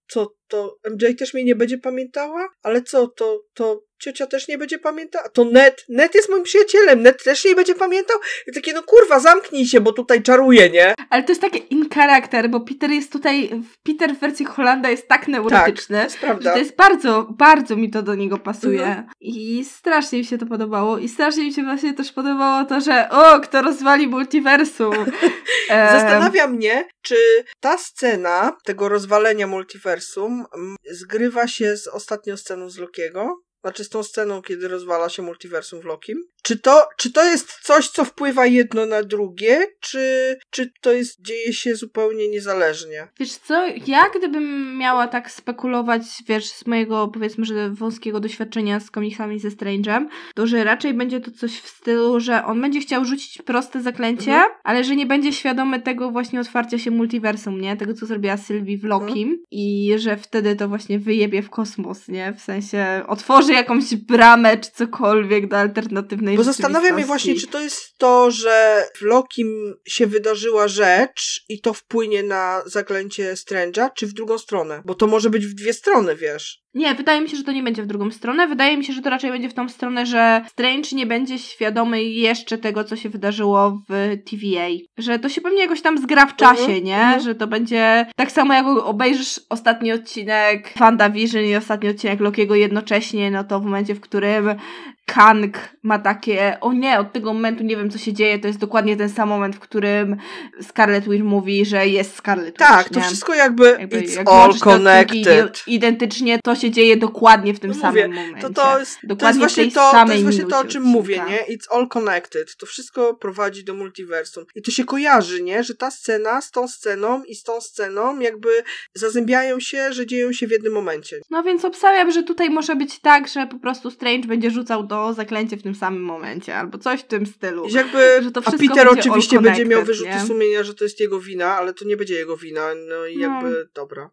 to MJ też mnie nie będzie pamiętała? Ale co, to ciocia też nie będzie pamiętała? To Ned jest moim przyjacielem, Ned też nie będzie pamiętał? I takie, no kurwa, zamknij się, bo tutaj czaruje, nie? Ale to jest takie in character, bo Peter jest tutaj, Peter w wersji Hollanda jest tak neurotyczny, to jest prawda. że to jest bardzo, bardzo mi to do niego pasuje. I strasznie mi się to podobało. I strasznie mi się właśnie też podobało to, że kto rozwali multiversum. Zastanawia mnie, czy ta scena tego rozwalenia multiversum zgrywa się z ostatnią sceną z Lokiego? Znaczy z tą sceną, kiedy rozwala się multiversum w Lokim. Czy to jest coś, co wpływa jedno na drugie, czy to dzieje się zupełnie niezależnie? Wiesz co, ja gdybym miała tak spekulować, wiesz, z mojego, powiedzmy, że wąskiego doświadczenia z komiksami ze Strange'em, to że raczej będzie to coś w stylu, że on będzie chciał rzucić proste zaklęcie, ale że nie będzie świadomy tego właśnie otwarcia się multiversum, nie? Tego, co zrobiła Sylvie w Lokim i że wtedy to właśnie wyjebie w kosmos, nie? W sensie otworzy jakąś bramę czy cokolwiek do alternatywnej Bo zastanawiam się właśnie, czy to jest to, że w Lokim się wydarzyła rzecz i to wpłynie na zaklęcie Strange'a, czy w drugą stronę? Bo to może być w dwie strony, wiesz. Nie, wydaje mi się, że to nie będzie w drugą stronę. Wydaje mi się, że to raczej będzie w tą stronę, że Strange nie będzie świadomy jeszcze tego, co się wydarzyło w TVA. Że to się pewnie jakoś tam zgra w czasie, nie? Że to będzie tak samo, jak obejrzysz ostatni odcinek WandaVision i ostatni odcinek Lokiego jednocześnie, no to w momencie, w którym Kang ma takie, o nie, od tego momentu nie wiem, co się dzieje, to jest dokładnie ten sam moment, w którym Scarlet Witch mówi, że jest Scarlet Witch. Tak, to wszystko jakby it's all connected. Identycznie to się dzieje dokładnie w tym samym momencie. To jest właśnie to, o czym mówię, nie? It's all connected. To wszystko prowadzi do multiversum. I to się kojarzy, nie? Że ta scena z tą sceną i z tą sceną jakby zazębiają się, że dzieją się w jednym momencie. No więc obstawiam, że tutaj może być tak, że po prostu Strange będzie rzucał do zaklęcie w tym samym momencie, albo coś w tym stylu. Że to a Peter oczywiście będzie miał wyrzuty sumienia, że to jest jego wina, ale to nie będzie jego wina, no i jakby dobra.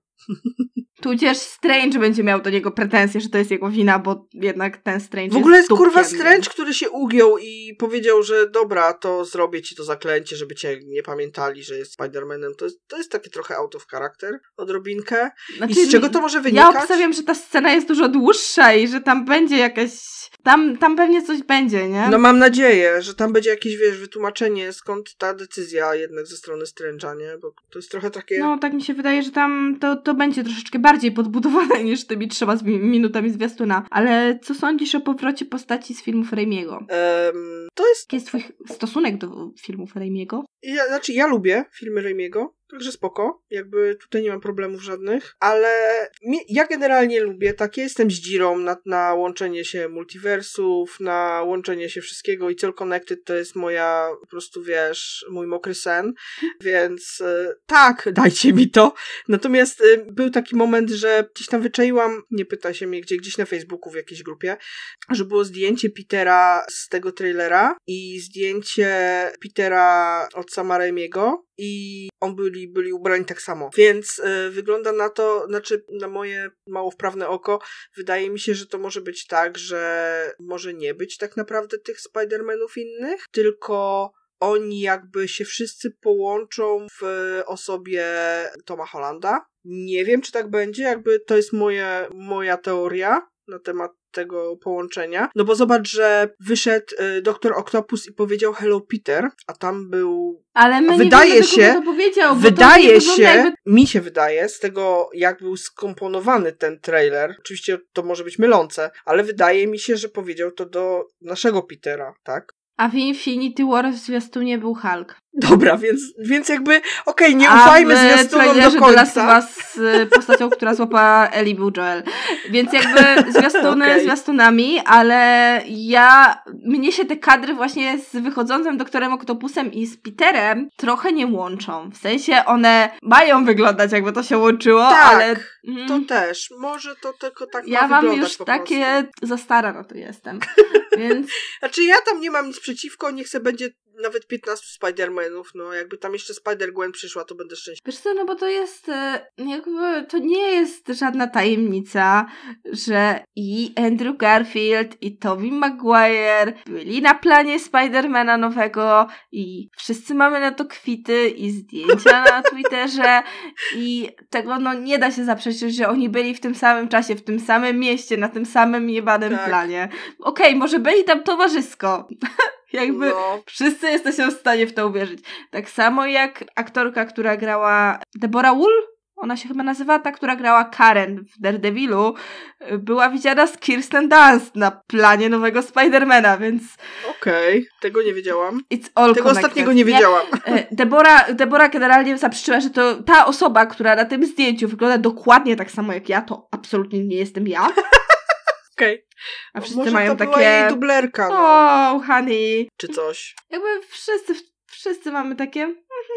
Tudzież Strange będzie miał do niego pretensje, że to jest jego wina, bo jednak ten Strange w ogóle jest dupkiem, kurwa Strange, który się ugiął i powiedział, że dobra, to zrobię ci to zaklęcie, żeby cię nie pamiętali, że jest Spider-Manem. To jest takie trochę out of character, odrobinkę. Znaczy, i z czego to może wynikać? Ja obstawiam, że ta scena jest dużo dłuższa i że tam będzie jakaś... Tam pewnie coś będzie, nie? No mam nadzieję, że tam będzie jakieś, wiesz, wytłumaczenie, skąd ta decyzja jednak ze strony Strange'a, nie? Bo to jest trochę takie... No, tak mi się wydaje, że tam to będzie troszeczkę bardziej podbudowane niż tymi 3 minutami zwiastuna. Ale co sądzisz o powrocie postaci z filmów Raimiego? To jest... Jaki jest twój stosunek do filmów Raimiego? Ja lubię filmy Raimiego. Także spoko, jakby tutaj nie mam problemów żadnych, ale ja generalnie lubię takie, jestem zdzirą na łączenie się multiversów, na łączenie się wszystkiego i All Connected to jest moja, po prostu wiesz, mój mokry sen, więc tak, dajcie mi to. Natomiast był taki moment, że gdzieś tam wyczaiłam, nie pytaj się mnie gdzieś na Facebooku w jakiejś grupie, że było zdjęcie Petera z tego trailera i zdjęcie Petera od Sama Raimiego i on byli ubrani tak samo. Więc wygląda na to, znaczy na moje mało wprawne oko, wydaje mi się, że to może być tak, że może nie być tak naprawdę tych Spider-Manów innych, tylko oni jakby się wszyscy połączą w osobie Toma Hollanda. Nie wiem, czy tak będzie, jakby to jest moja teoria. na temat tego połączenia. No bo zobacz, że wyszedł Doktor Octopus i powiedział Hello Peter, a tam był... Ale my wydaje nie wiemy, się, to powiedział, wydaje się, mi się wydaje, z tego jak był skomponowany ten trailer, oczywiście to może być mylące, ale wydaje mi się, że powiedział to do naszego Petera, tak? A w Infinity War w zwiastunie był Hulk. Dobra, więc jakby okej, nie ufajmy zwiastunom do końca. A w was z postacią, która złapała Ellie, był Joel. Więc jakby zwiastuny zwiastunami, ale mnie się te kadry właśnie z wychodzącym Doktorem Octopusem i z Peterem trochę nie łączą. W sensie one mają wyglądać, jakby to się łączyło, tak, ale... to też. Może to tylko tak ma ja wyglądać mam już po takie... prostu. Za stara na to jestem. Więc... Znaczy ja tam nie mam nic przeciwko, niech se będzie nawet 15 Spider-Manów, no jakby tam jeszcze Spider-Gwen przyszła, to będę szczęśliwy. Wiesz co, no bo to jest jakby, to nie jest żadna tajemnica, że i Andrew Garfield i Tobey Maguire byli na planie Spider-Mana nowego i wszyscy mamy na to kwity i zdjęcia na Twitterze i tego no nie da się zaprzeczyć, że oni byli w tym samym czasie, w tym samym mieście, na tym samym jebanym planie. Okej, może byli tam towarzysko. Jakby wszyscy jesteśmy w stanie w to uwierzyć. Tak samo jak aktorka, która grała Deborah Wool, ona się chyba nazywa, ta, która grała Karen w Daredevilu, była widziana z Kirsten Dunst na planie nowego Spidermana, więc... Okej, tego nie wiedziałam. It's all tego connected, ostatniego nie wiedziałam. Deborah generalnie zaprzeczyła, że to ta osoba, która na tym zdjęciu wygląda dokładnie tak samo jak ja, to absolutnie nie jestem ja. Okej. A wszyscy może mają to takie... była jej dublerka, no. Oh, honey. Czy coś. Jakby wszyscy mamy takie...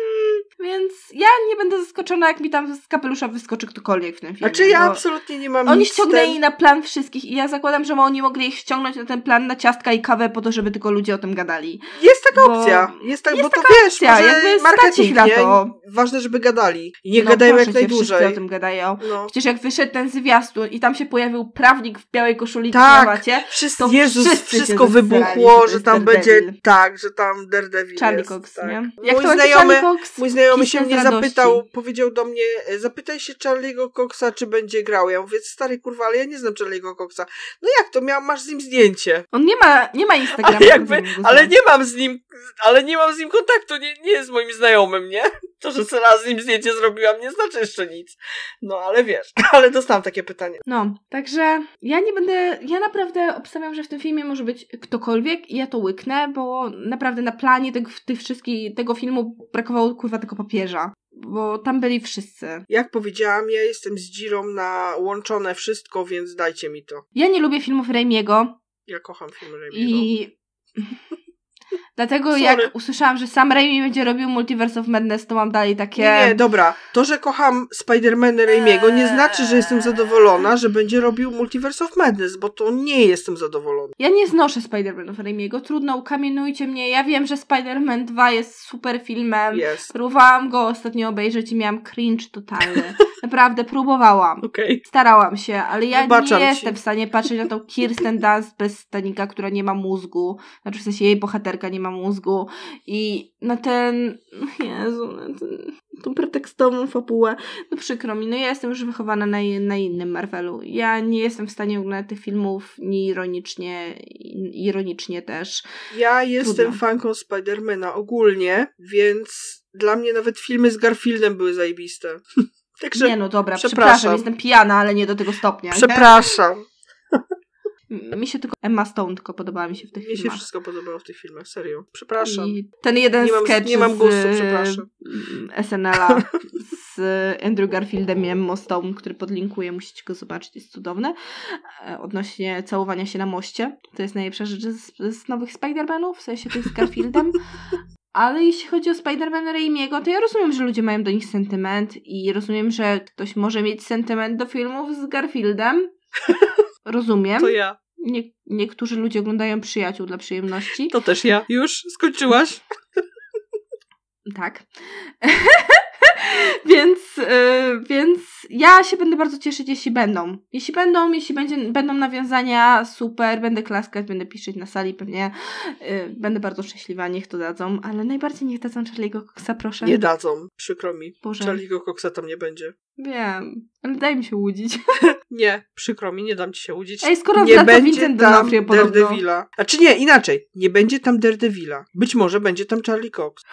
Więc ja nie będę zaskoczona, jak mi tam z kapelusza wyskoczy ktokolwiek w tym filmie. Znaczy ja absolutnie nie mam Oni nic ściągnęli na plan wszystkich i ja zakładam, że oni mogli ich ściągnąć na ten plan na ciastka i kawę po to, żeby tylko ludzie o tym gadali. Jest taka opcja. Jest bo to wiesz, opcja, może jakby marketing, na to. Ważne, żeby gadali. I niech gadają jak najdłużej. Wszyscy o tym gadają. No. Przecież jak wyszedł ten zwiastun i tam się pojawił prawnik w białej koszuli i tak, krawacie, to Jezus, wszystko się wybuchło, że tam Daredevil. będzie, tak, że tam Daredevil Charlie jest. Cox, tak. nie? Jak Mój znajomy się mnie zapytał, powiedział do mnie, zapytaj się Charlie'ego Coxa, czy będzie grał. Ja mówię, stary kurwa, ale ja nie znam Charlie'ego Coxa. No jak to, masz z nim zdjęcie? On nie ma Instagrama. Ale nie mam z nim kontaktu, nie jest moim znajomym, nie? To, że sobie raz z nim zdjęcie zrobiłam, nie znaczy jeszcze nic. No, ale wiesz, ale dostałam takie pytanie. No, także ja naprawdę obstawiam, że w tym filmie może być ktokolwiek i ja to łyknę, bo naprawdę na planie tego filmu brakowało kurwa tylko papieża. Bo tam byli wszyscy. Jak powiedziałam, ja jestem z Dzirą na łączone wszystko, więc dajcie mi to. Ja nie lubię filmów Raimiego. Ja kocham filmy Raimiego. I dlatego jak usłyszałam, że sam Raimi będzie robił Multiverse of Madness, to mam dalej takie... Nie, dobra. To, że kocham Spider-Mana Raimiego nie znaczy, że jestem zadowolona, że będzie robił Multiverse of Madness, bo to nie jestem zadowolona. Ja nie znoszę Spider-Manów Raimiego. Trudno, ukamienujcie mnie. Ja wiem, że Spider-Man 2 jest super filmem. Jest. Próbowałam go ostatnio obejrzeć i miałam cringe totalny. Naprawdę, próbowałam. Okay. Starałam się, ale ja Wybaczam nie ci. jestem w stanie patrzeć na tą Kirsten Dunst bez stanika, która nie ma mózgu. Znaczy w sensie jej bohaterka nie ma mózgu. I na tą pretekstową fabułę. No przykro mi, ja jestem już wychowana na innym Marvelu. Ja nie jestem w stanie oglądać tych filmów nie ironicznie też. Ja jestem fanką Spidermana ogólnie, więc dla mnie nawet filmy z Garfieldem były zajebiste. Także nie, no dobra, przepraszam, jestem pijana, ale nie do tego stopnia. Przepraszam. Mi się tylko Emma Stone podobała mi się w tych filmach. Mi się wszystko podobało w tych filmach, serio. Przepraszam. I ten jeden sketch nie mam gustu, przepraszam. SNL-a z Andrew Garfieldem i Emma Stone, który podlinkuję, musicie go zobaczyć, jest cudowny. Odnośnie całowania się na moście. To jest najlepsza rzecz z nowych Spider-Manów, w sensie tych z Garfieldem. Ale jeśli chodzi o Spider-Man Raimiego, to ja rozumiem, że ludzie mają do nich sentyment i rozumiem, że ktoś może mieć sentyment do filmów z Garfieldem. Rozumiem. To ja. Niektórzy ludzie oglądają Przyjaciół dla przyjemności. To też ja. Już? Skończyłaś? Tak. Więc ja się będę bardzo cieszyć, jeśli będą. Jeśli będą nawiązania, super, będę klaskać, będę piszeć na sali, pewnie będę bardzo szczęśliwa, niech to dadzą, ale najbardziej niech dadzą Charlie'ego Coxa, proszę. Nie dadzą, przykro mi. Boże. Charlie'ego Coxa tam nie będzie. Wiem, ale daj mi się łudzić. Nie, przykro mi, nie dam ci się łudzić. Ej, skoro nie wraca będzie Vincent tam D'Onofrio podobno. Daredevila. A czy nie, inaczej. Nie będzie tam Daredevila. Być może będzie tam Charlie Cox.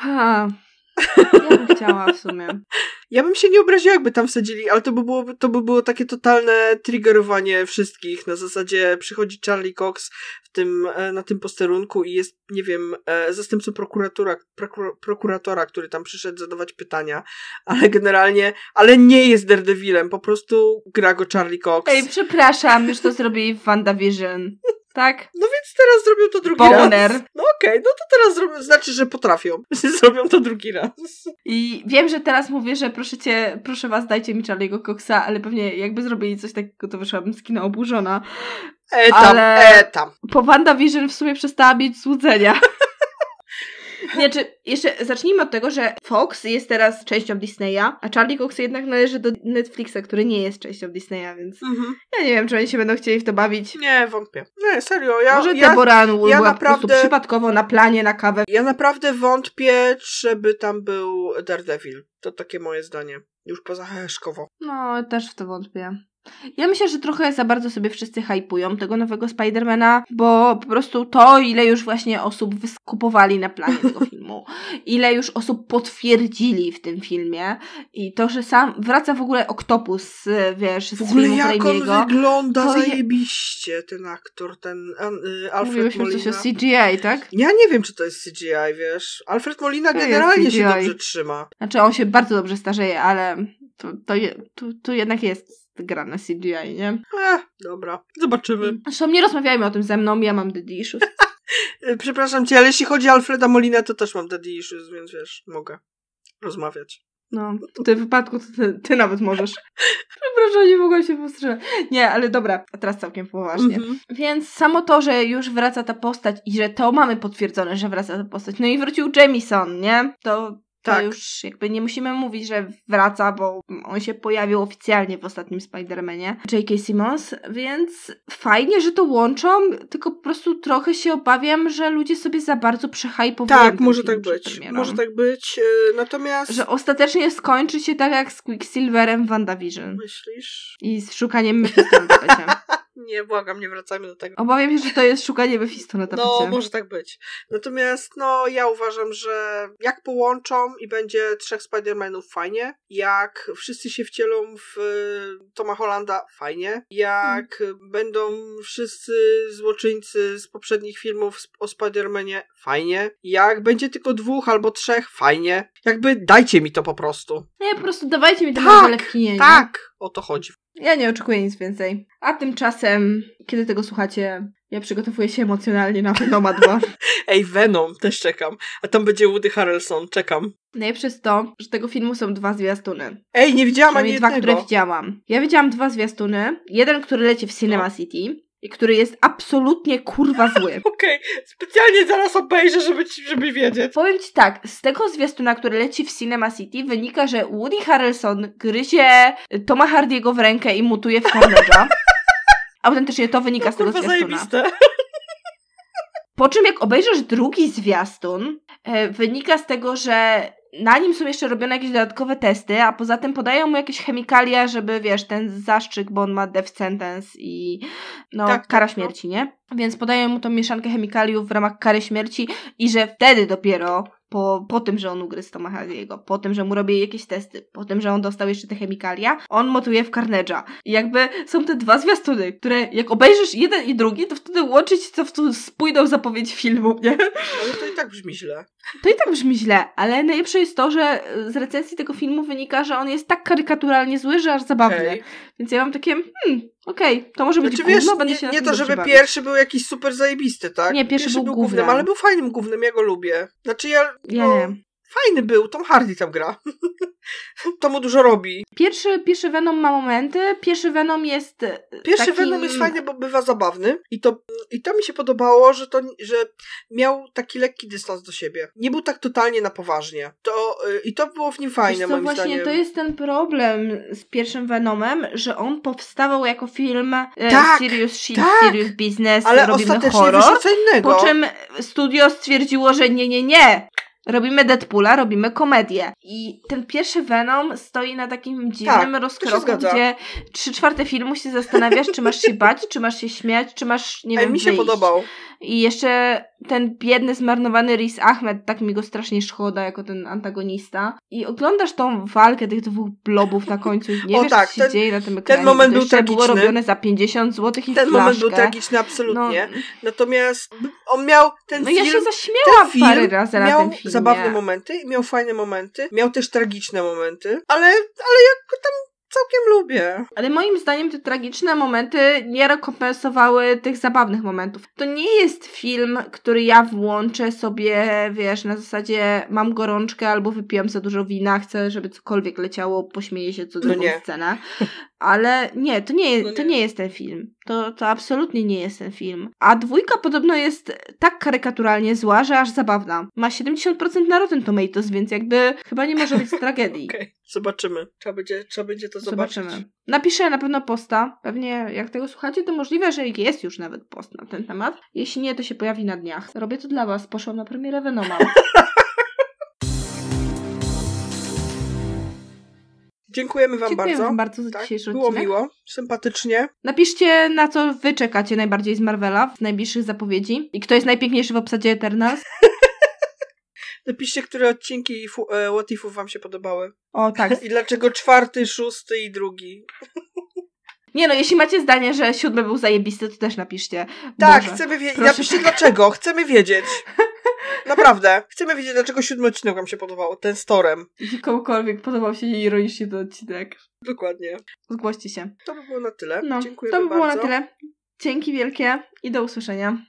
Ja bym chciała w sumie. Ja bym się nie obraziła, jakby tam wsadzili, ale to by było takie totalne triggerowanie wszystkich. Na zasadzie przychodzi Charlie Cox na tym posterunku i jest, nie wiem, zastępcą prokuratora, który tam przyszedł zadawać pytania, ale generalnie, nie jest Daredevilem, po prostu gra go Charlie Cox. Ej, przepraszam, już to zrobili w WandaVision. Tak? No więc teraz zrobią to drugi Boner. raz. No okej, no to teraz zrobią, znaczy, że potrafią. Zrobią to drugi raz. I wiem, że teraz mówię, że proszę was, dajcie mi Charlie'ego Coxa, ale pewnie jakby zrobili coś takiego, to wyszłabym z kina oburzona. Tam. Po WandaVision w sumie przestała mieć złudzenia. Nie, czy jeszcze zacznijmy od tego, że Fox jest teraz częścią Disneya, a Charlie Cox jednak należy do Netflixa, który nie jest częścią Disneya, więc ja nie wiem, czy oni się będą chcieli w to bawić. Nie, wątpię. Nie, serio. Może Deborah Ann była naprawdę, po prostu przypadkowo na planie, na kawę. Ja naprawdę wątpię, żeby tam był Daredevil. To takie moje zdanie. Już poza Heszkowo. No, też w to wątpię. Ja myślę, że trochę za bardzo sobie wszyscy hypują tego nowego Spidermana, bo po prostu to, ile już właśnie osób wyskupowali na planie tego filmu, ile już osób potwierdzili w tym filmie i to, że sam wraca w ogóle Octopus, wiesz, z filmu jak Raimiego. on wygląda zajebiście, ten aktor, ten Alfred Mówiłyśmy Molina. coś o CGI, tak? Ja nie wiem, czy to jest CGI, wiesz. Alfred Molina generalnie się dobrze trzyma. Znaczy, on się bardzo dobrze starzeje, ale to jednak jest gra na CGI, nie? Dobra, zobaczymy. Zresztą nie rozmawiajmy o tym ze mną, ja mam daddy issues. Przepraszam cię, ale jeśli chodzi o Alfreda Molina, to też mam daddy issues, więc wiesz, mogę rozmawiać. No, w tym wypadku to ty nawet możesz. Przepraszam, nie mogłam się powstrzymać. Nie, ale dobra, a teraz całkiem poważnie. Więc samo to, że już wraca ta postać i że to mamy potwierdzone, że wraca ta postać. No i wrócił Jameson, nie? To już jakby nie musimy mówić, że wraca, bo on się pojawił oficjalnie w ostatnim Spider-Manie, J.K. Simmons, więc fajnie, że to łączą, tylko po prostu trochę się obawiam, że ludzie sobie za bardzo przehypowują. Tak, może tak być. Może tak być, natomiast... Że ostatecznie skończy się tak jak z Quicksilverem w WandaVision. Myślisz? I z szukaniem Mephisto na tapecie. Nie, błagam, nie wracajmy do tego. Obawiam się, że to jest szukanie Mephisto na tapecie. No, może tak być. Natomiast, ja uważam, że jak połączą i będzie 3 Spider-Manów, fajnie. Jak wszyscy się wcielą w Toma Hollanda, fajnie. Jak będą wszyscy złoczyńcy z poprzednich filmów o Spider-Manie, fajnie. Jak będzie tylko 2 albo 3, fajnie. Jakby dajcie mi to po prostu. Nie, po prostu dawajcie mi to Marvele w kinie. Tak, o to chodzi. Ja nie oczekuję nic więcej. A tymczasem, kiedy tego słuchacie, ja przygotowuję się emocjonalnie na Venoma 2. Ej, Venom, też czekam. A tam będzie Woody Harrelson, czekam. Najlepsze jest to, że tego filmu są 2 zwiastuny. Ej, nie widziałam ani jednego. 2, które widziałam. Ja widziałam 2 zwiastuny. Jeden, który leci w Cinema City i który jest absolutnie kurwa zły. Okej, specjalnie zaraz obejrzę, żeby wiedzieć. Powiem ci tak, z tego zwiastuna, który leci w Cinema City, wynika, że Woody Harrelson gryzie Toma Hardiego w rękę i mutuje w Carnage'a. Autentycznie to wynika z tego zwiastuna. Po czym jak obejrzysz drugi zwiastun, wynika z tego, że na nim są jeszcze robione jakieś dodatkowe testy, a poza tym podają mu jakieś chemikalia, żeby, wiesz, ten zastrzyk, bo on ma death sentence i kara śmierci, nie? Więc podają mu tą mieszankę chemikaliów w ramach kary śmierci i że wtedy dopiero po tym, że on ugryzł Toma Hardiego, po tym, że mu robi jakieś testy, po tym, że on dostał jeszcze te chemikalia, on motuje w Carnage'a. I jakby są te 2 zwiastuny, które jak obejrzysz jeden i drugi, to wtedy łączyć to w tą spójną zapowiedź filmu, nie? Ale to i tak brzmi źle. To i tak brzmi źle, ale najlepsze jest to, że z recenzji tego filmu wynika, że on jest tak karykaturalnie zły, że aż zabawny. Więc ja mam takie, okej, to może być gówno, wiesz, będę się nie to, żeby pierwszy był jakiś super zajebisty, tak? Nie, pierwszy był gównem, ale był fajnym gównem, ja go lubię. Znaczy nie. Fajny był, Tom Hardy tam gra. To mu dużo robi. Pierwszy Venom ma momenty, pierwszy Venom jest Venom jest fajny, bo bywa zabawny i to mi się podobało, że miał taki lekki dystans do siebie. Nie był tak totalnie na poważnie. I to było w nim fajne, moim właśnie zdaniem. To jest ten problem z pierwszym Venomem, że on powstawał jako film Serious Shit, Serious Business, ale robimy ostatecznie horror, wyszło co innego. po czym studio stwierdziło, że nie. Robimy Deadpoola, robimy komedię. I ten pierwszy Venom stoi na takim dziwnym rozkroku, gdzie 3/4 filmu się zastanawiasz, czy masz się bać, czy masz się śmiać, czy masz, nie wiem, mi się wyjść. podobał. I jeszcze ten biedny, zmarnowany Riz Ahmed, tak mi go strasznie szkoda jako ten antagonista. I oglądasz tą walkę tych dwóch blobów na końcu i nie wiesz, co się dzieje na tym ekranie. Ten moment był tragiczny. Było robione za 50 zł i ten flaszkę. Moment był tragiczny, absolutnie. Natomiast on miał ten film... ja się zaśmiałam parę razy na tym filmie. Miał zabawne momenty, miał fajne momenty, miał też tragiczne momenty, ale ja go tam całkiem lubię. Ale moim zdaniem te tragiczne momenty nie rekompensowały tych zabawnych momentów. To nie jest film, który ja włączę sobie, wiesz, na zasadzie mam gorączkę albo wypiłam za dużo wina, chcę, żeby cokolwiek leciało, pośmieję się co drugą scenę. Ale nie, to nie jest ten film. To absolutnie nie jest ten film. A 2 podobno jest tak karykaturalnie zła, że aż zabawna. Ma 70% na Rotten Tomatoes, więc jakby chyba nie może być tragedii. Okej. Zobaczymy. Trzeba będzie to zobaczyć. Zobaczymy. Napiszę na pewno posta. Pewnie jak tego słuchacie, to możliwe, że jest już nawet post na ten temat. Jeśli nie, to się pojawi na dniach. Robię to dla was. Poszłam na premierę Venoma. Dziękujemy wam bardzo za dzisiejszy było odcinek. Miło, sympatycznie. Napiszcie, na co wy czekacie najbardziej z Marvela w najbliższych zapowiedzi. I kto jest najpiękniejszy w obsadzie Eternals. Napiszcie, które odcinki What Ifów wam się podobały. O, tak. I dlaczego 4., 6. i 2. Nie no, jeśli macie zdanie, że 7 był zajebisty, to też napiszcie. Tak, Boże, chcemy wiedzieć. Napiszcie dlaczego. Chcemy wiedzieć. Naprawdę. Chcemy wiedzieć, dlaczego 7. odcinek wam się podobał. Ten z Torem. Jeśli komukolwiek podobał się ironicznie ten odcinek. Dokładnie. Zgłoście się. To by było na tyle. No, dziękujemy to by było bardzo. na tyle. Dzięki wielkie i do usłyszenia.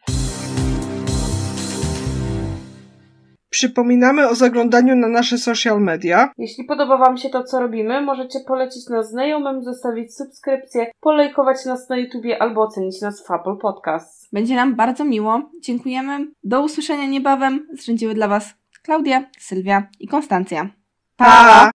Przypominamy o zaglądaniu na nasze social media. Jeśli podoba wam się to, co robimy, możecie polecić nas znajomym, zostawić subskrypcję, polajkować nas na YouTubie albo ocenić nas w Apple Podcasts. Będzie nam bardzo miło. Dziękujemy. Do usłyszenia niebawem. Zrzędziły dla was Klaudia, Sylwia i Konstancja. Pa!